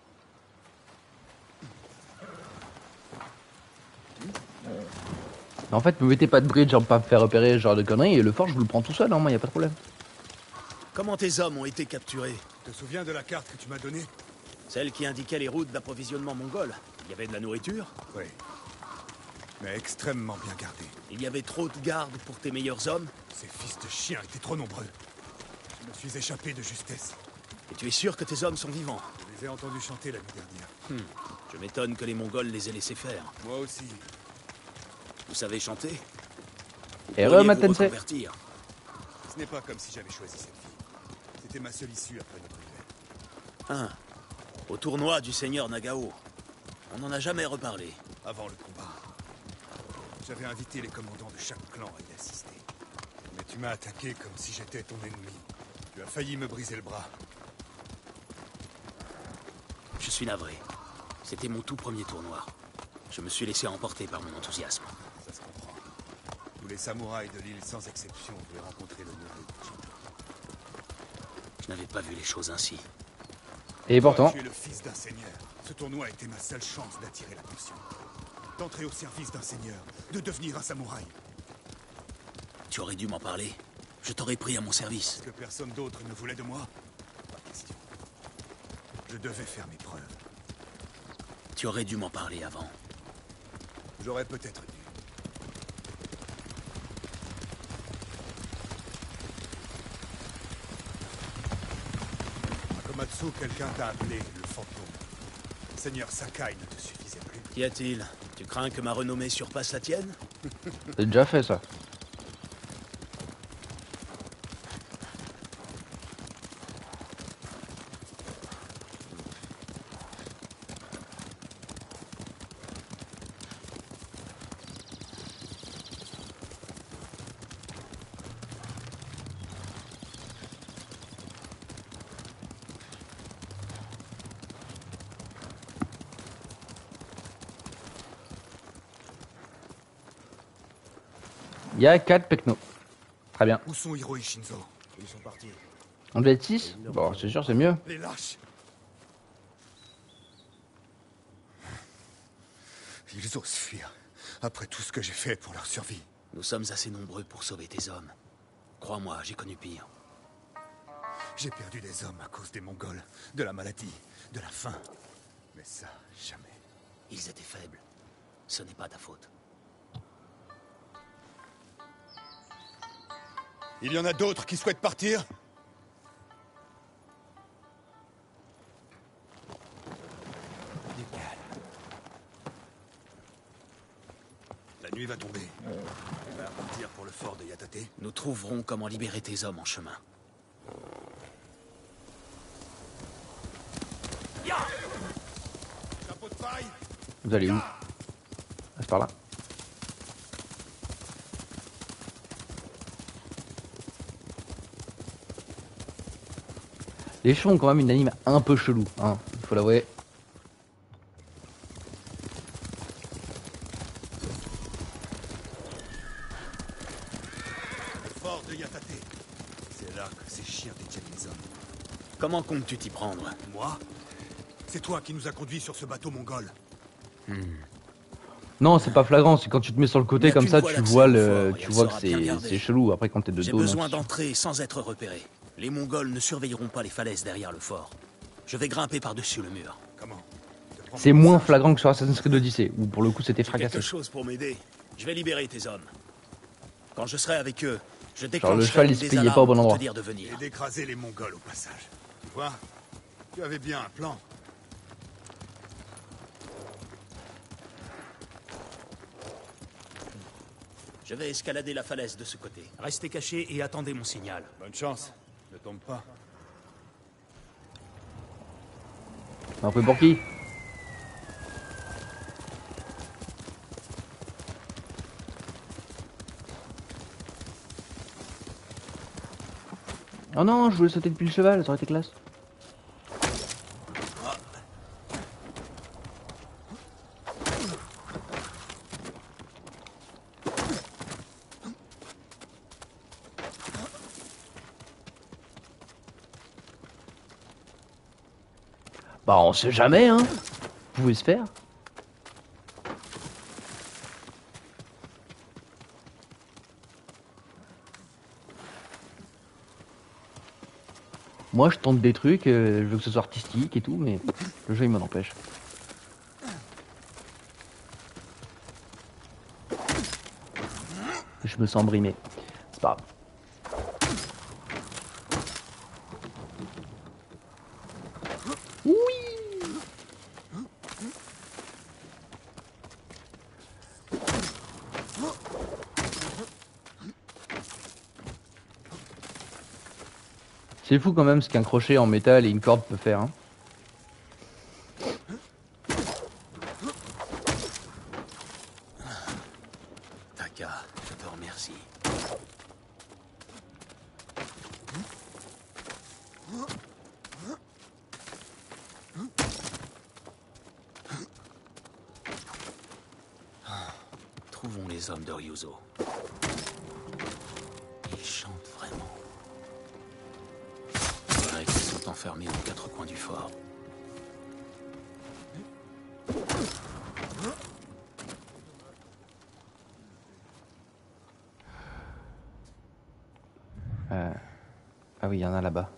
Mais en fait, me mettez pas de bridge, genre pas me faire repérer, ce genre de conneries, et le fort, je vous le prends tout seul, hein, moi, y a pas de problème. Comment tes hommes ont été capturés? Tu te souviens de la carte que tu m'as donnée? Celle qui indiquait les routes d'approvisionnement mongol. Il y avait de la nourriture? Oui. Mais extrêmement bien gardée. Il y avait trop de gardes pour tes meilleurs hommes? Ces fils de chiens étaient trop nombreux. Je me suis échappé de justesse. Et tu es sûr que tes hommes sont vivants? Je les ai entendus chanter la nuit dernière. Je m'étonne que les Mongols les aient laissés faire. Moi aussi. Vous savez chanter? Et Pourriez-vous Matense. reconvertir? Ce n'est pas comme si j'avais choisi cette vie. C'était ma seule issue après notre duel. Au tournoi du seigneur Nagao. On n'en a jamais reparlé. Avant le combat, j'avais invité les commandants de chaque clan à y assister. Mais tu m'as attaqué comme si j'étais ton ennemi. Tu as failli me briser le bras. Je suis navré. C'était mon tout premier tournoi. Je me suis laissé emporter par mon enthousiasme. Ça se comprend. Tous les samouraïs de l'île, sans exception, voulaient rencontrer le nouveau Jin. Je n'avais pas vu les choses ainsi. Et pourtant... Tu es le fils d'un seigneur. Ce tournoi était ma seule chance d'attirer l'attention. D'entrer au service d'un seigneur, de devenir un samouraï. Tu aurais dû m'en parler. Je t'aurais pris à mon service. Est-ce que personne d'autre ne voulait de moi? Pas question. Je devais faire mes preuves. Tu aurais dû m'en parler avant. J'aurais peut-être dû. Matsu, quelqu'un t'a appelé le fantôme. Seigneur Sakai ne te suffisait plus. Qu'y a-t-il? Tu crains que ma renommée surpasse la tienne? C'est déjà fait ça. Il y a 4 pecnos. Très bien. Où sont Hiro et Shinzo? Ils sont partis. On devait être 6? Bon, c'est sûr, c'est mieux. Les lâches. Ils osent fuir. Après tout ce que j'ai fait pour leur survie. Nous sommes assez nombreux pour sauver tes hommes. Crois-moi, j'ai connu pire. J'ai perdu des hommes à cause des Mongols, de la maladie, de la faim. Mais ça, jamais. Ils étaient faibles. Ce n'est pas ta faute. Il y en a d'autres qui souhaitent partir? Du calme. La nuit va tomber. Tu vas partir pour le fort de Yatate? Nous trouverons comment libérer tes hommes en chemin. Chapeau de paille. Vous allez où? Ah, c'est par là. Les chevaux ont quand même une anime un peu chelou, hein, il faut l'avouer. Le fort de Yatate. C'est là que ces chiens détiennent les hommes. Comment comptes-tu t'y prendre? Moi? C'est toi qui nous as conduits sur ce bateau mongol. Non, c'est pas flagrant, c'est quand tu te mets sur le côté comme ça, tu vois le, tu vois que c'est chelou. Après, quand t'es de J'ai dos, besoin non, d'entrer sans être repéré. Les Mongols ne surveilleront pas les falaises derrière le fort. Je vais grimper par-dessus le mur. Comment? c'est moins flagrant que sur Assassin's Creed Odyssey, où pour le coup c'était J'ai fracassé. quelque chose pour m'aider. Je vais libérer tes hommes. Quand je serai avec eux, je Genre déclencherai le cheval il se pliait pas au bon endroit. Et d'écraser les Mongols au passage. Tu vois? Tu avais bien un plan. Je vais escalader la falaise de ce côté. Restez cachés et attendez mon signal. Bonne chance. Ne tombe pas. Un peu pour qui? Oh non, je voulais sauter depuis le cheval, ça aurait été classe. Bah on sait jamais hein. Vous pouvez se faire. Moi je tente des trucs, je veux que ce soit artistique et tout, mais le jeu il m'en empêche. Je me sens brimé. C'est pas grave. C'est fou quand même ce qu'un crochet en métal et une corde peut faire. Hein. Taka, je te remercie. Trouvons les hommes de Ryuzo. Ils chantent vraiment. Il paraît qu'ils sont enfermés aux quatre coins du fort. Ah oui, il y en a là-bas.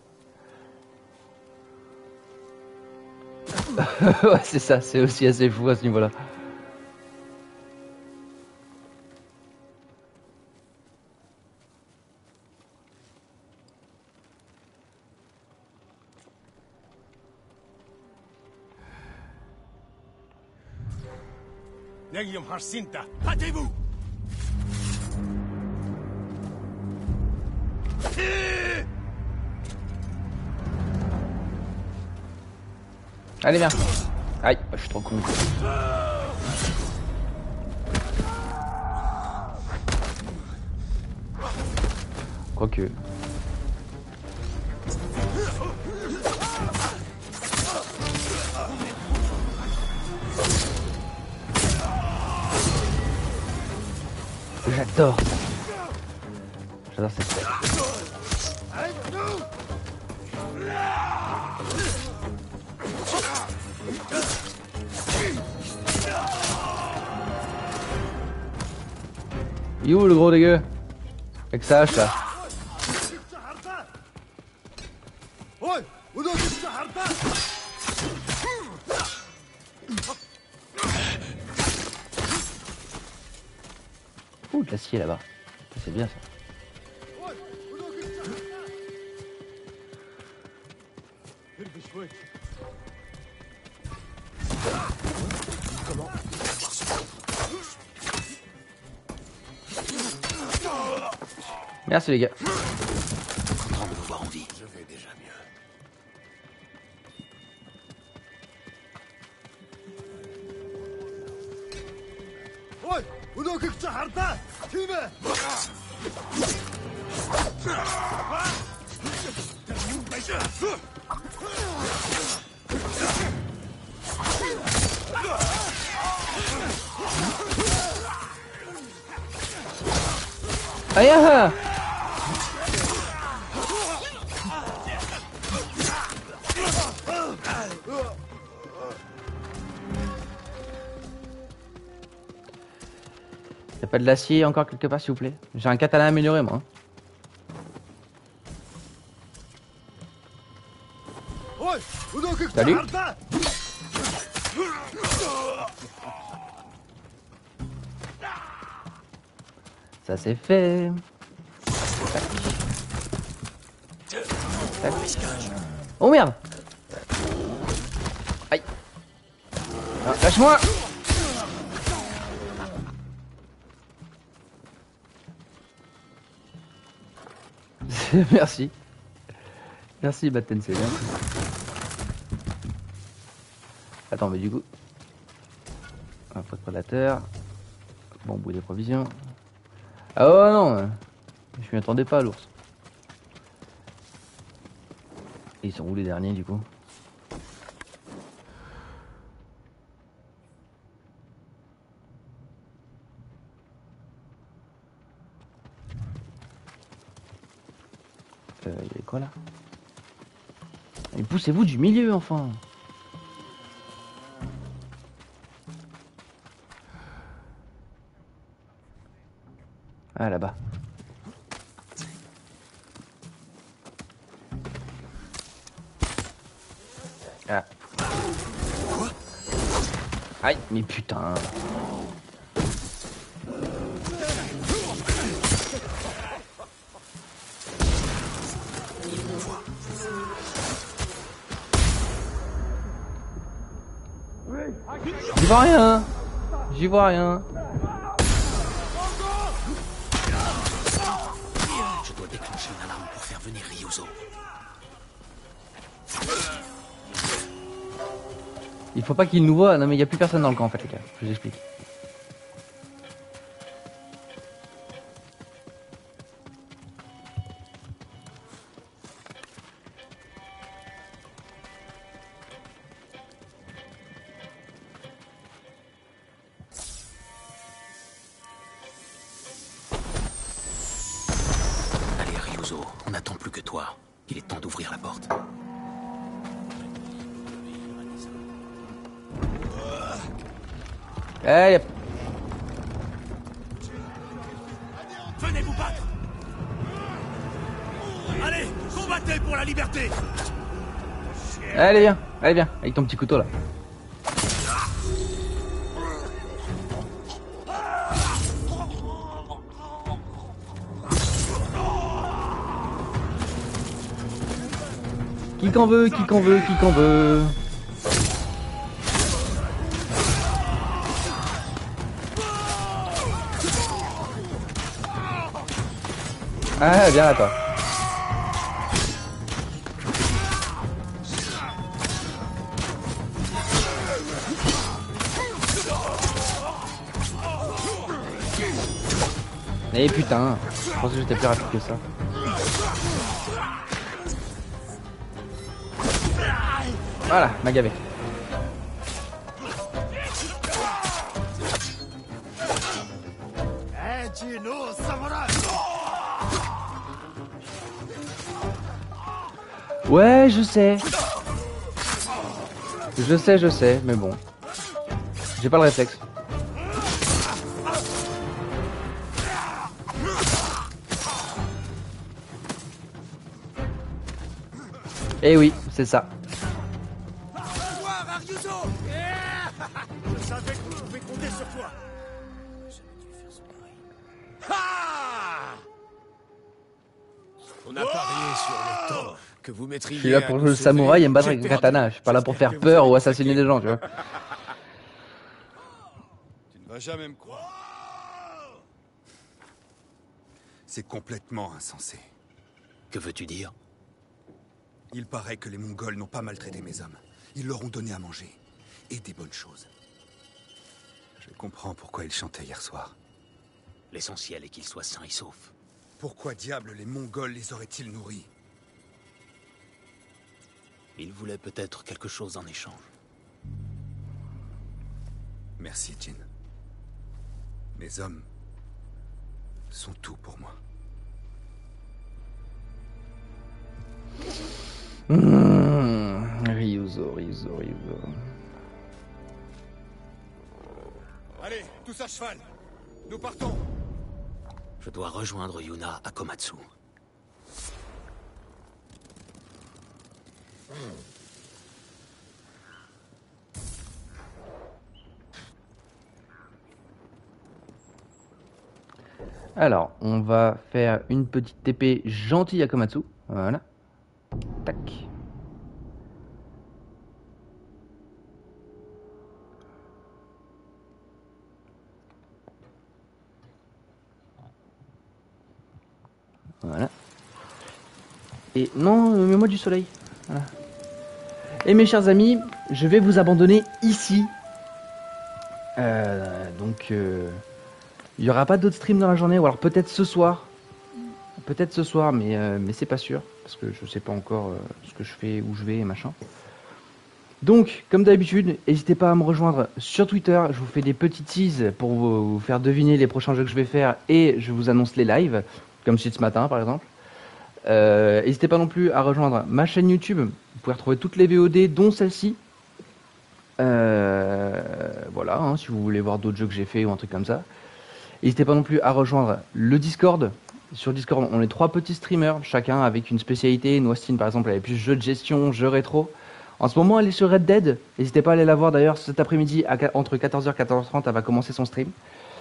Ouais, c'est ça, c'est aussi assez fou à ce niveau-là. Negium Harsinta. Hâtez-vous! Allez, viens. Aïe, je suis trop con. Quoique. J'adore ça. J'adore cette scène. Il est où le gros dégueu? Avec sa hache là. Ouh, de l'acier là-bas. C'est bien ça. Merci les gars. Content de vous voir en vie. Je vais déjà mieux. Aïe ah. Y'a pas de l'acier encore quelque part s'il vous plaît? J'ai un katana amélioré moi. Salut. Ça c'est fait. Tac. Oh merde. Aïe. Ah, lâche-moi. Merci. Merci Batten, c'est bien. Attends, mais du coup... Un pot de prédateur. Bon, bout des provisions. Ah oh non. Je m'y attendais pas à l'ours. Et ils sont où les derniers du coup? Il y avait quoi là? Mais poussez-vous du milieu enfin. Ah là-bas. Ah. Quoi? Aïe, mais putain. J'y vois rien. J'y vois rien. Je dois déclencher une alarme pour faire venir Ryuzo. Il faut pas qu'il nous voit. Non mais il y a plus personne dans le camp en fait les gars. Je vous explique. Allez Ryuzo, on n'attend plus que toi. Il est temps d'ouvrir la porte. Hey. Venez vous battre! Allez, combattez pour la liberté! Allez viens, avec ton petit couteau là. Qui qu'en veut, qui qu'en veut, qui qu'en veut. Ah, viens là, toi. Eh putain, je pensais que j'étais plus rapide que ça. Voilà, m'a gavé. Ouais, je sais. Je sais, mais bon. J'ai pas le réflexe. Eh oui, c'est ça. Je savais que vous pouvez compter sur toi. On a parié sur le temps que vous mettriez. Je suis là pour jouer le samouraï et me battre avec un katana. Je suis pas là pour faire peur ou assassiner des gens, tu vois. Tu ne vas jamais me croire. C'est complètement insensé. Que veux-tu dire? Il paraît que les Mongols n'ont pas maltraité mes hommes. Ils leur ont donné à manger. Et des bonnes choses. Je comprends pourquoi ils chantaient hier soir. L'essentiel est qu'ils soient sains et saufs. Pourquoi diable les Mongols les auraient-ils nourris? Ils voulaient peut-être quelque chose en échange. Merci, Jin. Mes hommes sont tout pour moi. Ryuzo. Allez, tous à cheval. Nous partons. Je dois rejoindre Yuna à Komatsu. Alors, on va faire une petite TP gentille à Komatsu. Voilà. Tac. Voilà. Et non, mets-moi du soleil. Voilà. Et mes chers amis, je vais vous abandonner ici. Il n'y aura pas d'autres streams dans la journée, ou alors peut-être ce soir. Mais c'est pas sûr, parce que je sais pas encore ce que je fais, où je vais et machin. Donc, comme d'habitude, n'hésitez pas à me rejoindre sur Twitter. Je vous fais des petits teases pour vous faire deviner les prochains jeux que je vais faire et je vous annonce les lives, comme ce matin par exemple. N'hésitez pas non plus à rejoindre ma chaîne YouTube. Vous pouvez retrouver toutes les VOD, dont celle-ci. Voilà, hein, si vous voulez voir d'autres jeux que j'ai fait ou un truc comme ça. N'hésitez pas non plus à rejoindre le Discord. Sur Discord, on est 3 petits streamers, chacun avec une spécialité. Noistine, par exemple, elle est plus jeux de gestion, jeux rétro. En ce moment, elle est sur Red Dead. N'hésitez pas à aller la voir. D'ailleurs, cet après-midi, entre 14h et 14h30, elle va commencer son stream.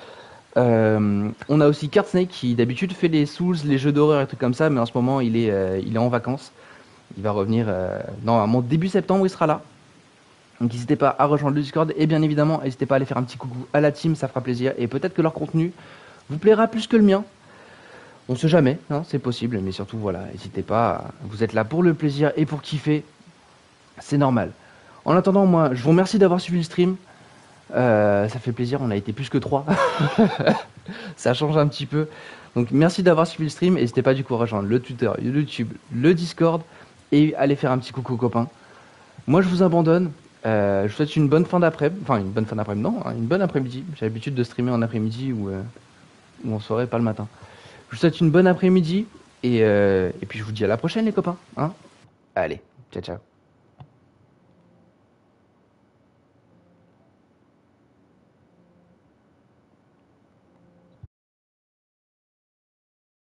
On a aussi Kartsnake qui, d'habitude, fait les Souls, les jeux d'horreur et trucs comme ça. Mais en ce moment, il est en vacances. Il va revenir normalement début septembre, il sera là. Donc n'hésitez pas à rejoindre le Discord. Et bien évidemment, n'hésitez pas à aller faire un petit coucou à la team, ça fera plaisir. Et peut-être que leur contenu vous plaira plus que le mien. On sait jamais, hein, c'est possible. Mais surtout, voilà, n'hésitez pas. Vous êtes là pour le plaisir et pour kiffer. C'est normal. En attendant, moi, je vous remercie d'avoir suivi le stream. Ça fait plaisir, on a été plus que 3. Ça change un petit peu. Donc merci d'avoir suivi le stream. N'hésitez pas du coup à rejoindre le Twitter, le YouTube, le Discord. Et aller faire un petit coucou aux copains. Moi, je vous abandonne. Je vous souhaite une bonne fin d'après-midi. Enfin, une bonne fin d'après-midi, non, hein, une bonne après-midi. J'ai l'habitude de streamer en après-midi ou en soirée, pas le matin. Je vous souhaite une bonne après-midi. Et puis, je vous dis à la prochaine, les copains. Hein, allez, ciao, ciao.